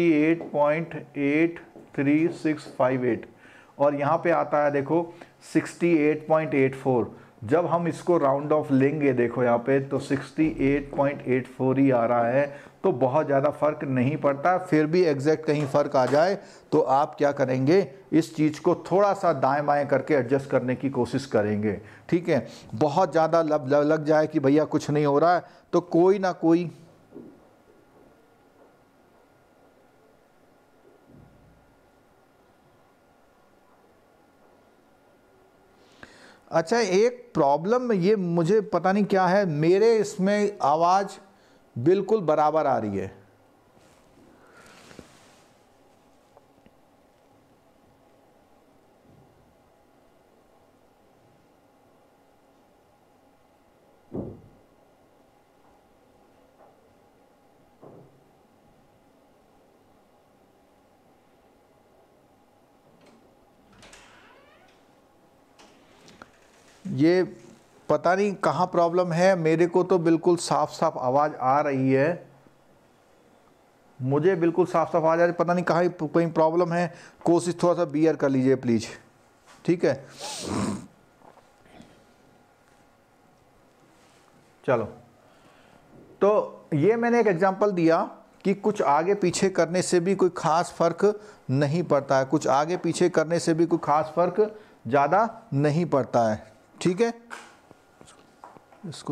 68.83658, और यहाँ पे आता है देखो 68.84। जब हम इसको राउंड ऑफ लेंगे देखो यहाँ पे तो 68.84 ही आ रहा है, तो बहुत ज़्यादा फर्क नहीं पड़ता। फिर भी एग्जैक्ट कहीं फ़र्क आ जाए तो आप क्या करेंगे, इस चीज़ को थोड़ा सा दाएं बाएं करके एडजस्ट करने की कोशिश करेंगे। ठीक है, बहुत ज़्यादा लग जाए कि भैया कुछ नहीं हो रहा है तो कोई ना कोई अच्छा, एक प्रॉब्लम ये मुझे पता नहीं क्या है, मेरे इसमें आवाज़ बिल्कुल बराबर आ रही है। ये पता नहीं कहाँ प्रॉब्लम है, मेरे को तो बिल्कुल साफ साफ आवाज़ आ रही है, मुझे बिल्कुल साफ साफ आवाज़ आ रही है, पता नहीं कहाँ कहीं प्रॉब्लम है। कोशिश थोड़ा सा बियर कर लीजिए प्लीज़। ठीक है, चलो, तो ये मैंने एक एग्जांपल दिया कि कुछ आगे पीछे करने से भी कोई ख़ास फ़र्क नहीं पड़ता है, कुछ आगे पीछे करने से भी कोई ख़ास फ़र्क ज़्यादा नहीं पड़ता है। ठीक है, इसको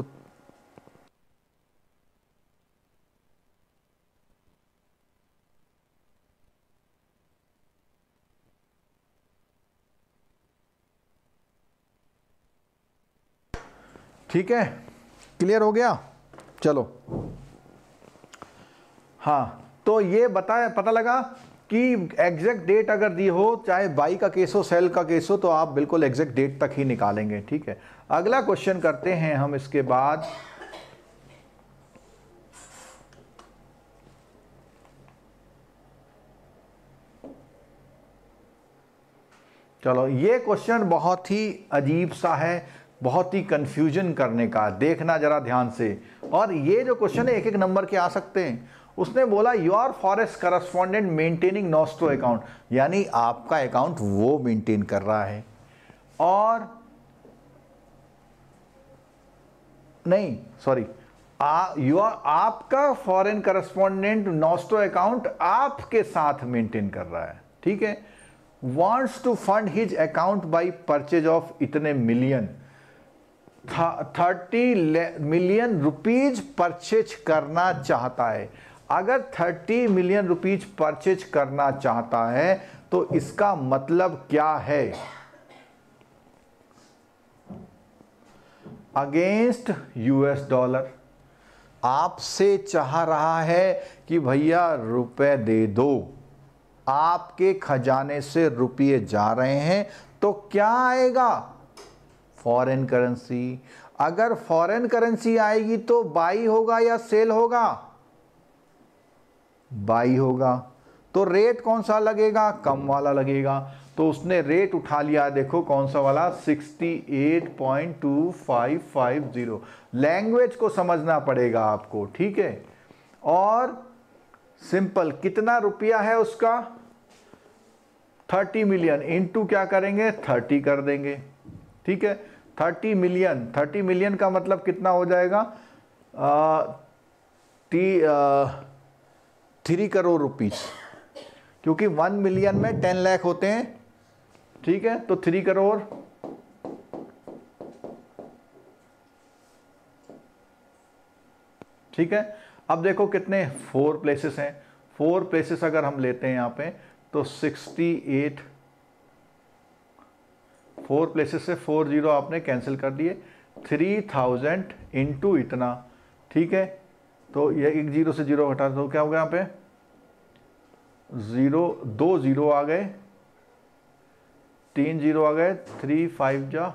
ठीक है, क्लियर हो गया। चलो, हाँ, तो ये पता लगा कि एग्जैक्ट डेट अगर दी हो, चाहे बाई का केस हो सेल का केस हो, तो आप बिल्कुल एग्जैक्ट डेट तक ही निकालेंगे। ठीक है, अगला क्वेश्चन करते हैं हम इसके बाद। चलो, ये क्वेश्चन बहुत ही अजीब सा है, बहुत ही कंफ्यूजन करने का, देखना जरा ध्यान से। और ये जो क्वेश्चन है एक एक नंबर के आ सकते हैं। उसने बोला your forest correspondent maintaining nostro account, यानी आपका अकाउंट वो मेंटेन कर रहा है, और नहीं सॉरी आपका फॉरेन करस्पॉन्डेंट नॉस्ट्रो अकाउंट आपके साथ मेंटेन कर रहा है। ठीक है, wants to fund his account by purchase of इतने मिलियन, 30 मिलियन रुपीज परचेज करना चाहता है। अगर 30 मिलियन रुपीज परचेज करना चाहता है तो इसका मतलब क्या है? अगेंस्ट यूएस डॉलर आपसे चाह रहा है कि भैया रुपए दे दो, आपके खजाने से रुपये जा रहे हैं, तो क्या आएगा? Foreign currency. अगर फॉरेन करेंसी आएगी तो बाई होगा या सेल होगा? बाई होगा। तो रेट कौन सा लगेगा? कम वाला लगेगा। तो उसने रेट उठा लिया, देखो कौन सा वाला, 68.2550। लैंग्वेज को समझना पड़ेगा आपको, ठीक है। और सिंपल, कितना रुपया है उसका? 30 मिलियन इंटू क्या करेंगे? 30 कर देंगे, ठीक है। 30 मिलियन का मतलब कितना हो जाएगा? 3 करोड़ रुपीस, क्योंकि 1 मिलियन में 10 लाख होते हैं, ठीक है। तो 3 करोड़, ठीक है। अब देखो कितने 4 प्लेसेस हैं। 4 प्लेसेस अगर हम लेते हैं यहाँ पे तो 68, 4 प्लेसेस से 4 जीरो आपने कैंसिल कर दिए, 3000 इंटू इतना, ठीक है। तो ये एक जीरो से जीरो हटा दो, क्या होगा यहाँ पे? जीरो, 2 जीरो आ गए, 3 जीरो आ गए, 3 5 जा,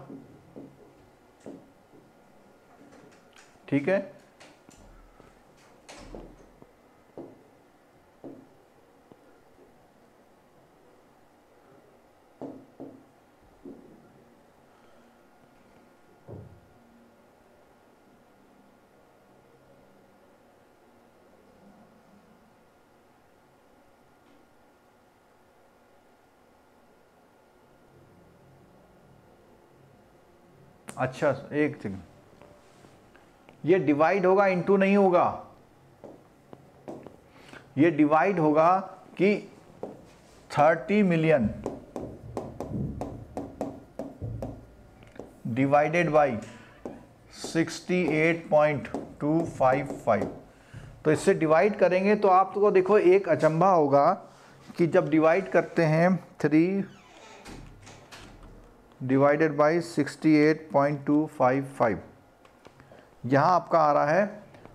ठीक है। अच्छा एक सेकंड, ये डिवाइड होगा, इंटू नहीं होगा। ये डिवाइड होगा कि 30 मिलियन डिवाइडेड बाई 68.255। तो इससे डिवाइड करेंगे तो आपको देखो एक अचंभा होगा कि जब डिवाइड करते हैं 3 डिवाइडेड बाई 68.255, यहाँ आपका आ रहा है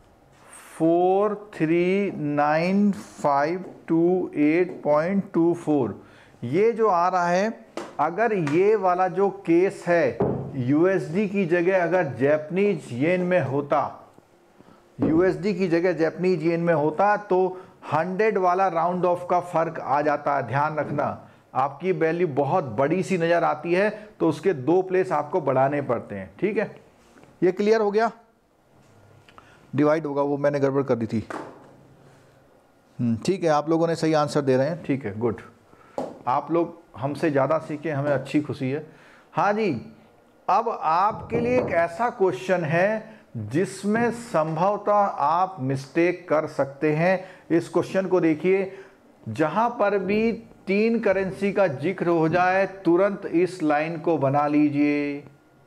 439528.24। ये जो आ रहा है, अगर ये वाला जो केस है यूएसडी की जगह अगर जैपनीज येन में होता, यूएसडी की जगह जैपनीज येन में होता तो 100 वाला राउंड ऑफ का फर्क आ जाता है। ध्यान रखना, आपकी वैल्यू बहुत बड़ी सी नजर आती है तो उसके 2 प्लेस आपको बढ़ाने पड़ते हैं, ठीक है। ये क्लियर हो गया? डिवाइड होगा, वो मैंने गड़बड़ कर दी थी। ठीक है, आप लोगों ने सही आंसर दे रहे हैं, ठीक है, गुड। आप लोग हमसे ज़्यादा सीखे, हमें अच्छी खुशी है। हाँ जी, अब आपके लिए एक ऐसा क्वेश्चन है जिसमें संभवतः आप मिस्टेक कर सकते हैं। इस क्वेश्चन को देखिए, जहां पर भी 3 करेंसी का जिक्र हो जाए तुरंत इस लाइन को बना लीजिए।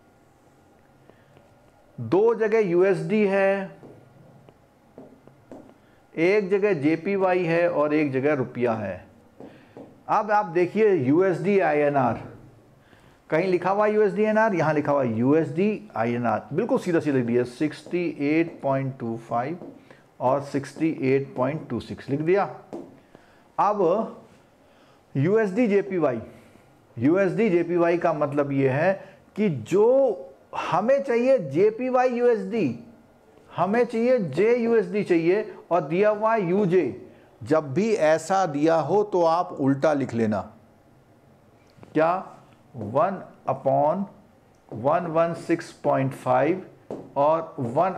2 जगह यूएसडी है, एक जगह जेपीवाई है और एक जगह रुपया है। अब आप देखिए यूएसडी आईएनआर, कहीं लिखा हुआ यूएसडी आईएनआर, यहां लिखा हुआ यूएसडी आईएनआर, बिल्कुल सीधा सीधा लिख दिया, 68.25 और 68.26 लिख दिया। अब यूएसडी जेपीवाई, यूएसडी जेपीवाई का मतलब यह है कि जो हमें चाहिए जेपीवाई यूएसडी, हमें चाहिए जे यूएसडी चाहिए और दिया हुआ यूजे। जब भी ऐसा दिया हो तो आप उल्टा लिख लेना, क्या 1/116.5 और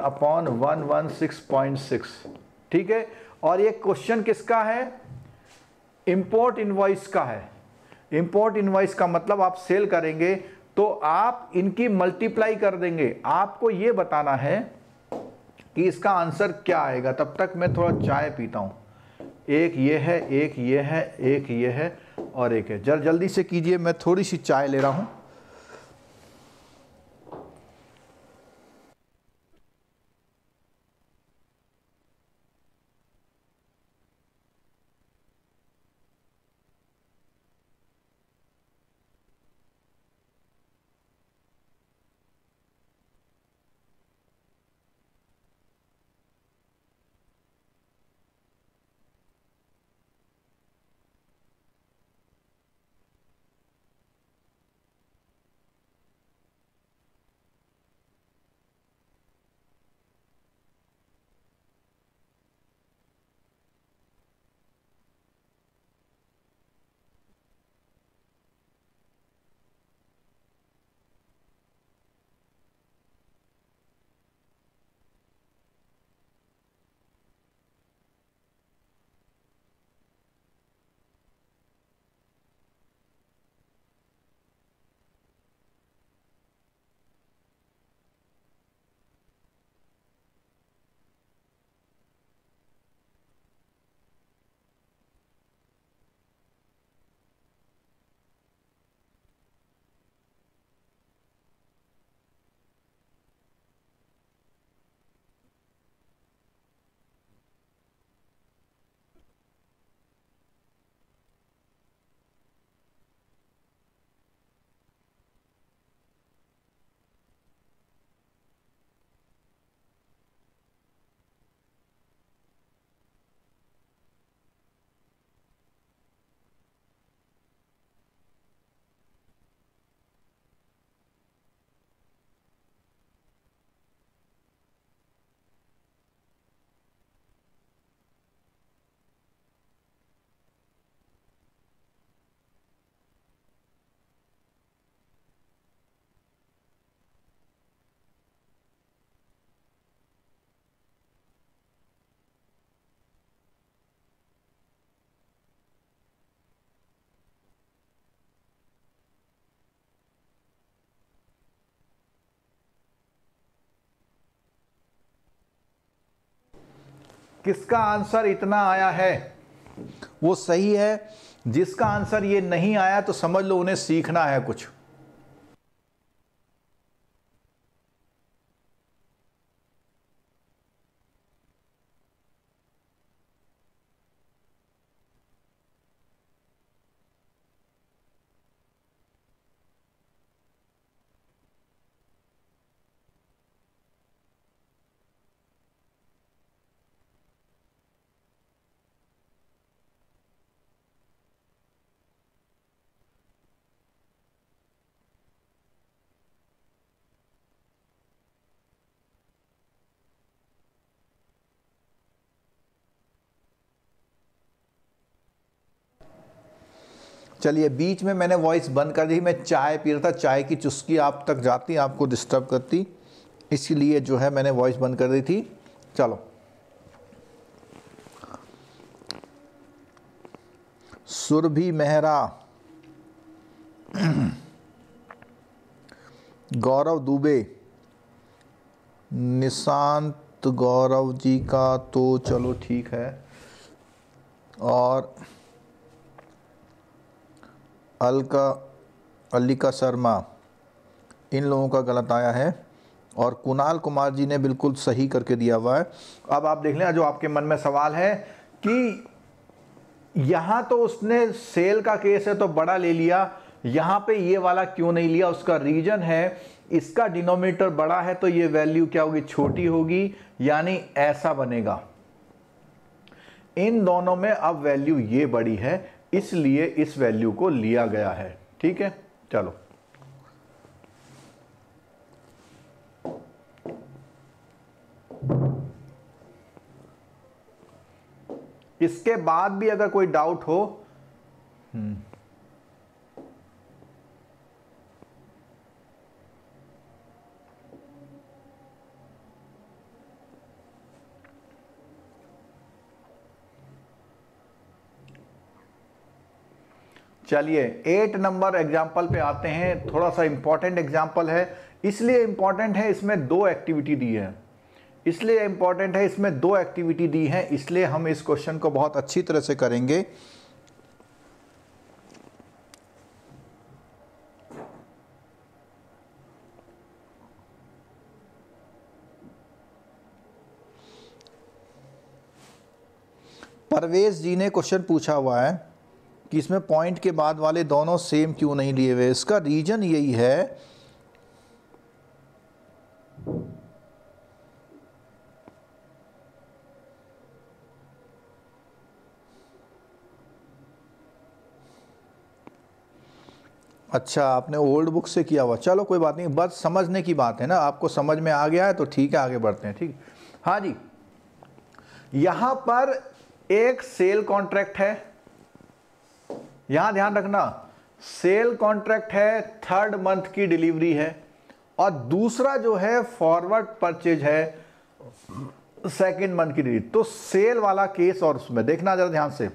1/116.6, ठीक है। और ये क्वेश्चन किसका है? इंपोर्ट इनवॉइस का है। इंपोर्ट इनवॉइस का मतलब आप सेल करेंगे तो आप इनकी मल्टीप्लाई कर देंगे। आपको ये बताना है कि इसका आंसर क्या आएगा। तब तक मैं थोड़ा चाय पीता हूं। एक ये है, एक ये है, एक ये है और एक है। जल्दी से कीजिए, मैं थोड़ी सी चाय ले रहा हूं। किसका आंसर इतना आया है वो सही है, जिसका आंसर ये नहीं आया तो समझ लो उन्हें सीखना है कुछ। चलिए, बीच में मैंने वॉइस बंद कर दी, मैं चाय पी रहा था, चाय की चुस्की आप तक जाती, आपको डिस्टर्ब करती, इसलिए जो है मैंने वॉइस बंद कर दी थी। चलो, सुरभि मेहरा, गौरव दुबे, निशांत गौरव जी का तो चलो ठीक है, और अलिका शर्मा, इन लोगों का गलत आया है, और कुणाल कुमार जी ने बिल्कुल सही करके दिया हुआ है। अब आप देख लें, जो आपके मन में सवाल है कि यहाँ तो उसने सेल का केस है तो बड़ा ले लिया, यहाँ पे ये वाला क्यों नहीं लिया, उसका रीजन है इसका डिनोमिनेटर बड़ा है तो ये वैल्यू क्या होगी, छोटी होगी, यानी ऐसा बनेगा। इन दोनों में अब वैल्यू ये बड़ी है, इसलिए इस वैल्यू को लिया गया है। ठीक है, चलो इसके बाद भी अगर कोई डाउट हो, चलिए 8 नंबर एग्जाम्पल पे आते हैं। थोड़ा सा इंपॉर्टेंट एग्जाम्पल है, इसलिए इंपॉर्टेंट है, इसमें 2 एक्टिविटी दी है, इसलिए इंपॉर्टेंट है, इसमें 2 एक्टिविटी दी है, इसलिए हम इस क्वेश्चन को बहुत अच्छी तरह से करेंगे। परवेज जी ने क्वेश्चन पूछा हुआ है कि इसमें पॉइंट के बाद वाले दोनों सेम क्यों नहीं लिए हुए। इसका रीजन यही है अच्छा, आपने ओल्ड बुक से किया हुआ, चलो कोई बात नहीं, बस समझने की बात है ना, आपको समझ में आ गया है तो ठीक है, आगे बढ़ते हैं। ठीक, हाँ जी, यहां पर एक सेल कॉन्ट्रैक्ट है, यहां ध्यान रखना, सेल कॉन्ट्रैक्ट है, 3rd मंथ की डिलीवरी है, और दूसरा जो है फॉरवर्ड परचेज है, 2nd मंथ की डिलीवरी। तो सेल वाला केस और उसमें देखना जरा ध्यान से,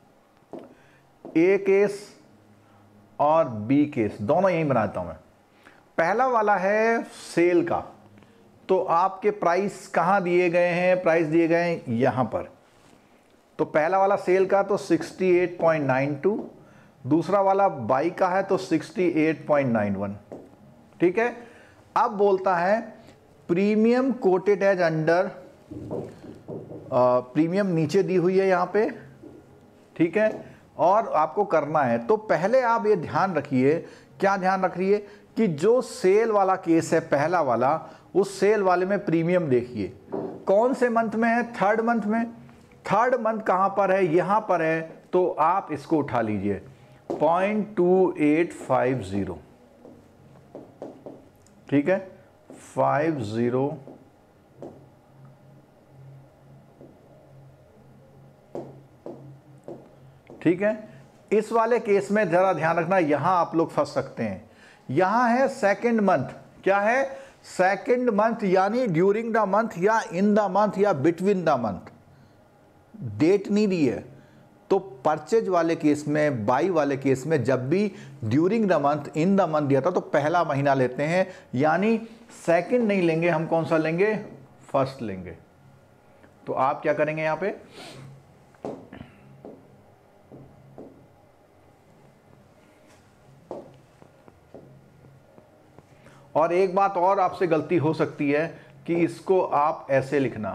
ए केस और बी केस दोनों यही बनाता हूं मैं। पहला वाला है सेल का, तो आपके प्राइस कहां दिए गए हैं, प्राइस दिए गए हैं यहां पर। तो पहला वाला सेल का तो 68.92, दूसरा वाला बाई का है तो 68.91। ठीक है, अब बोलता है premium quoted as under, premium नीचे दी हुई है यहां पे, ठीक है, और आपको करना है। तो पहले आप ये ध्यान रखिए, क्या ध्यान रखिए कि जो सेल वाला केस है पहला वाला, उस सेल वाले में प्रीमियम देखिए कौन से मंथ में है, 3rd मंथ में। 3rd मंथ कहां पर है, यहां पर है, तो आप इसको उठा लीजिए 0.2850, ठीक है, 50, ठीक है। इस वाले केस में जरा ध्यान रखना, यहां आप लोग फंस सकते हैं, यहां है 2nd मंथ, क्या है 2nd मंथ, यानी ड्यूरिंग द मंथ या इन द मंथ या बिटवीन द मंथ, डेट नहीं दी है। तो परचेज वाले केस में, बाई वाले केस में जब भी during the month, in the month दिया था तो पहला महीना लेते हैं, यानी 2nd नहीं लेंगे हम, कौन सा लेंगे, 1st लेंगे। तो आप क्या करेंगे यहां पे, और एक बात और आपसे गलती हो सकती है कि इसको आप ऐसे लिखना,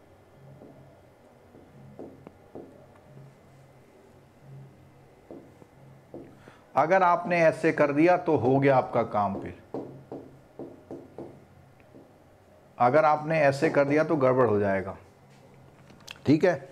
अगर आपने ऐसे कर दिया तो हो गया आपका काम। फिर अगर आपने ऐसे कर दिया तो गड़बड़ हो जाएगा, ठीक है।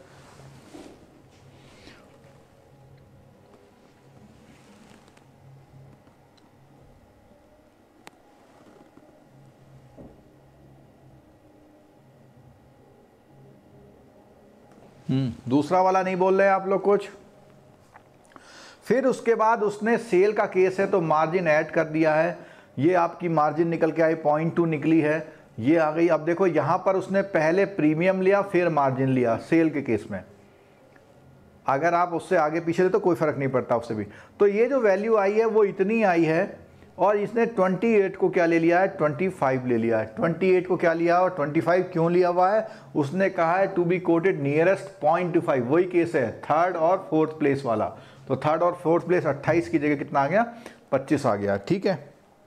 दूसरा वाला नहीं बोल रहे आप लोग कुछ। फिर उसके बाद उसने सेल का केस है तो मार्जिन ऐड कर दिया है, ये आपकी मार्जिन निकल के आई 0.2 निकली है, ये आ गई। अब देखो यहां पर उसने पहले प्रीमियम लिया फिर मार्जिन लिया सेल के केस में, अगर आप उससे आगे पीछे थे तो कोई फर्क नहीं पड़ता उससे भी। तो ये जो वैल्यू आई है वो इतनी आई है, और इसने 28 को क्या ले लिया है, 25 ले लिया है। 28 को क्या लिया और 25 क्यों लिया हुआ है, उसने कहा है टू बी कोटेड नियरेस्ट 0.25, वही केस है थर्ड और फोर्थ प्लेस वाला। तो थर्ड और फोर्थ प्लेस 28 की जगह कितना आ गया, 25 आ गया, ठीक है।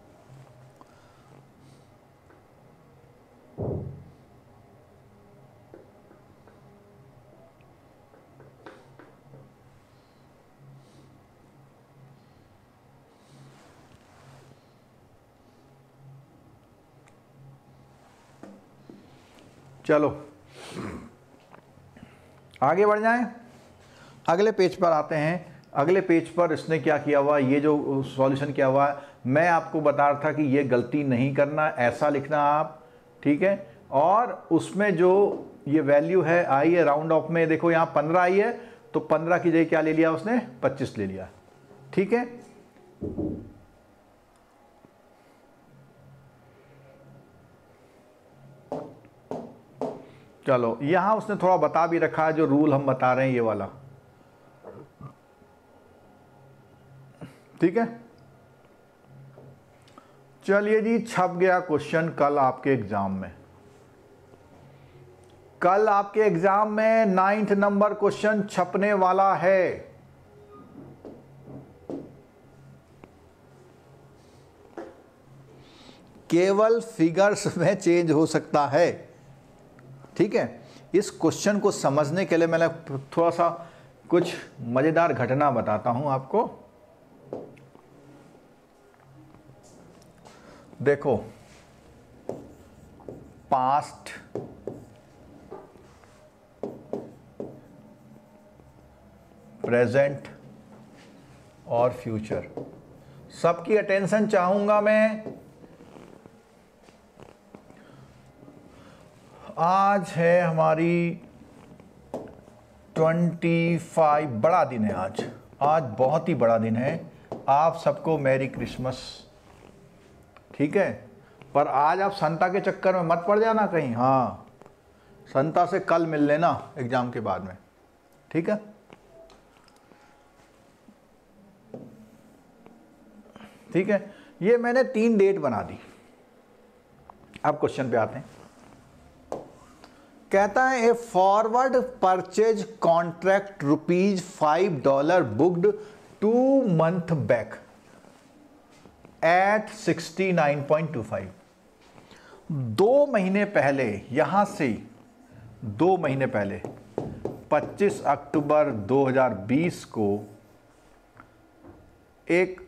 चलो आगे बढ़ जाएं, अगले पेज पर आते हैं। अगले पेज पर इसने क्या किया हुआ, ये जो सॉल्यूशन किया हुआ है, मैं आपको बता रहा था कि ये गलती नहीं करना, ऐसा लिखना आप, ठीक है। और उसमें जो ये वैल्यू है आई है राउंड ऑफ में, देखो यहाँ 15 आई है तो 15 की जगह क्या ले लिया उसने, 25 ले लिया, ठीक है। चलो यहां उसने थोड़ा बता भी रखा है, जो रूल हम बता रहे हैं ये वाला, ठीक है। चलिए जी, छप गया क्वेश्चन कल आपके एग्जाम में। कल आपके एग्जाम में 9th नंबर क्वेश्चन छपने वाला है। केवल फिगर्स में चेंज हो सकता है, ठीक है। इस क्वेश्चन को समझने के लिए मैंने थोड़ा सा कुछ मजेदार घटना बताता हूं आपको। देखो, पास्ट, प्रेजेंट और फ्यूचर, सबकी अटेंशन चाहूंगा मैं। आज है हमारी 25, बड़ा दिन है आज, आज बहुत ही बड़ा दिन है। आप सबको मैरी क्रिसमस, ठीक है। पर आज आप संता के चक्कर में मत पड़ जाना कहीं, हाँ, संता से कल मिल लेना एग्जाम के बाद में, ठीक है। ठीक है, ये मैंने 3 डेट बना दी। अब क्वेश्चन पे आते हैं। कहता है a forward purchase contract $5 booked 2 month back at 69.25। 2 महीने पहले, यहां से 2 महीने पहले 25 अक्टूबर 2020 को एक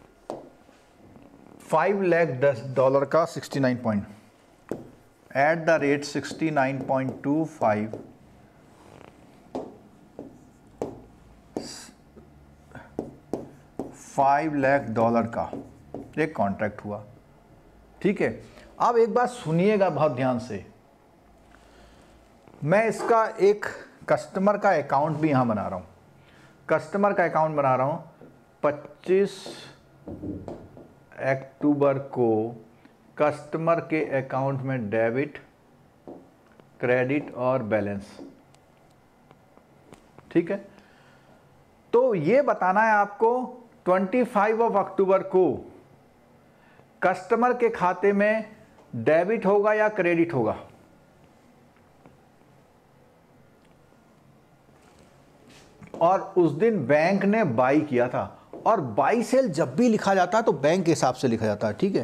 $5 लाख का 69 point at the rate 69.25 $5 lakh का एक कॉन्ट्रैक्ट हुआ, ठीक है। अब एक बात सुनिएगा बहुत ध्यान से, मैं इसका एक कस्टमर का अकाउंट भी यहां बना रहा हूं। कस्टमर का अकाउंट बना रहा हूं। 25 अक्टूबर को कस्टमर के अकाउंट में डेबिट, क्रेडिट और बैलेंस, ठीक है। तो ये बताना है आपको 25 अक्टूबर को कस्टमर के खाते में डेबिट होगा या क्रेडिट होगा। और उस दिन बैंक ने बाई किया था। और बाई सेल जब भी लिखा जाता है तो बैंक के हिसाब से लिखा जाता है, ठीक है।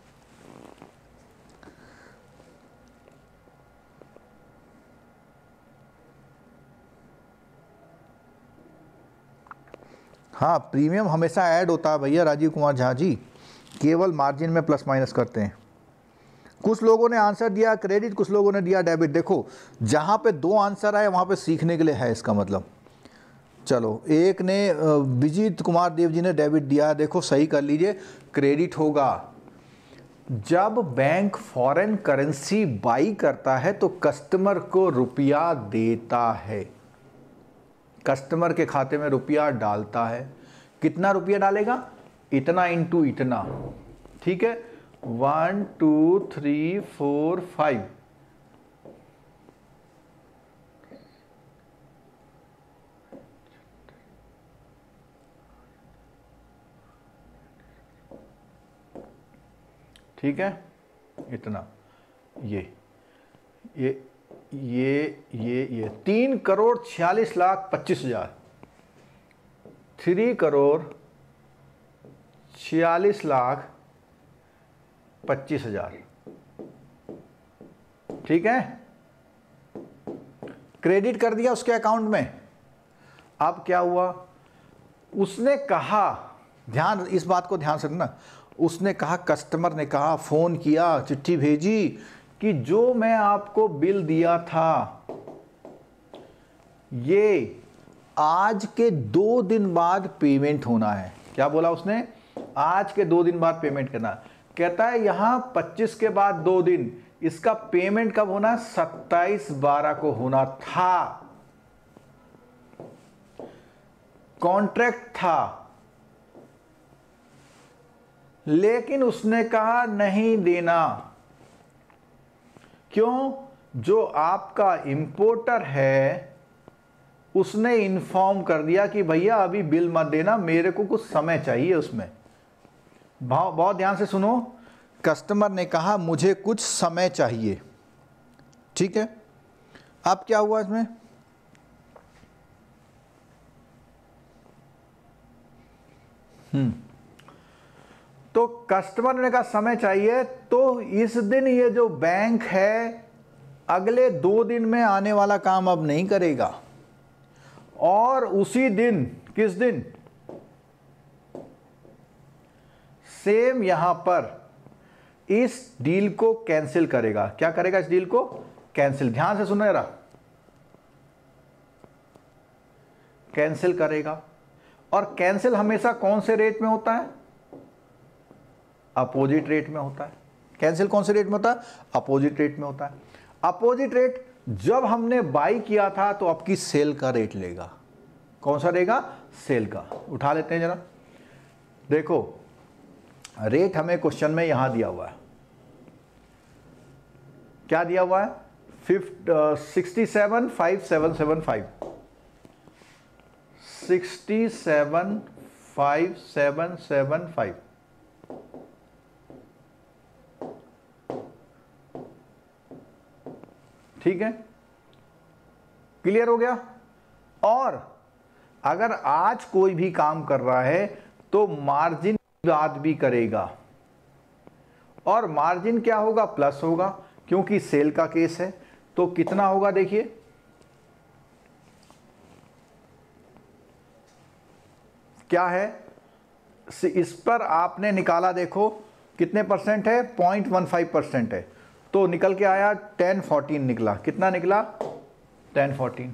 हाँ, प्रीमियम हमेशा ऐड होता है भैया राजीव कुमार झा जी, केवल मार्जिन में प्लस माइनस करते हैं। कुछ लोगों ने आंसर दिया क्रेडिट, कुछ लोगों ने दिया डेबिट। देखो जहाँ पे दो आंसर आए वहाँ पे सीखने के लिए है इसका मतलब। चलो, एक ने विजीत कुमार देव जी ने डेबिट दिया, देखो सही कर लीजिए। क्रेडिट होगा जब बैंक फॉरेन करेंसी बाई करता है तो कस्टमर को रुपया देता है, कस्टमर के खाते में रुपया डालता है। कितना रुपया डालेगा? इतना इंटू इतना, ठीक है। 1 2 3 4 5, ठीक है। इतना ये 3,46,25,000, 3,46,25,000, ठीक है। क्रेडिट कर दिया उसके अकाउंट में। अब क्या हुआ? उसने कहा, ध्यान, इस बात को ध्यान से रखना, उसने कहा, कस्टमर ने कहा, फोन किया, चिट्ठी भेजी कि जो मैं आपको बिल दिया था ये आज के 2 दिन बाद पेमेंट होना है। क्या बोला उसने? आज के 2 दिन बाद पेमेंट करना। कहता है यहां 25 के बाद 2 दिन, इसका पेमेंट कब होना? 27/12 को होना था। कॉन्ट्रैक्ट था, लेकिन उसने कहा नहीं देना। क्यों? जो आपका इंपोर्टर है उसने इन्फॉर्म कर दिया कि भैया अभी बिल मत देना, मेरे को कुछ समय चाहिए उसमें। बहुत ध्यान से सुनो, कस्टमर ने कहा मुझे कुछ समय चाहिए, ठीक है। अब क्या हुआ इसमें? तो कस्टमर ने कहा समय चाहिए, तो इस दिन ये जो बैंक है अगले 2 दिन में आने वाला काम अब नहीं करेगा। और उसी दिन, किस दिन? सेम यहां पर इस डील को कैंसिल करेगा। क्या करेगा? इस डील को कैंसिल। ध्यान से सुनो जरा, कैंसिल करेगा। और कैंसिल हमेशा कौन से रेट में होता है? अपोजिट रेट में होता है। कैंसिल कौन से रेट में होता है? अपोजिट रेट में होता है। अपोजिट रेट जब हमने बाई किया था तो आपकी सेल का रेट लेगा। कौन सा लेगा? सेल का। उठा लेते हैं जरा, देखो रेट हमें क्वेश्चन में यहां दिया हुआ है। क्या दिया हुआ है? 67,5,775, 67,5,775, ठीक है। क्लियर हो गया? और अगर आज कोई भी काम कर रहा है तो मार्जिन बात भी करेगा, और मार्जिन क्या होगा? प्लस होगा, क्योंकि सेल का केस है। तो कितना होगा? देखिए क्या है, इस पर आपने निकाला, देखो कितने परसेंट है? 0.15% है। तो निकल के आया 1014 निकला। कितना निकला? 1014।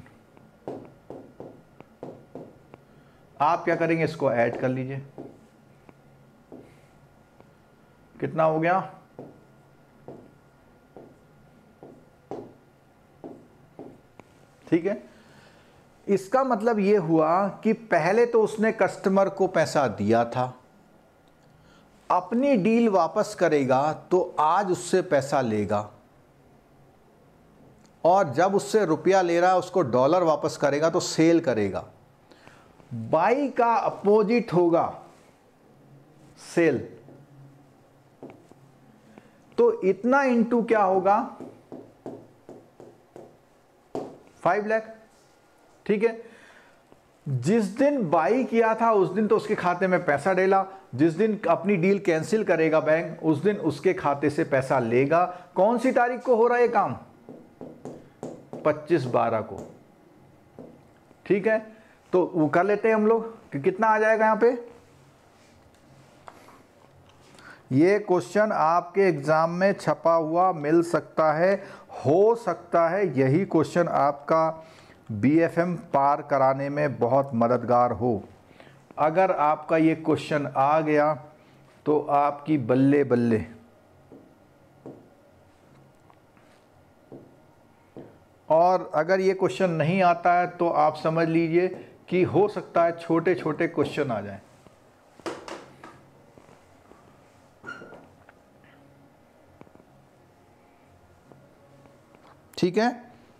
आप क्या करेंगे? इसको ऐड कर लीजिए। कितना हो गया? ठीक है। इसका मतलब यह हुआ कि पहले तो उसने कस्टमर को पैसा दिया था, अपनी डील वापस करेगा तो आज उससे पैसा लेगा, और जब उससे रुपया ले रहा है उसको डॉलर वापस करेगा तो सेल करेगा। बाई का अपोजिट होगा सेल। तो इतना इंटू क्या होगा? 5 लाख, ठीक है। जिस दिन बाई किया था उस दिन तो उसके खाते में पैसा डाला, जिस दिन अपनी डील कैंसिल करेगा बैंक उस दिन उसके खाते से पैसा लेगा। कौन सी तारीख को हो रहा है ये काम? 25/12 को। ठीक है, तो वो कर लेते हैं हम लोग कि कितना आ जाएगा यहां पे। ये क्वेश्चन आपके एग्जाम में छपा हुआ मिल सकता है, हो सकता है यही क्वेश्चन आपका BFM पार कराने में बहुत मददगार हो। अगर आपका ये क्वेश्चन आ गया तो आपकी बल्ले बल्ले। और अगर ये क्वेश्चन नहीं आता है तो आप समझ लीजिए कि हो सकता है छोटे छोटे क्वेश्चन आ जाएं। ठीक है,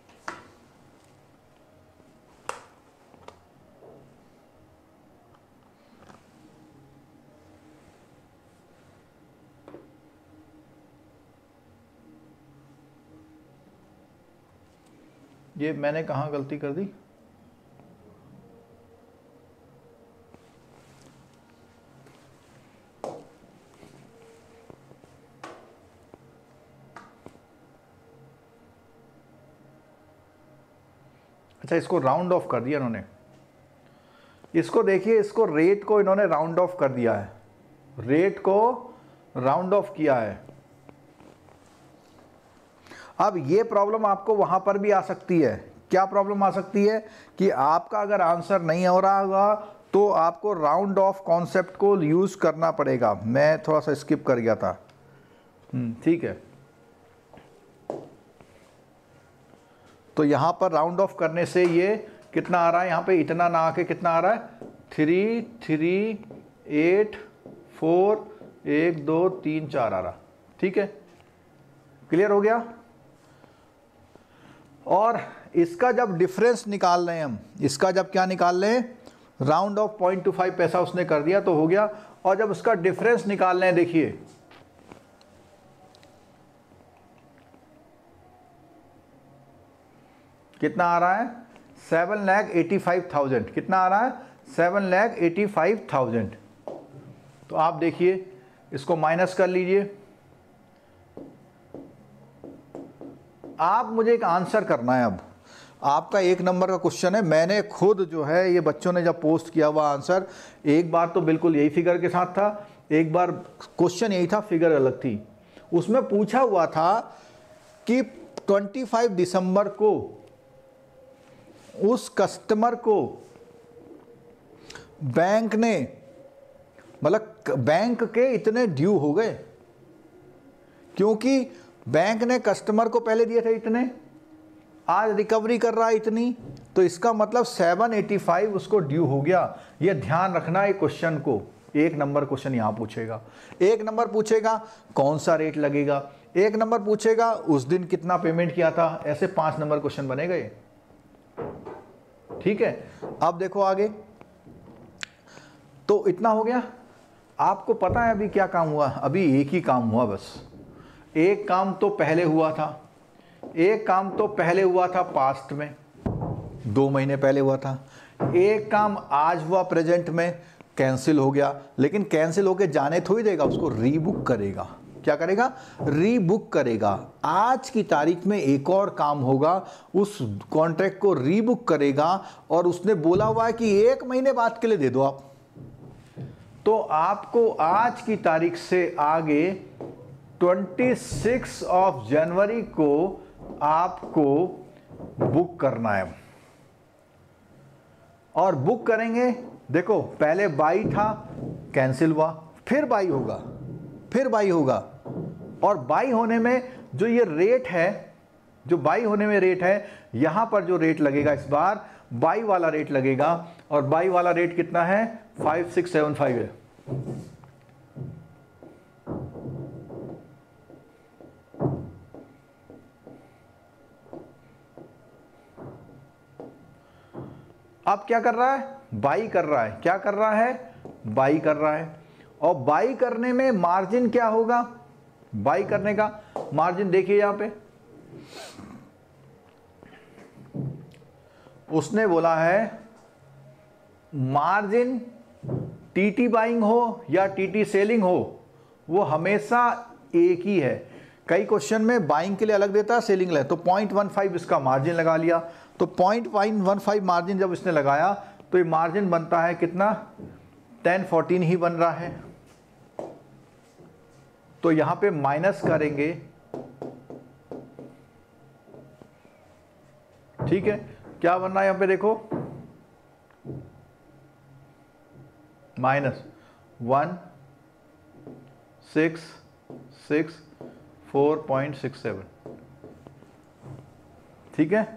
ये मैंने कहाँ गलती कर दी? अच्छा, इसको राउंड ऑफ कर दिया इन्होंने। इसको देखिए, इसको रेट को इन्होंने राउंड ऑफ कर दिया है, रेट को राउंड ऑफ किया है। अब ये प्रॉब्लम आपको वहां पर भी आ सकती है। क्या प्रॉब्लम आ सकती है कि आपका अगर आंसर नहीं हो रहा होगा तो आपको राउंड ऑफ कॉन्सेप्ट को यूज करना पड़ेगा। मैं थोड़ा सा स्किप कर गया था। ठीक है, तो यहां पर राउंड ऑफ करने से ये कितना आ रहा है, यहां पे इतना ना आके कितना आ रहा है 3 3 8 4 1 2 3 4 आ रहा। ठीक है, क्लियर हो गया। और इसका जब डिफरेंस निकाल रहे हैं हम, इसका जब क्या निकाल रहे हैं, राउंड ऑफ 0.25 पैसा उसने कर दिया तो हो गया। और जब उसका डिफरेंस निकाल रहे हैं, देखिए कितना आ रहा है 7,85,000। कितना आ रहा है 7,85,000। तो आप देखिए, इसको माइनस कर लीजिए। आप मुझे एक आंसर करना है। अब आपका 1 नंबर का क्वेश्चन है, मैंने खुद जो है ये बच्चों ने जब पोस्ट किया हुआ आंसर, एक बार तो बिल्कुल यही फिगर के साथ था, एक बार क्वेश्चन यही था, फिगर अलग थी। उसमें पूछा हुआ था कि 25 दिसंबर को उस कस्टमर को बैंक ने, मतलब बैंक के इतने ड्यू हो गए, क्योंकि बैंक ने कस्टमर को पहले दिए थे इतने, आज रिकवरी कर रहा है इतनी, तो इसका मतलब 785 उसको ड्यू हो गया। ये ध्यान रखना है क्वेश्चन को। 1 नंबर क्वेश्चन यहां पूछेगा, 1 नंबर पूछेगा कौन सा रेट लगेगा, 1 नंबर पूछेगा उस दिन कितना पेमेंट किया था, ऐसे 5 नंबर क्वेश्चन बने गए। ठीक है, अब देखो आगे। तो इतना हो गया। आपको पता है अभी क्या काम हुआ? अभी एक ही काम हुआ बस। एक काम तो पहले हुआ था, एक काम तो पहले हुआ था पास्ट में, 2 महीने पहले हुआ था। एक काम आज हुआ प्रेजेंट में, कैंसिल हो गया। लेकिन कैंसिल होके जाने थोड़ी देगा, उसको रीबुक करेगा। क्या करेगा? रीबुक करेगा। आज की तारीख में एक और काम होगा, उस कॉन्ट्रैक्ट को रीबुक करेगा। और उसने बोला हुआ है कि 1 महीने बाद के लिए दे दो आप, तो आपको आज की तारीख से आगे 26 जनवरी को आपको बुक करना है। और बुक करेंगे, देखो पहले बाई था, कैंसिल हुआ, फिर बाई होगा, फिर बाई होगा। और बाई होने में जो ये रेट है, जो बाई होने में रेट है, यहां पर जो रेट लगेगा इस बार बाई वाला रेट लगेगा। और बाई वाला रेट कितना है? 5675 है। अब क्या कर रहा है? बाई कर रहा है। क्या कर रहा है? बाई कर रहा है। और बाई करने में मार्जिन क्या होगा? बाई करने का मार्जिन देखिए यहां पे, उसने बोला है मार्जिन टीटी बाइंग हो या टीटी सेलिंग हो, वो हमेशा एक ही है। कई क्वेश्चन में बाइंग के लिए अलग देता है, सेलिंग ले, तो 0.15 इसका मार्जिन लगा लिया। तो 0.15 मार्जिन जब इसने लगाया तो ये मार्जिन बनता है कितना, 1014 ही बन रहा है। तो यहां पे माइनस करेंगे, ठीक है, क्या बन रहा है यहां पे देखो, -1664.67, ठीक है।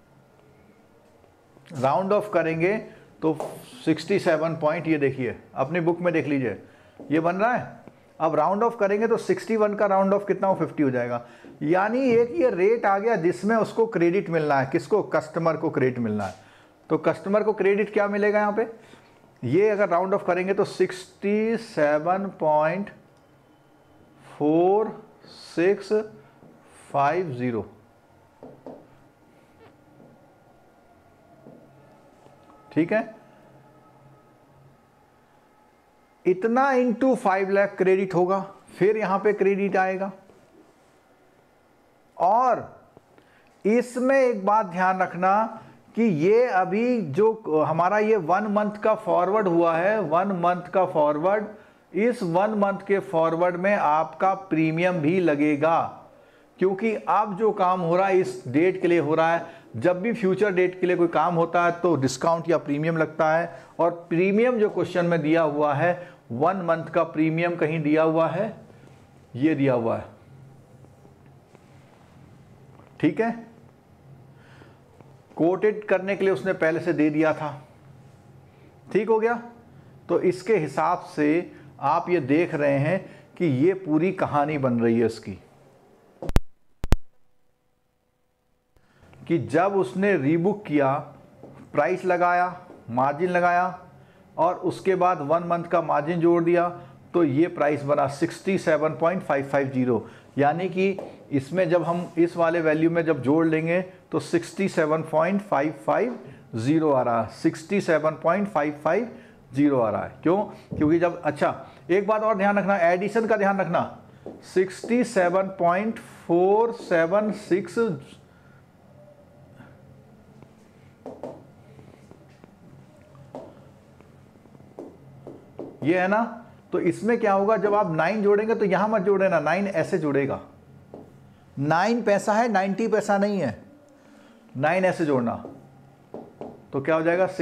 राउंड ऑफ करेंगे तो 67 पॉइंट, ये देखिए अपनी बुक में देख लीजिए, ये बन रहा है। अब राउंड ऑफ करेंगे तो 61 का राउंड ऑफ कितना हो, 50 हो जाएगा। यानी एक ये रेट आ गया जिसमें उसको क्रेडिट मिलना है, किसको, कस्टमर को क्रेडिट मिलना है। तो कस्टमर को क्रेडिट क्या मिलेगा यहाँ पे, ये अगर राउंड ऑफ करेंगे तो 67.4650, ठीक है। इतना इंटू 5 लाख क्रेडिट होगा, फिर यहां पे क्रेडिट आएगा। और इसमें एक बात ध्यान रखना कि ये अभी जो हमारा ये 1 मंथ का फॉरवर्ड हुआ है, 1 मंथ का फॉरवर्ड, इस 1 मंथ के फॉरवर्ड में आपका प्रीमियम भी लगेगा, क्योंकि अब जो काम हो रहा है इस डेट के लिए हो रहा है। जब भी फ्यूचर डेट के लिए कोई काम होता है तो डिस्काउंट या प्रीमियम लगता है, और प्रीमियम जो क्वेश्चन में दिया हुआ है 1 मंथ का प्रीमियम कहीं दिया हुआ है, ये दिया हुआ है, ठीक है। कोटेड करने के लिए उसने पहले से दे दिया था, ठीक हो गया। तो इसके हिसाब से आप ये देख रहे हैं कि ये पूरी कहानी बन रही है इसकी, कि जब उसने रीबुक किया, प्राइस लगाया, मार्जिन लगाया, और उसके बाद 1 मंथ का मार्जिन जोड़ दिया, तो ये प्राइस बना 67.550। यानी कि इसमें जब हम इस वाले वैल्यू में जब जोड़ लेंगे तो 67.550 आ रहा है, 67.550 आ रहा है। क्यों, क्योंकि जब, अच्छा एक बात और ध्यान रखना, एडिशन का ध्यान रखना, 67.476 ये है ना। तो इसमें क्या होगा, जब आप 9 जोड़ेंगे तो यहां मत जोड़े ना, 9 ऐसे जुड़ेगा, 9 पैसा है, 90 पैसा नहीं है, 9 ऐसे जोड़ना, तो क्या हो जाएगा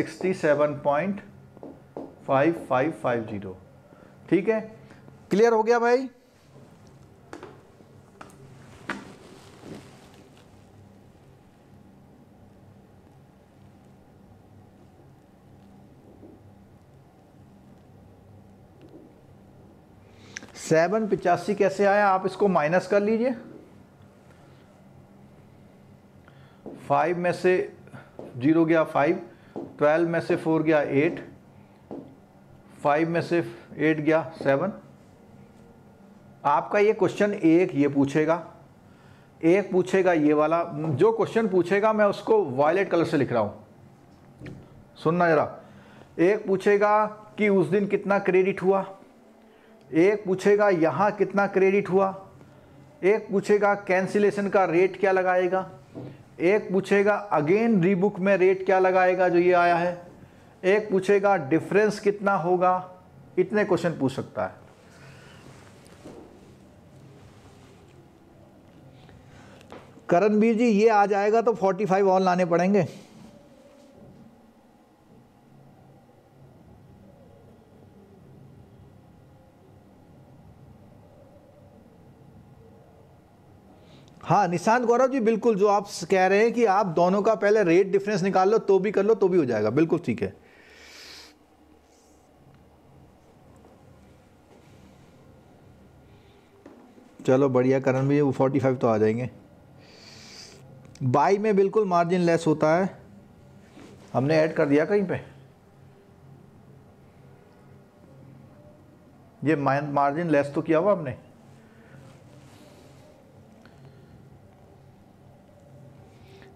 67.5550, ठीक है। क्लियर हो गया भाई। सेवन 85 कैसे आया, आप इसको माइनस कर लीजिए, 5 में से 0 गया 5, 12 में से 4 गया 8, 5 में से 8 गया 7। आपका ये क्वेश्चन एक ये पूछेगा, एक पूछेगा ये वाला, जो क्वेश्चन पूछेगा मैं उसको वायलेट कलर से लिख रहा हूं, सुनना जरा। एक पूछेगा कि उस दिन कितना क्रेडिट हुआ, एक पूछेगा यहाँ कितना क्रेडिट हुआ, एक पूछेगा कैंसिलेशन का रेट क्या लगाएगा, एक पूछेगा अगेन रीबुक में रेट क्या लगाएगा जो ये आया है, एक पूछेगा डिफरेंस कितना होगा। इतने क्वेश्चन पूछ सकता है। करणवीर जी ये आ जाएगा तो 45 और लाने पड़ेंगे। हाँ निशांत गौरव जी, बिल्कुल जो आप कह रहे हैं कि आप दोनों का पहले रेट डिफरेंस निकाल लो तो भी कर लो तो भी हो जाएगा, बिल्कुल ठीक है। चलो बढ़िया करण भी, वो 45 तो आ जाएंगे। बाई में बिल्कुल मार्जिन लेस होता है, हमने ऐड कर दिया कहीं पे, ये मार्जिन लेस तो किया हुआ हमने।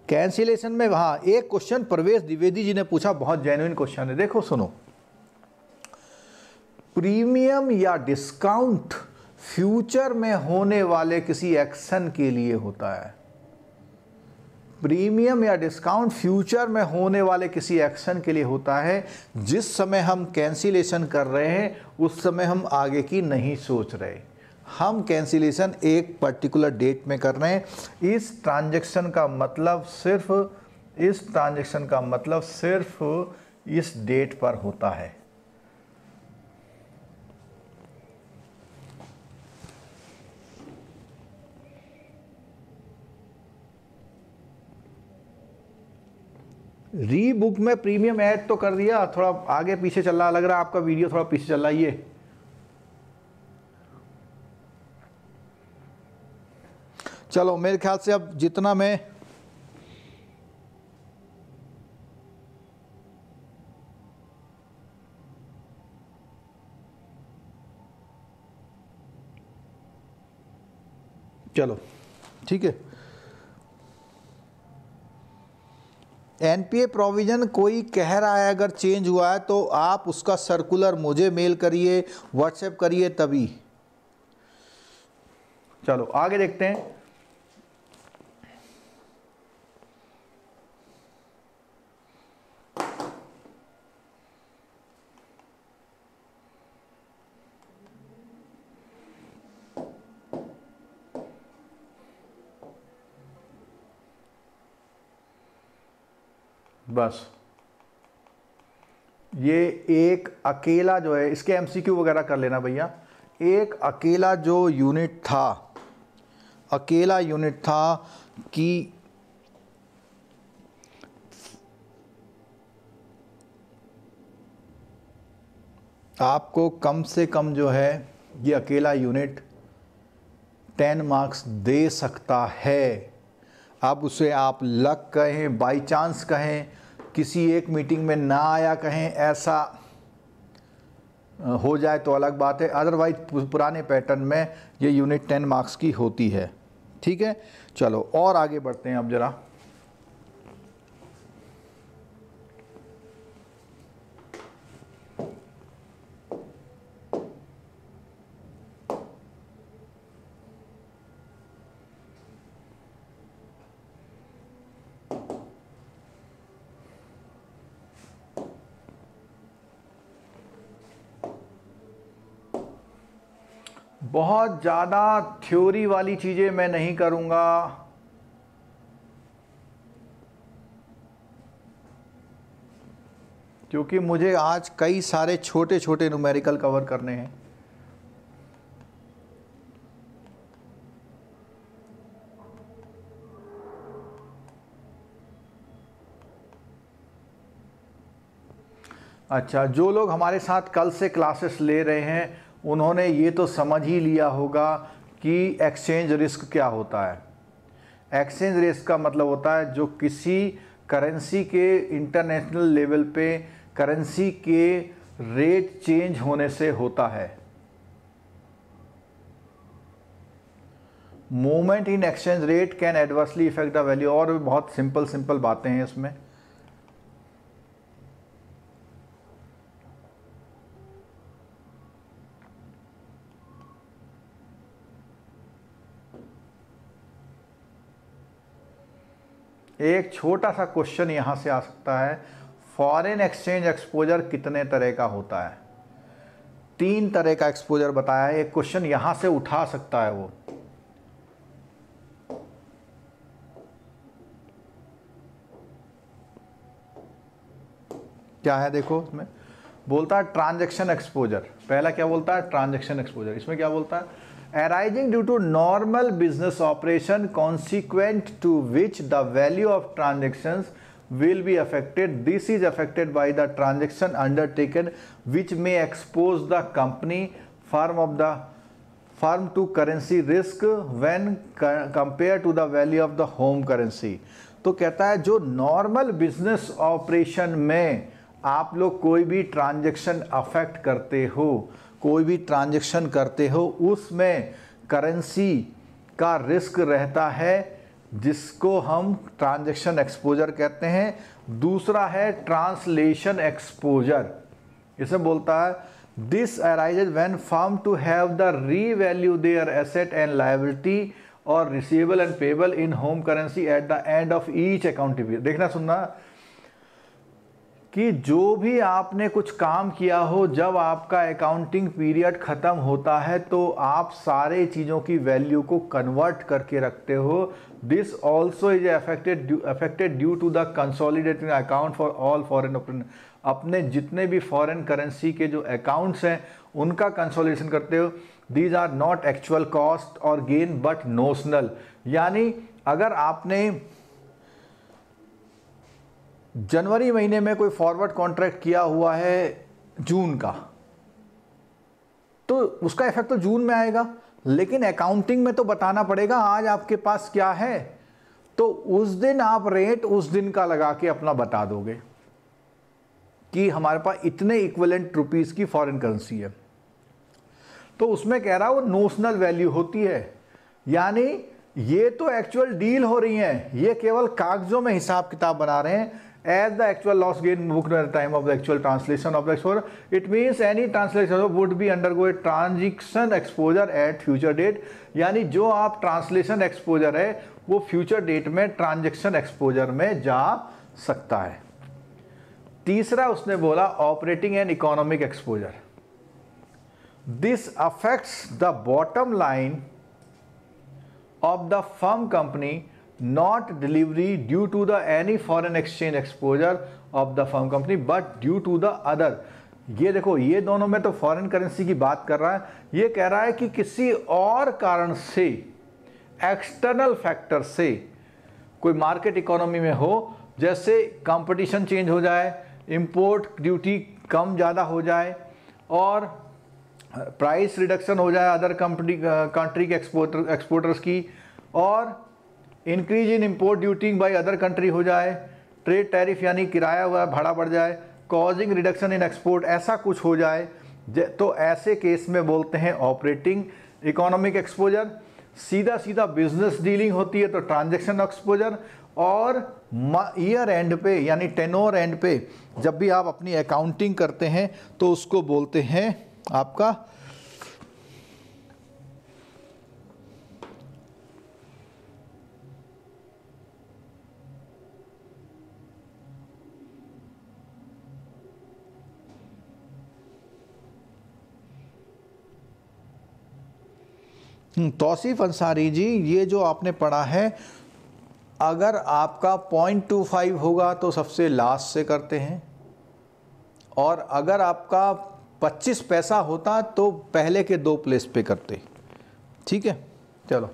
कैंसिलेशन में, हाँ एक क्वेश्चन प्रवेश द्विवेदी जी ने पूछा, बहुत जेन्युइन क्वेश्चन है। देखो सुनो, प्रीमियम या डिस्काउंट फ्यूचर में होने वाले किसी एक्शन के लिए होता है। प्रीमियम या डिस्काउंट फ्यूचर में होने वाले किसी एक्शन के लिए होता है। जिस समय हम कैंसिलेशन कर रहे हैं उस समय हम आगे की नहीं सोच रहे, हम कैंसिलेशन एक पर्टिकुलर डेट में कर रहे हैं। इस ट्रांजैक्शन का मतलब सिर्फ इस डेट पर होता है। री बुक में प्रीमियम ऐड तो कर दिया, थोड़ा आगे पीछे चल रहा, लग रहा है आपका वीडियो थोड़ा पीछे चल रहा है। ये चलो मेरे ख्याल से अब जितना मैं चलो ठीक है। एनपीए प्रोविजन कोई कह रहा है अगर चेंज हुआ है तो आप उसका सर्कुलर मुझे मेल करिए, व्हाट्सएप करिए तभी। चलो आगे देखते हैं। बस ये एक अकेला जो है, इसके एमसीक्यू वगैरह कर लेना भैया। एक अकेला जो यूनिट था, अकेला यूनिट था कि आपको कम से कम जो है ये अकेला यूनिट 10 मार्क्स दे सकता है। अब उसे आप लक कहें, बाई चांस कहें, किसी एक मीटिंग में ना आया कहें, ऐसा हो जाए तो अलग बात है। अदरवाइज पुराने पैटर्न में ये यूनिट 10 मार्क्स की होती है। ठीक है, चलो और आगे बढ़ते हैं अब जरा। बहुत ज़्यादा थ्योरी वाली चीज़ें मैं नहीं करूँगा, क्योंकि मुझे आज कई सारे छोटे छोटे न्यूमेरिकल कवर करने हैं। अच्छा, जो लोग हमारे साथ कल से क्लासेस ले रहे हैं उन्होंने ये तो समझ ही लिया होगा कि एक्सचेंज रिस्क क्या होता है। एक्सचेंज रिस्क का मतलब होता है जो किसी करेंसी के इंटरनेशनल लेवल पे करेंसी के रेट चेंज होने से होता है। Movement in exchange rate can adversely effect the value. और भी बहुत सिंपल बातें हैं इसमें। एक छोटा सा क्वेश्चन यहाँ से आ सकता है, फॉरेन एक्सचेंज एक्सपोजर कितने तरह का होता है? 3 तरह का एक्सपोजर बताया है। एक क्वेश्चन यहाँ से उठा सकता है वो। क्या है देखो, इसमें बोलता है ट्रांजैक्शन एक्सपोजर। पहला क्या बोलता है? Transaction exposure. इसमें क्या बोलता है? arising due to normal business operation consequent to which the value of transactions will be affected. This is affected by the transaction undertaken which may expose the company firm to currency risk when compared to the value of the home currency. तो कहता है जो normal business operation में आप लोग कोई भी transaction affect करते हो, कोई भी ट्रांजैक्शन करते हो, उसमें करेंसी का रिस्क रहता है जिसको हम ट्रांजैक्शन एक्सपोजर कहते हैं। दूसरा है ट्रांसलेशन एक्सपोजर। इसमें बोलता है this arises when firm to have the revalue their asset and liability और receivable and payable in home currency at the end of each accounting period. देखना सुनना कि जो भी आपने कुछ काम किया हो, जब आपका अकाउंटिंग पीरियड ख़त्म होता है तो आप सारे चीज़ों की वैल्यू को कन्वर्ट करके रखते हो। This also is affected due to the consolidated account for all foreign. अपने जितने भी फॉरेन करेंसी के जो अकाउंट्स हैं उनका कंसोलिडेशन करते हो। These are not actual cost और गेन बट नोशनल। यानी अगर आपने जनवरी महीने में कोई फॉरवर्ड कॉन्ट्रैक्ट किया हुआ है जून का, तो उसका इफेक्ट तो जून में आएगा, लेकिन अकाउंटिंग में तो बताना पड़ेगा आज आपके पास क्या है। तो उस दिन आप रेट उस दिन का लगा के अपना बता दोगे कि हमारे पास इतने इक्विवेलेंट रुपीस की फॉरेन करेंसी है। तो उसमें कह रहा वो नोशनल वैल्यू होती है, यानी ये तो एक्चुअल डील हो रही है, ये केवल कागजों में हिसाब किताब बना रहे हैं। As the actual loss gain booked at the time of the actual translation of the exposure, it means any translation would be undergo a transaction exposure at future date। यानी जो आप ट्रांसलेशन एक्सपोजर है वो future date में transaction exposure में जा सकता है। तीसरा उसने बोला operating and economic exposure. This affects the bottom line of the firm company not delivery due to the any foreign exchange exposure of the firm company but due to the other। ये देखो, ये दोनों में तो foreign currency की बात कर रहा है, ये कह रहा है कि किसी और कारण से, एक्सटर्नल फैक्टर से कोई मार्केट इकोनॉमी में हो, जैसे कंपटीशन चेंज हो जाए, इंपोर्ट ड्यूटी कम ज़्यादा हो जाए और प्राइस रिडक्शन हो जाए अदर कंट्री के एक्सपोर्टर्स की, और increase in import duty by other country हो जाए, ट्रेड टैरिफ यानी किराया हुआ भाड़ा बढ़ जाए, कॉजिंग रिडक्शन इन एक्सपोर्ट, ऐसा कुछ हो जाए, तो ऐसे केस में बोलते हैं ऑपरेटिंग इकोनॉमिक एक्सपोजर। सीधा सीधा बिजनेस डीलिंग होती है तो ट्रांजैक्शन एक्सपोजर। और ईयर एंड पे यानी टेनोर एंड पे जब भी आप अपनी अकाउंटिंग करते हैं तो उसको बोलते हैं आपका तौसीफ अंसारी जी, ये जो आपने पढ़ा है, अगर आपका 0.25 होगा तो सबसे लास्ट से करते हैं, और अगर आपका 25 पैसा होता तो पहले के 2 प्लेस पे करते। ठीक है, चलो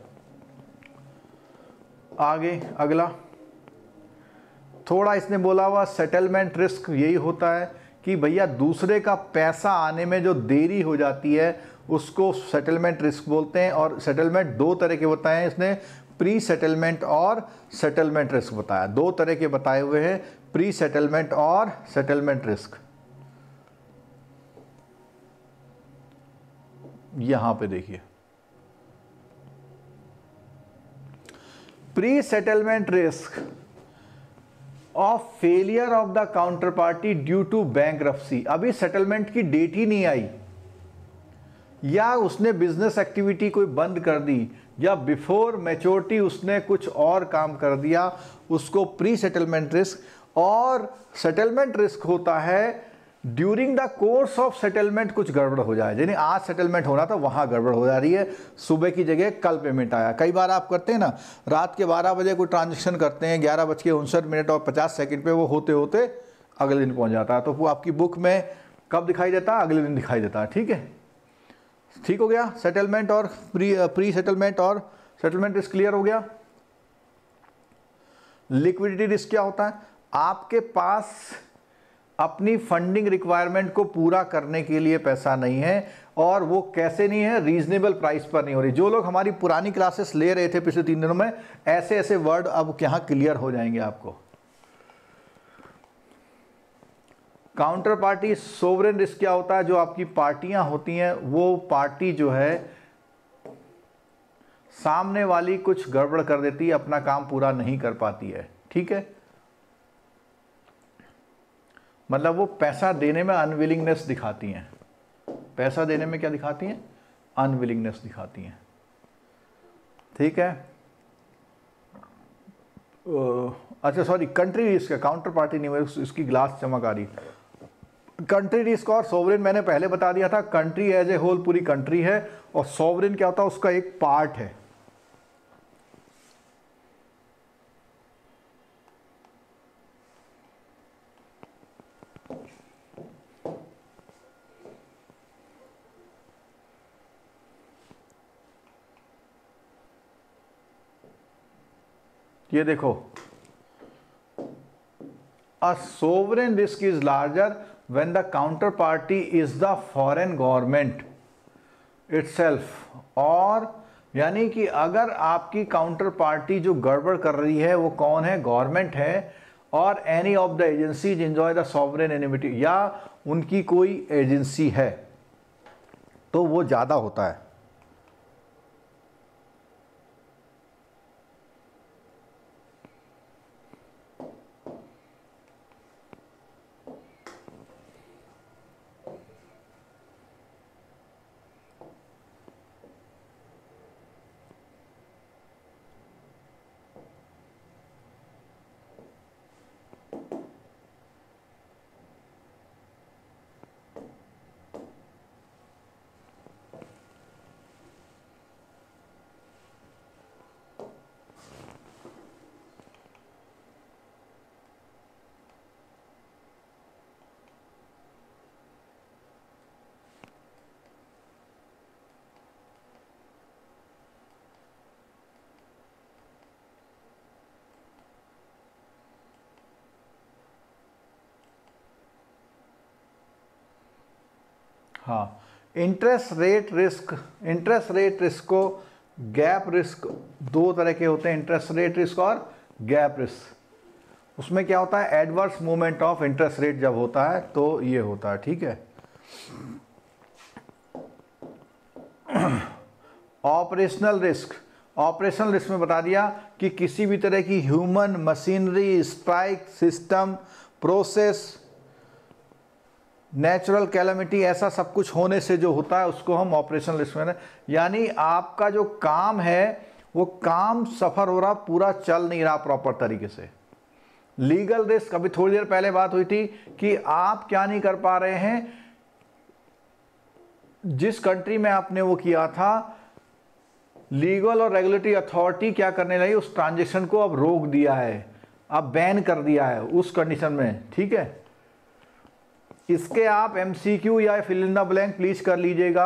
आगे अगला। थोड़ा इसने बोला हुआ सेटलमेंट रिस्क यही होता है कि भैया दूसरे का पैसा आने में जो देरी हो जाती है उसको सेटलमेंट रिस्क बोलते हैं। और सेटलमेंट 2 तरह के बताए हैं इसने, प्री सेटलमेंट और सेटलमेंट रिस्क बताया। 2 तरह के बताए हुए हैं, प्री सेटलमेंट और सेटलमेंट रिस्क। यहां पे देखिए, pre settlement risk of failure of the counter party due to bankruptcy. अभी सेटलमेंट की डेट ही नहीं आई, या उसने बिजनेस एक्टिविटी कोई बंद कर दी, या बिफोर मैच्योरिटी उसने कुछ और काम कर दिया, उसको प्री सेटलमेंट रिस्क। और सेटलमेंट रिस्क होता है during the course of settlement कुछ गड़बड़ हो जाए, यानी आज सेटलमेंट होना था वहाँ गड़बड़ हो जा रही है, सुबह की जगह कल पेमेंट आया। कई बार आप करते हैं ना, रात के 12 बजे कोई ट्रांजेक्शन करते हैं, 11:59 और 50 सेकंड पे वो होते होते अगले दिन पहुँच जाता है, तो वो आपकी बुक में कब दिखाई देता है? अगले दिन दिखाई देता है। ठीक है, ठीक हो गया। सेटलमेंट और प्री सेटलमेंट और सेटलमेंट रिस्क क्लियर हो गया। लिक्विडिटी रिस्क क्या होता है? आपके पास अपनी फंडिंग रिक्वायरमेंट को पूरा करने के लिए पैसा नहीं है, और वो कैसे नहीं है? रीजनेबल प्राइस पर नहीं हो रही। जो लोग हमारी पुरानी क्लासेस ले रहे थे पिछले 3 दिनों में, ऐसे ऐसे वर्ड अब यहाँ क्लियर हो जाएंगे आपको। काउंटर पार्टी सोवरेन रिस्क क्या होता है? जो आपकी पार्टियां होती हैं वो पार्टी जो है सामने वाली कुछ गड़बड़ कर देती है, अपना काम पूरा नहीं कर पाती है, ठीक है। मतलब वो पैसा देने में अनविलिंगनेस दिखाती हैं, पैसा देने में क्या दिखाती हैं, अनविलिंगनेस दिखाती हैं, ठीक है। अच्छा sorry, country risk, counterparty नहीं, इसकी ग्लास चमक आ रही। कंट्री रिस्क और सोवरेन मैंने पहले बता दिया था, कंट्री एज ए होल पूरी कंट्री है और सोवरेन क्या होता है, उसका एक पार्ट है। ये देखो, a sovereign risk is larger when the counter party is the foreign government itself, और यानी कि अगर आपकी काउंटर पार्टी जो गड़बड़ कर रही है वो कौन है, गवर्नमेंट है, और any of the agencies enjoy the sovereign immunity, या उनकी कोई एजेंसी है, तो वो ज़्यादा होता है। हाँ, इंटरेस्ट रेट रिस्क को गैप रिस्क, दो तरह के होते हैं, इंटरेस्ट रेट रिस्क और गैप रिस्क। उसमें क्या होता है, adverse movement of interest rate जब होता है तो ये होता है, ठीक है। ऑपरेशनल रिस्क में बता दिया कि किसी भी तरह की human, machinery, strike, system, process, natural calamity, ऐसा सब कुछ होने से जो होता है उसको हम ऑपरेशनल रिस्क में, यानी आपका जो काम है वो काम सफर हो रहा, पूरा चल नहीं रहा प्रॉपर तरीके से। लीगल रिस्क, अभी थोड़ी देर पहले बात हुई थी कि आप क्या नहीं कर पा रहे हैं, जिस कंट्री में आपने वो किया था, लीगल और रेगुलेटरी अथॉरिटी क्या करने लगी, उस ट्रांजेक्शन को अब रोक दिया है, अब बैन कर दिया है उस कंडीशन में, ठीक है। इसके आप MCQ या fill in the blank please कर लीजिएगा।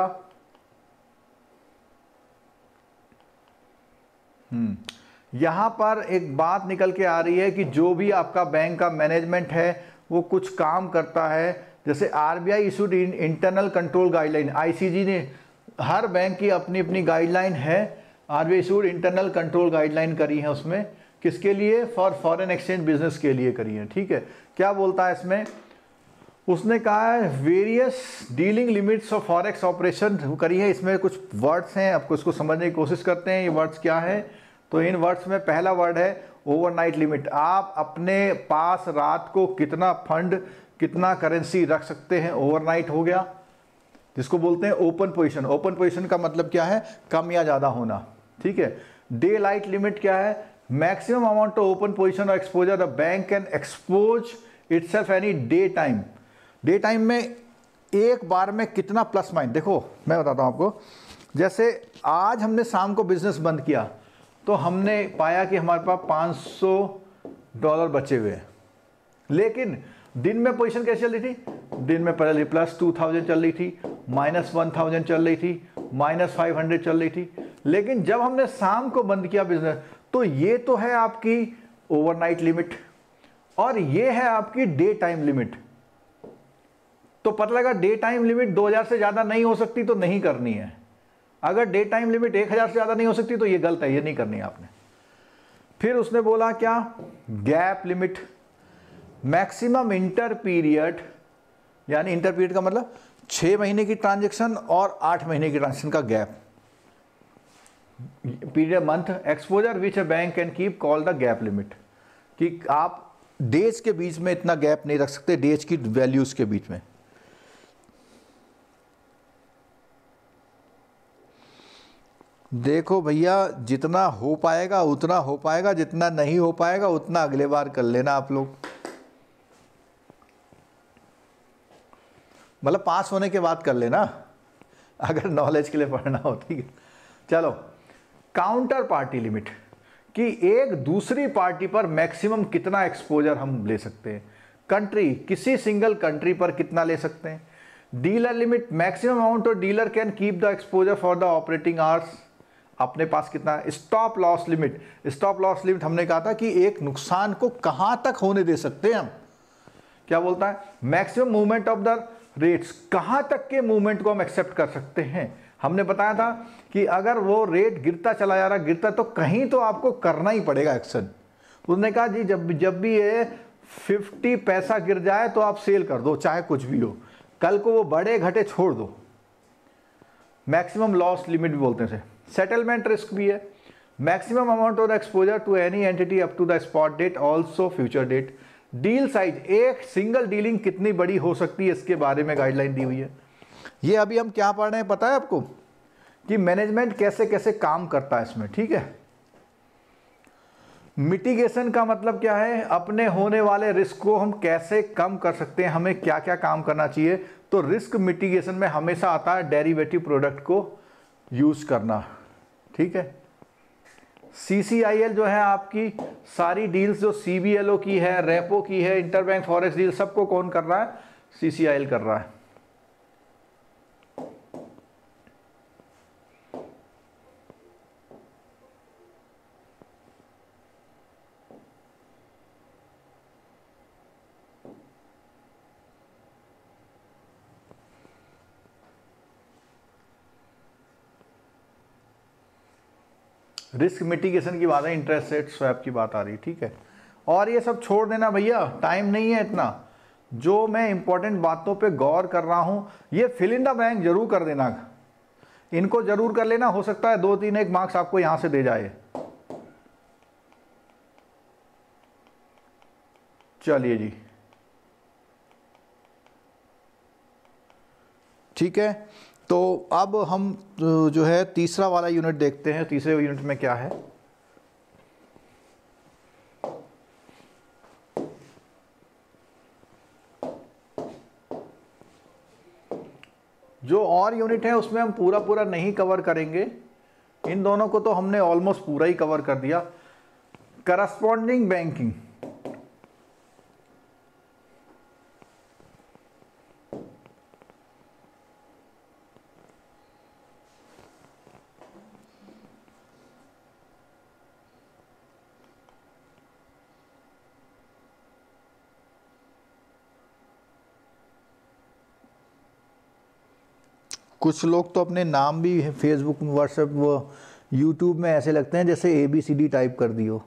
यहां पर एक बात निकल के आ रही है कि जो भी आपका बैंक का मैनेजमेंट है वो कुछ काम करता है, जैसे RBI issued internal control guideline, ICG ने, हर बैंक की अपनी अपनी गाइडलाइन है, RBI issued internal control guideline करी है, उसमें किसके लिए, फॉर फॉरेन एक्सचेंज बिजनेस के लिए करी है, ठीक है। क्या बोलता है इसमें, उसने कहा है various dealing limits of forex operation करी है। इसमें कुछ वर्ड्स हैं, आपको इसको समझने की कोशिश करते हैं, ये वर्ड्स क्या है। तो इन वर्ड्स में पहला वर्ड है ओवरनाइट लिमिट, आप अपने पास रात को कितना फंड, कितना करेंसी रख सकते हैं, ओवरनाइट हो गया, जिसको बोलते हैं ओपन पोजीशन। ओपन पोजीशन का मतलब क्या है, कम या ज़्यादा होना, ठीक है। डे लाइट लिमिट क्या है, maximum amount of open position और exposure the bank can expose itself any day time. Day time में एक बार में कितना प्लस माइनस, देखो मैं बताता हूँ आपको, जैसे आज हमने शाम को बिजनेस बंद किया तो हमने पाया कि हमारे पास $500 बचे हुए हैं, लेकिन दिन में पोजीशन कैसे चल रही थी, दिन में पहले +2000 चल रही थी, -1000 चल रही थी, -500 चल रही थी, लेकिन जब हमने शाम को बंद किया बिजनेस तो ये तो है आपकी ओवरनाइट लिमिट और ये है आपकी डे टाइम लिमिट। तो पता लगा डे टाइम लिमिट 2000 से ज़्यादा नहीं हो सकती तो नहीं करनी है, अगर डे टाइम लिमिट 1000 से ज़्यादा नहीं हो सकती तो ये गलत है, ये नहीं करनी है आपने। फिर उसने बोला क्या, gap limit, maximum inter period, यानी इंटर पीरियड का मतलब 6 महीने की ट्रांजेक्शन और 8 महीने की ट्रांजेक्शन का gap, period month exposure which a bank can keep call the gap limit, कि आप डेज के बीच में इतना गैप नहीं रख सकते, डेज की वैल्यूज के बीच में। देखो भैया, जितना हो पाएगा उतना हो पाएगा, जितना नहीं हो पाएगा उतना अगले बार कर लेना आप लोग, मतलब पास होने के बाद कर लेना, अगर नॉलेज के लिए पढ़ना हो, ठीक है। चलो, काउंटर पार्टी लिमिट, कि एक दूसरी पार्टी पर मैक्सिमम कितना एक्सपोजर हम ले सकते हैं। कंट्री, किसी सिंगल कंट्री पर कितना ले सकते हैं। Dealer limit, maximum amount of dealer can keep the exposure for the operating hours, अपने पास कितना। Stop loss limit, stop loss limit हमने कहा था कि एक नुकसान को कहां तक होने दे सकते हैं हम, क्या बोलता है, maximum movement of the rates, कहां तक के मूवमेंट को हम एक्सेप्ट कर सकते हैं। हमने बताया था कि अगर वो रेट गिरता चला जा रहा, गिरता, तो कहीं तो आपको करना ही पड़ेगा एक्शन। उसने कहा जी जब भी ये 50 पैसा गिर जाए तो आप सेल कर दो, चाहे कुछ भी हो, कल को वो बढ़े घटे छोड़ दो। मैक्सिमम लॉस लिमिट भी बोलते हैं। सेटलमेंट रिस्क भी है, maximum amount of exposure to any entity up to the spot date, also future date. Deal size, एक सिंगल डीलिंग कितनी बड़ी हो सकती है, इसके बारे में गाइडलाइन दी हुई है। ये अभी हम क्या पढ़ रहे हैं पता है आपको, कि मैनेजमेंट कैसे कैसे काम करता है इसमें, ठीक है। मिटिगेशन का मतलब क्या है, अपने होने वाले रिस्क को हम कैसे कम कर सकते हैं, हमें क्या क्या काम करना चाहिए। तो रिस्क मिटिगेशन में हमेशा आता है डेरिवेटिव प्रोडक्ट को यूज करना, ठीक है। CCIL जो है आपकी सारी डील्स जो CBLO की है, रेपो की है, इंटरबैंक फॉरेक्स डील, सबको कौन कर रहा है, CCIL कर रहा है। रिस्क मिटिगेशन की बात है, इंटरेस्ट रेट स्वैप की बात आ रही है, ठीक है। और ये सब छोड़ देना भैया, टाइम नहीं है इतना। जो मैं इंपॉर्टेंट बातों पे गौर कर रहा हूं, ये फिल इन द ब्लैंक जरूर कर देना, इनको जरूर कर लेना, हो सकता है 2-3 मार्क्स आपको यहां से दे जाए। चलिए जी, ठीक है। तो अब हम जो है तीसरा वाला यूनिट देखते हैं। तीसरे यूनिट में क्या है, जो और यूनिट है उसमें हम पूरा नहीं कवर करेंगे, इन दोनों को तो हमने ऑलमोस्ट पूरा ही कवर कर दिया। करस्पॉन्डिंग बैंकिंग, कुछ लोग तो अपने नाम भी फेसबुक, व्हाट्सएप, यूट्यूब में ऐसे लगते हैं जैसे ABCD टाइप कर दियो।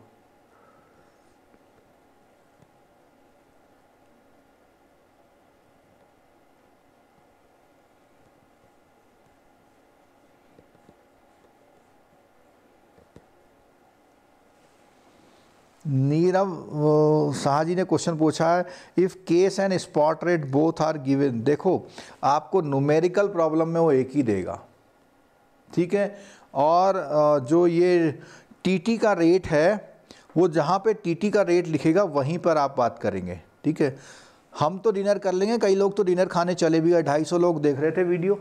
नीरव शाह जी ने क्वेश्चन पूछा है, if case and spot rate both are given. देखो, आपको न्यूमेरिकल प्रॉब्लम में वो एक ही देगा, ठीक है। और जो ये टीटी का रेट है, वो जहाँ पे टीटी का रेट लिखेगा वहीं पर आप बात करेंगे, ठीक है। हम तो डिनर कर लेंगे, कई लोग तो डिनर खाने चले भी गए, 250 लोग देख रहे थे वीडियो।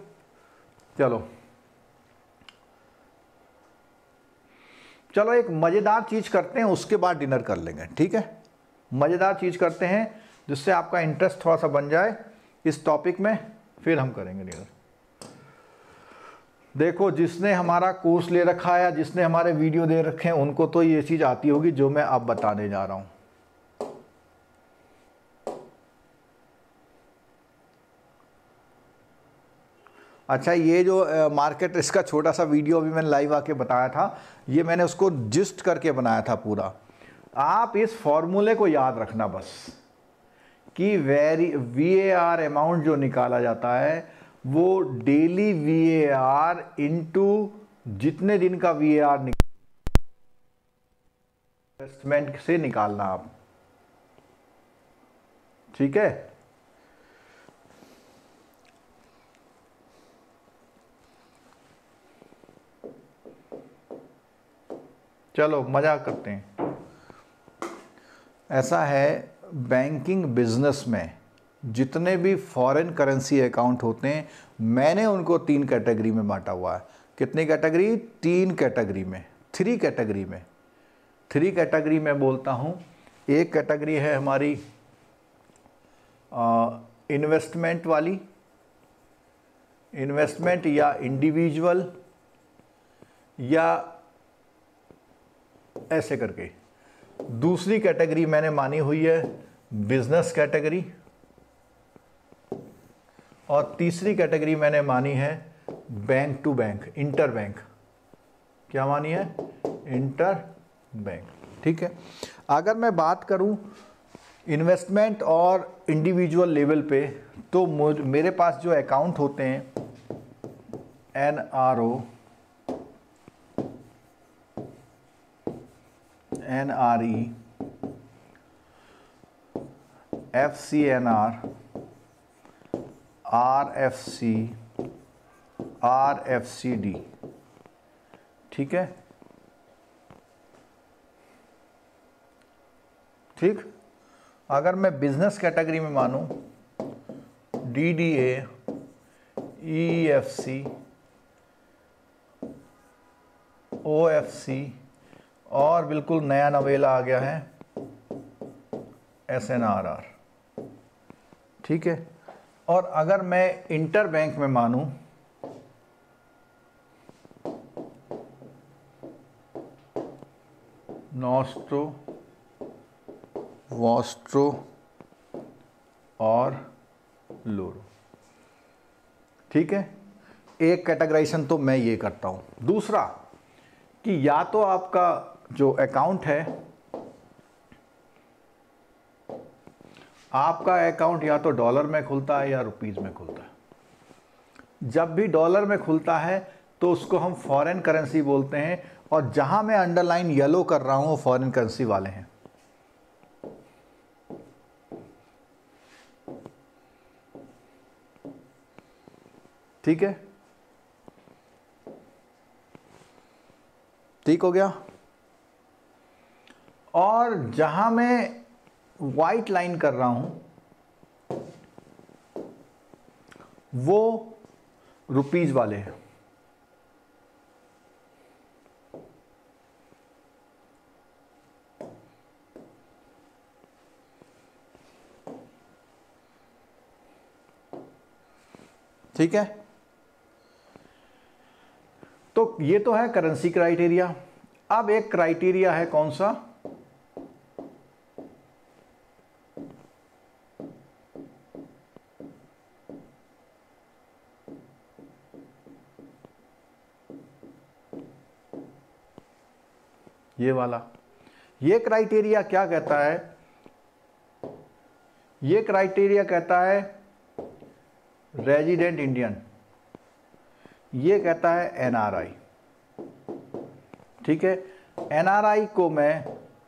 चलो एक मज़ेदार चीज़ करते हैं, उसके बाद डिनर कर लेंगे, ठीक है। मज़ेदार चीज़ करते हैं जिससे आपका इंटरेस्ट थोड़ा सा बन जाए इस टॉपिक में, फिर हम करेंगे डिनर। देखो, जिसने हमारा कोर्स ले रखा है या जिसने हमारे वीडियो दे रखे हैं, उनको तो ये चीज़ आती होगी जो मैं अब बताने जा रहा हूँ। अच्छा, ये जो मार्केट रिस्क का छोटा सा वीडियो अभी मैंने लाइव आके बताया था, ये मैंने उसको जिस्ट करके बनाया था पूरा। आप इस फॉर्मूले को याद रखना बस, कि VAR अमाउंट जो निकाला जाता है वो डेली VAR इंटू जितने दिन का VAR इन्वेस्टमेंट से निकालना आप, ठीक है। चलो मजाक करते हैं। ऐसा है, बैंकिंग बिजनेस में जितने भी फॉरेन करेंसी अकाउंट होते हैं, मैंने उनको 3 कैटेगरी में बांटा हुआ है। कितनी कैटेगरी? 3 कैटेगरी में, 3 कैटेगरी में। 3 कैटेगरी में बोलता हूँ। एक कैटेगरी है हमारी इन्वेस्टमेंट वाली, इन्वेस्टमेंट या इंडिविजुअल या ऐसे करके। दूसरी कैटेगरी मैंने मानी हुई है बिजनेस कैटेगरी, और तीसरी कैटेगरी मैंने मानी है bank to bank, inter bank. क्या मानी है? इंटर बैंक, ठीक है। अगर मैं बात करूं इन्वेस्टमेंट और इंडिविजुअल लेवल पे, तो मेरे पास जो अकाउंट होते हैं NRO, NRE, FCNR, RFC, RFCD, ठीक है। ठीक। अगर मैं बिजनेस कैटेगरी में मानूं DDA, EFC, OFC, और बिल्कुल नया नवेला आ गया है SNRR, ठीक है। और अगर मैं इंटर बैंक में मानूं नॉस्ट्रो, वॉस्ट्रो और लोरो, ठीक है। एक कैटेगराइजेशन तो मैं ये करता हूं। दूसरा कि या तो आपका जो अकाउंट है, आपका अकाउंट या तो डॉलर में खुलता है या रुपीस में खुलता है। जब भी डॉलर में खुलता है तो उसको हम फॉरेन करेंसी बोलते हैं, और जहां मैं अंडरलाइन येलो कर रहा हूं वो फॉरेन करेंसी वाले हैं, ठीक है। ठीक हो गया। और जहां मैं वाइट लाइन कर रहा हूं वो रुपीज वाले हैं, ठीक है। तो ये तो है करेंसी क्राइटेरिया। अब एक क्राइटेरिया है, कौन सा? ये वाला। ये क्राइटेरिया क्या कहता है? ये क्राइटेरिया कहता है रेजिडेंट इंडियन, ये कहता है NRI, ठीक है। NRI को मैं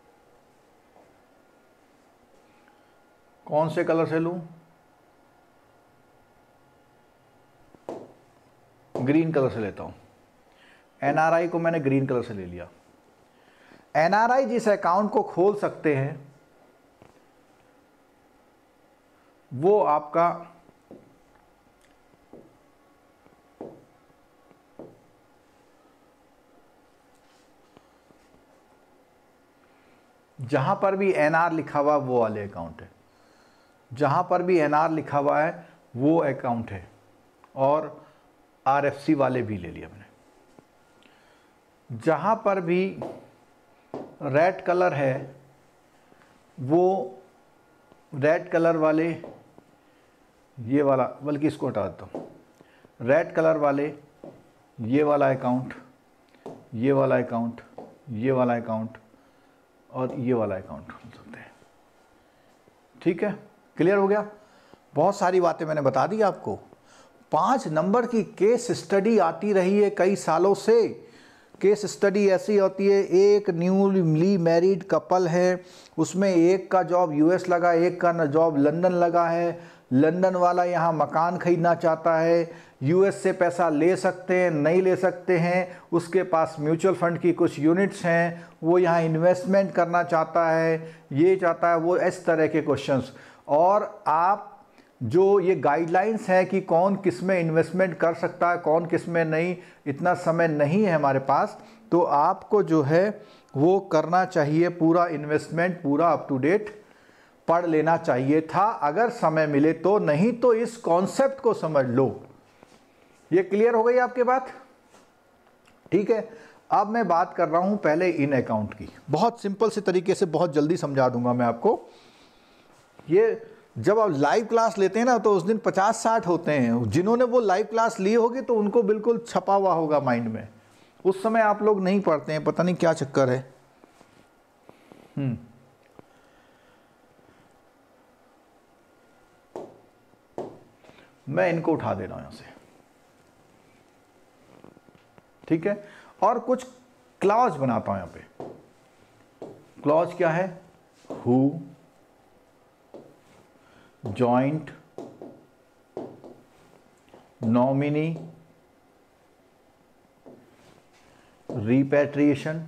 कौन से कलर से लूं? ग्रीन कलर से लेता हूं। NRI को मैंने ग्रीन कलर से ले लिया। NRI जिस अकाउंट को खोल सकते हैं वो आपका जहां पर भी NR लिखा हुआ वो वाले अकाउंट है, जहां पर भी NR लिखा हुआ है वो अकाउंट है। और RFC वाले भी ले लिया मैंने। जहां पर भी रेड कलर है वो रेड कलर वाले, ये वाला, बल्कि इसको हटा देता हूँ, रेड कलर वाले ये वाला अकाउंट, ये वाला अकाउंट, ये वाला अकाउंट और ये वाला अकाउंट खोल सकते हैं, ठीक है। क्लियर हो गया? बहुत सारी बातें मैंने बता दी आपको। 5 नंबर की केस स्टडी आती रही है कई सालों से केस स्टडी ऐसी होती है, एक न्यूली मैरिड कपल है, उसमें एक का जॉब यूएस लगा, एक का जॉब लंदन लगा है। लंदन वाला यहाँ मकान खरीदना चाहता है, यूएस से पैसा ले सकते हैं नहीं ले सकते हैं, उसके पास म्यूचुअल फंड की कुछ यूनिट्स हैं, वो यहाँ इन्वेस्टमेंट करना चाहता है, ये चाहता है वो, इस तरह के क्वेश्चंस। और आप जो ये गाइडलाइंस है कि कौन किस में इन्वेस्टमेंट कर सकता है कौन किस में नहीं, इतना समय नहीं है हमारे पास, तो आपको जो है वो करना चाहिए, पूरा इन्वेस्टमेंट पूरा अप टू डेट पढ़ लेना चाहिए था अगर समय मिले तो, नहीं तो इस कॉन्सेप्ट को समझ लो। ये क्लियर हो गई आपकी बात? ठीक है। अब मैं बात कर रहा हूं पहले इन अकाउंट की, बहुत सिंपल से तरीके से बहुत जल्दी समझा दूंगा मैं आपको। ये जब आप लाइव क्लास लेते हैं ना तो उस दिन 50-60 होते हैं, जिन्होंने वो लाइव क्लास ली होगी तो उनको बिल्कुल छपा हुआ होगा माइंड में, उस समय आप लोग नहीं पढ़ते हैं, पता नहीं क्या चक्कर है। मैं इनको उठा दे रहा हूं यहां से, ठीक है। और कुछ क्लॉज बनाता हूं यहां पे। क्लॉज क्या है? हु, जॉइंट, नॉमिनी, रिपैट्रिएशन,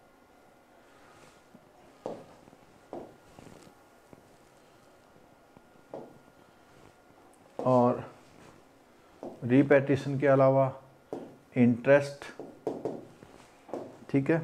और रिपैट्रिएशन के अलावा इंटरेस्ट, ठीक है।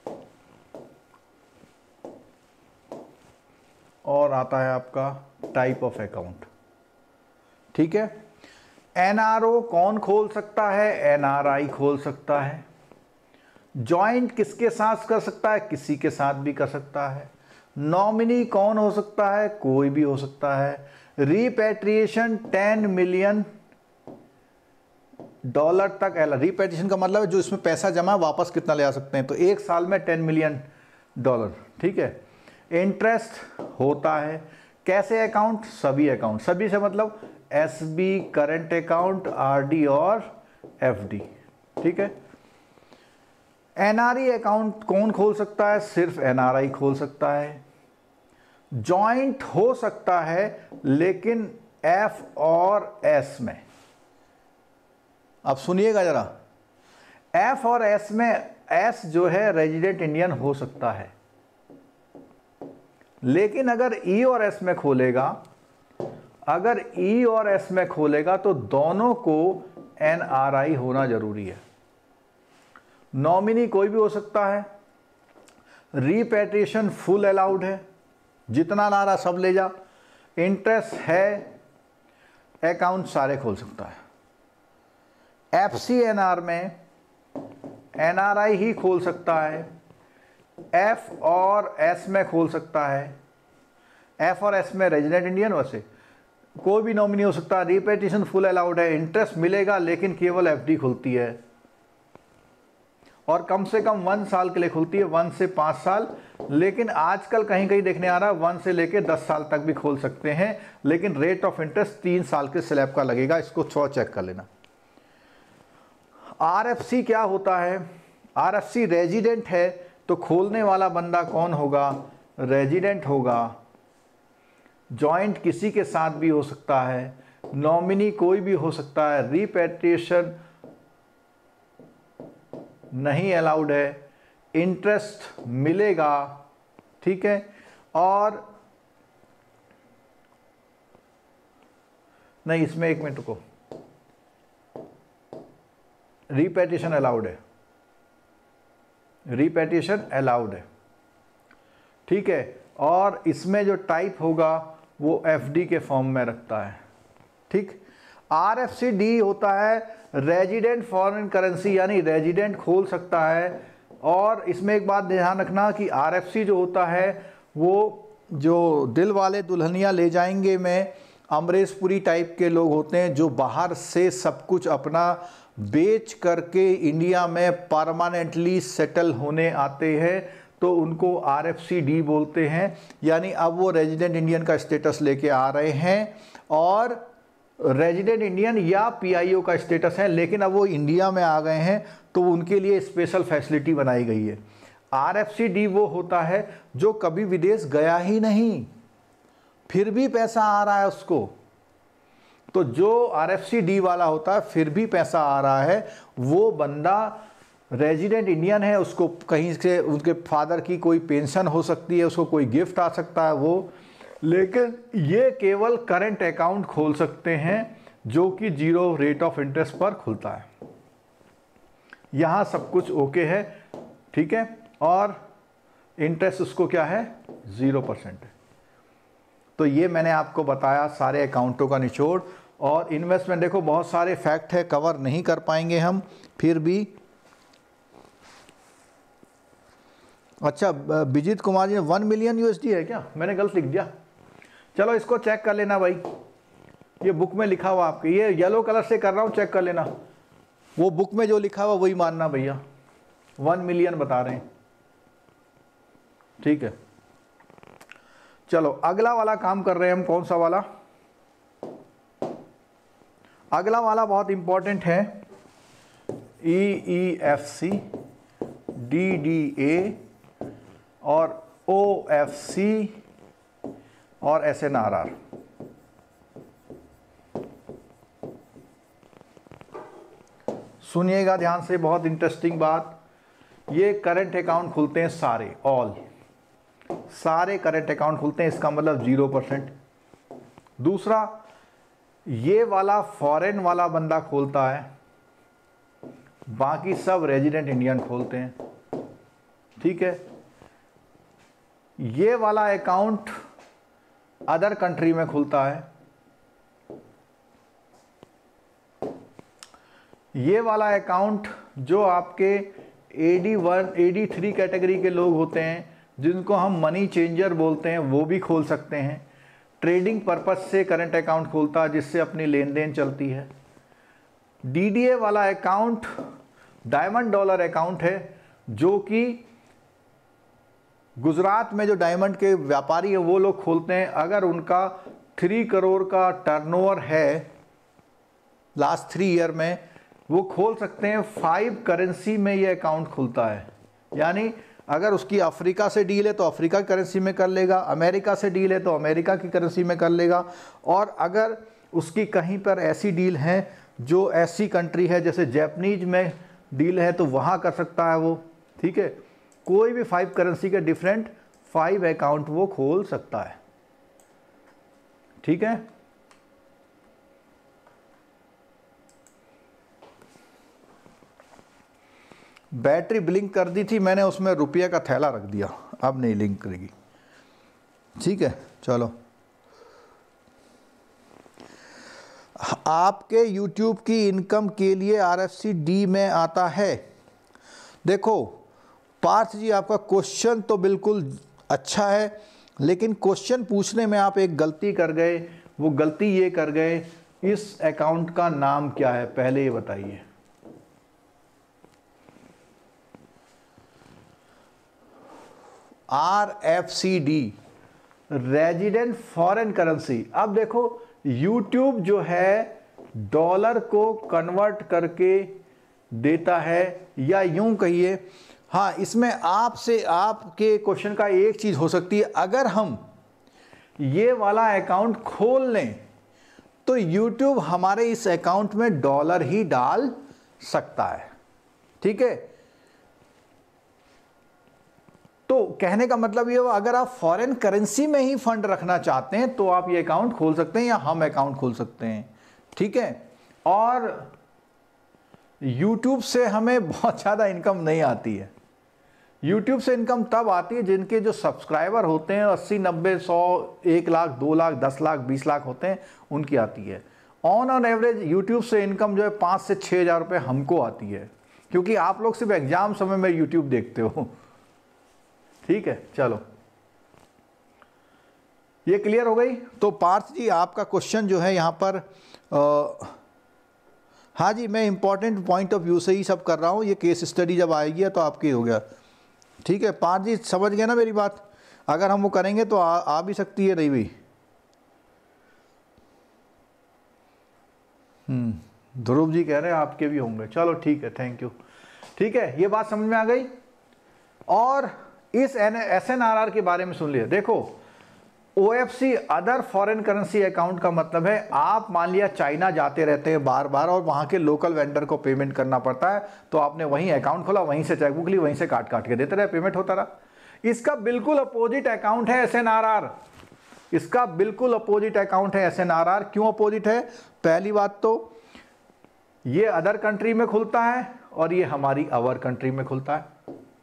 और आता है आपका टाइप ऑफ अकाउंट, ठीक है। एनआरओ कौन खोल सकता है? एनआरआई खोल सकता है। जॉइंट किसके साथ कर सकता है? किसी के साथ भी कर सकता है। नॉमिनी कौन हो सकता है? कोई भी हो सकता है। रिपैट्रिएशन $10 मिलियन तक। रिपैट्रिएशन का मतलब है जो इसमें पैसा जमा वापस कितना ले आ सकते हैं, तो एक साल में $10 मिलियन, ठीक है। इंटरेस्ट होता है। कैसे अकाउंट? सभी अकाउंट, सभी से मतलब एसबी, करंट अकाउंट, आरडी और एफडी, ठीक है। एनआरई अकाउंट कौन खोल सकता है? सिर्फ एनआरआई खोल सकता है। जॉइंट हो सकता है लेकिन एफ और एस में। अब सुनिएगा जरा, एफ और एस में एस जो है रेजिडेंट इंडियन हो सकता है, लेकिन अगर ई और एस में खोलेगा, अगर ई और एस में खोलेगा तो दोनों को एनआरआई होना जरूरी है। नॉमिनी कोई भी हो सकता है। रिपैट्रिएशन फुल अलाउड है, जितना नारा सब ले जा। इंटरेस्ट है, अकाउंट सारे खोल सकता है। एफसीएनआर में एनआरआई ही खोल सकता है, एफ और एस में खोल सकता है। एफ और एस में रेजिडेंट इंडियन, वैसे कोई भी नॉमिनी हो सकता है। रिपैट्रिएशन फुल अलाउड है, इंटरेस्ट मिलेगा लेकिन केवल एफडी खुलती है और कम से कम 1 साल के लिए खुलती है, 1 से 5 साल। लेकिन आजकल कहीं कहीं देखने आ रहा है 1 से लेके 10 साल तक भी खोल सकते हैं, लेकिन रेट ऑफ इंटरेस्ट 3 साल के स्लैब का लगेगा, इसको थोड़ा चेक कर लेना। आरएफसी क्या होता है? आरएफसी रेजिडेंट है तो खोलने वाला बंदा कौन होगा? रेजिडेंट होगा। जॉइंट किसी के साथ भी हो सकता है, नॉमिनी कोई भी हो सकता है। रिपैट्रिएशन नहीं अलाउड है, इंटरेस्ट मिलेगा, ठीक है। और नहीं, इसमें एक मिनट रुको, रिपैट्रिएशन अलाउड है, रिपैट्रिएशन अलाउड है, ठीक है। और इसमें जो टाइप होगा वो एफडी के फॉर्म में रखता है, ठीक। आरएफसीडी होता है रेजिडेंट फॉरेन करेंसी, यानी रेजिडेंट खोल सकता है। और इसमें एक बात ध्यान रखना कि आरएफसी जो होता है वो जो दिल वाले दुल्हनिया ले जाएंगे में अमरीशपुरी टाइप के लोग होते हैं, जो बाहर से सब कुछ अपना बेच करके इंडिया में परमानेंटली सेटल होने आते हैं, तो उनको आरएफसीडी बोलते हैं। यानी अब वो रेजिडेंट इंडियन का स्टेटस लेके आ रहे हैं और रेजिडेंट इंडियन या पीआईओ का स्टेटस है, लेकिन अब वो इंडिया में आ गए हैं तो उनके लिए स्पेशल फैसिलिटी बनाई गई है। आरएफसीडी वो होता है जो कभी विदेश गया ही नहीं, फिर भी पैसा आ रहा है उसको। तो जो आरएफसीडी वाला होता है फिर भी पैसा आ रहा है, वो बंदा रेजिडेंट इंडियन है, उसको कहीं से उनके फादर की कोई पेंशन हो सकती है, उसको कोई गिफ्ट आ सकता है वो, लेकिन ये केवल करंट अकाउंट खोल सकते हैं जो कि 0 रेट ऑफ इंटरेस्ट पर खुलता है। यहाँ सब कुछ ओके है, ठीक है, और इंटरेस्ट उसको क्या है 0% है। तो ये मैंने आपको बताया सारे अकाउंटों का निचोड़। और इन्वेस्टमेंट देखो बहुत सारे फैक्ट है, कवर नहीं कर पाएंगे हम फिर भी। अच्छा, विजित कुमार जी 1 मिलियन यूएसडी है क्या, मैंने गलत लिख दिया। चलो इसको चेक कर लेना भाई, ये बुक में लिखा हुआ आपके, ये येलो कलर से कर रहा हूँ, चेक कर लेना, वो बुक में जो लिखा हुआ वही मानना भैया, 1 मिलियन बता रहे हैं, ठीक है। चलो अगला वाला काम कर रहे हैं हम, कौन सा वाला, अगला वाला बहुत इंपॉर्टेंट है, EEFC, DDA और OFC और SNRR। सुनिएगा ध्यान से, बहुत इंटरेस्टिंग बात, ये करंट अकाउंट खुलते हैं सारे, ऑल सारे करंट अकाउंट खुलते हैं, इसका मतलब 0%। दूसरा, ये वाला फॉरेन वाला बंदा खोलता है, बाकी सब रेजिडेंट इंडियन खोलते हैं, ठीक है। ये वाला अकाउंट अदर कंट्री में खुलता है, ये वाला अकाउंट जो आपके AD1 AD3 कैटेगरी के लोग होते हैं, जिनको हम मनी चेंजर बोलते हैं, वो भी खोल सकते हैं। ट्रेडिंग पर्पस से करंट अकाउंट खोलता है जिससे अपनी लेन देन चलती है। DDA वाला अकाउंट डायमंड डॉलर अकाउंट है, जो कि गुजरात में जो डायमंड के व्यापारी हैं वो लोग खोलते हैं। अगर उनका 3 करोड़ का टर्नओवर है लास्ट 3 ईयर में, वो खोल सकते हैं। 5 करेंसी में ये अकाउंट खुलता है, यानी अगर उसकी अफ्रीका से डील है तो अफ्रीका की करेंसी में कर लेगा, अमेरिका से डील है तो अमेरिका की करेंसी में कर लेगा, और अगर उसकी कहीं पर ऐसी डील है जो ऐसी कंट्री है जैसे जापानीज में डील है तो वहाँ कर सकता है वो, ठीक है। कोई भी 5 करेंसी के डिफरेंट 5 अकाउंट वो खोल सकता है, ठीक है। बैटरी ब्लिंक कर दी थी मैंने, उसमें रुपये का थैला रख दिया, अब नहीं लिंक करेगी, ठीक है। चलो, आपके YouTube की इनकम के लिए RFC-D में आता है। देखो पार्थ जी, आपका क्वेश्चन तो बिल्कुल अच्छा है, लेकिन क्वेश्चन पूछने में आप एक गलती कर गए। वो गलती ये कर गए, इस अकाउंट का नाम क्या है पहले ये बताइए। RFC-D, resident foreign currency. अब देखो YouTube जो है डॉलर को कन्वर्ट करके देता है, या यूं कहिए, हाँ, इसमें आपसे आपके क्वेश्चन का एक चीज हो सकती है, अगर हम ये वाला अकाउंट खोल लें तो YouTube हमारे इस अकाउंट में डॉलर ही डाल सकता है, ठीक है। तो कहने का मतलब ये हुआ, अगर आप फॉरेन करेंसी में ही फंड रखना चाहते हैं तो आप ये अकाउंट खोल सकते हैं, या हम अकाउंट खोल सकते हैं, ठीक है। और YouTube से हमें बहुत ज़्यादा इनकम नहीं आती है। YouTube से इनकम तब आती है जिनके जो सब्सक्राइबर होते हैं 80, 90, 100, 1 लाख, 2 लाख, 10 लाख, 20 लाख होते हैं, उनकी आती है। ऑन एवरेज YouTube से इनकम जो है 5 से 6 हज़ार रुपये हमको आती है, क्योंकि आप लोग सिर्फ एग्जाम समय में YouTube देखते हो, ठीक है। चलो, ये क्लियर हो गई। तो पार्थ जी, आपका क्वेश्चन जो है यहाँ पर हाँ जी, मैं इंपॉर्टेंट पॉइंट ऑफ व्यू से ही सब कर रहा हूँ, ये केस स्टडी जब आएगी तो आपकी हो गया, ठीक है। पार्थ जी समझ गए ना मेरी बात, अगर हम वो करेंगे तो आ भी सकती है, नहीं भी। ध्रुव जी कह रहे हैं आपके भी होंगे, चलो ठीक है, थैंक यू। ठीक है, ये बात समझ में आ गई। और इस SNRR के बारे में सुन लिया। देखो, OFC other foreign currency account का मतलब है आप मान लिया चाइना जाते रहते हैं बार बार और वहां के लोकल वेंडर को पेमेंट करना पड़ता है, तो आपने वहीं अकाउंट खोला, वहीं से चेकबुक ली, वहीं से काट काट के देते रहे, पेमेंट होता रहा। इसका बिल्कुल अपोजिट अकाउंट है SNRR। इसका बिल्कुल अपोजिट अकाउंट है SNRR। क्यों अपोजिट है? पहली बात तो ये अदर कंट्री में खुलता है और ये हमारी अवर कंट्री में खुलता है।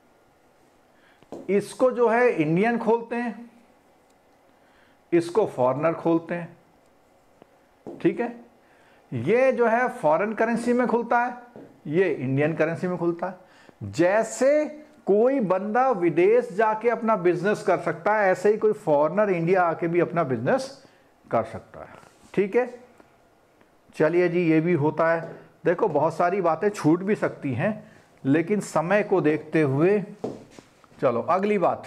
इसको जो है इंडियन खोलते हैं, इसको फॉरेनर खोलते हैं। ठीक है, ये जो है फॉरेन करेंसी में खुलता है, ये इंडियन करेंसी में खुलता है। जैसे कोई बंदा विदेश जाके अपना बिजनेस कर सकता है, ऐसे ही कोई फॉरेनर इंडिया आके भी अपना बिजनेस कर सकता है। ठीक है, चलिए जी, ये भी होता है। देखो, बहुत सारी बातें छूट भी सकती हैं, लेकिन समय को देखते हुए चलो अगली बात।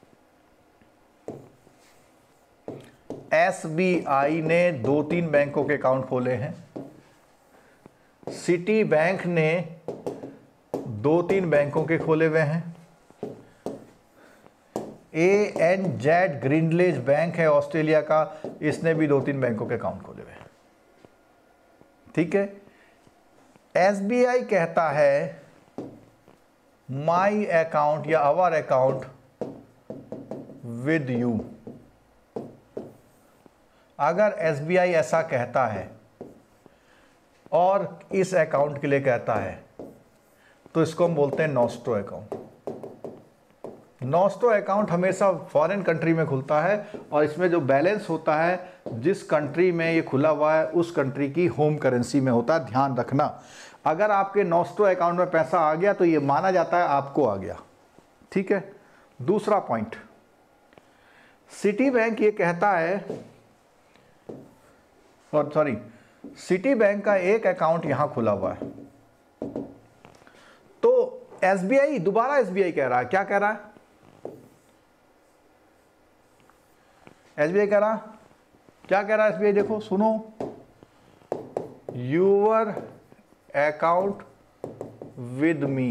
SBI ने 2-3 बैंकों के अकाउंट खोले हैं। सिटी बैंक ने 2-3 बैंकों के खोले हुए हैं। ANZ ग्रीनलेज बैंक है ऑस्ट्रेलिया का, इसने भी 2-3 बैंकों के अकाउंट खोले हुए हैं। ठीक है, SBI कहता है माई अकाउंट या आवर अकाउंट विद यू। अगर SBI ऐसा कहता है और इस अकाउंट के लिए कहता है तो इसको हम बोलते हैं नॉस्ट्रो अकाउंट। नॉस्ट्रो अकाउंट हमेशा फॉरेन कंट्री में खुलता है और इसमें जो बैलेंस होता है जिस कंट्री में ये खुला हुआ है उस कंट्री की होम करेंसी में होता है। ध्यान रखना, अगर आपके नॉस्ट्रो अकाउंट में पैसा आ गया तो ये माना जाता है आपको आ गया। ठीक है, दूसरा पॉइंट, सिटी बैंक ये कहता है, और सॉरी, सिटी बैंक का एक अकाउंट यहां खुला हुआ है, तो SBI दोबारा SBI कह रहा है, क्या कह रहा है? SBI कह रहा, क्या कह रहा है SBI? देखो सुनो, यूर अकाउंट विद मी,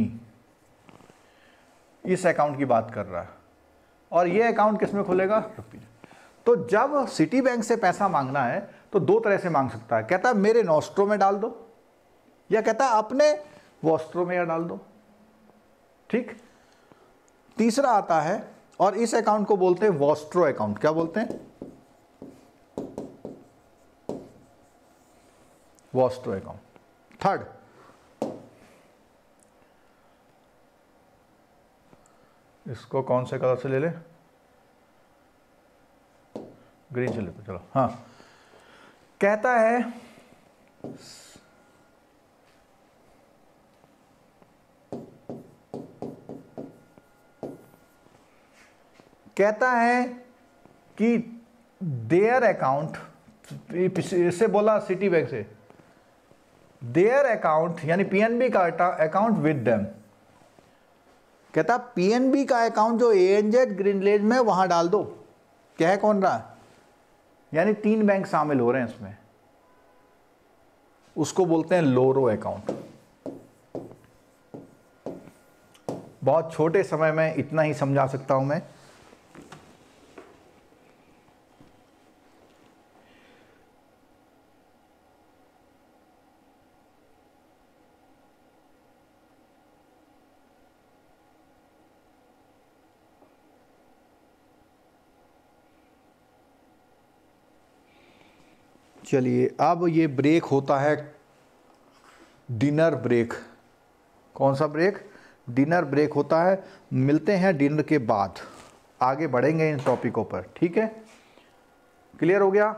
इस अकाउंट की बात कर रहा है। और ये अकाउंट किस में खुलेगा? तो जब सिटी बैंक से पैसा मांगना है तो दो तरह से मांग सकता है। कहता है मेरे नॉस्ट्रो में डाल दो, या कहता है अपने वॉस्ट्रो में या डाल दो। ठीक, तीसरा आता है और इस अकाउंट को बोलते हैं वॉस्ट्रो अकाउंट। क्या बोलते हैं? Vostro account. थर्ड, इसको कौन से कलर से ले ले? ग्रीन से लेते, चलो। हाँ, कहता है कि देयर अकाउंट, इससे बोला सिटी बैंक से, देयर अकाउंट यानी PNB का अकाउंट विद देम। कहता PNB का अकाउंट जो ANZ ग्रीनलेज में वहां डाल दो। कह कौन रहा? यानी 3 बैंक शामिल हो रहे हैं इसमें, उसको बोलते हैं लोरो अकाउंट। बहुत छोटे समय में इतना ही समझा सकता हूं मैं। चलिए, अब ये ब्रेक होता है डिनर ब्रेक। कौन सा ब्रेक? डिनर ब्रेक होता है। मिलते हैं डिनर के बाद, आगे बढ़ेंगे इन टॉपिकों पर। ठीक है, क्लियर हो गया?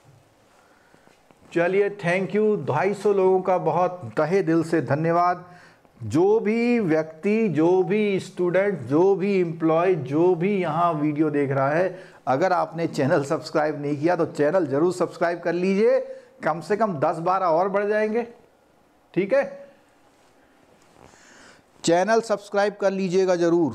चलिए, थैंक यू। 250 लोगों का बहुत तहे दिल से धन्यवाद। जो भी व्यक्ति, जो भी स्टूडेंट, जो भी एम्प्लॉय, जो भी यहाँ वीडियो देख रहा है, अगर आपने चैनल सब्सक्राइब नहीं किया तो चैनल जरूर सब्सक्राइब कर लीजिए। कम से कम 10-12 और बढ़ जाएंगे। ठीक है, चैनल सब्सक्राइब कर लीजिएगा जरूर।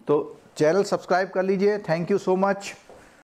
तो चैनल सब्सक्राइब कर लीजिए। Thank you so much.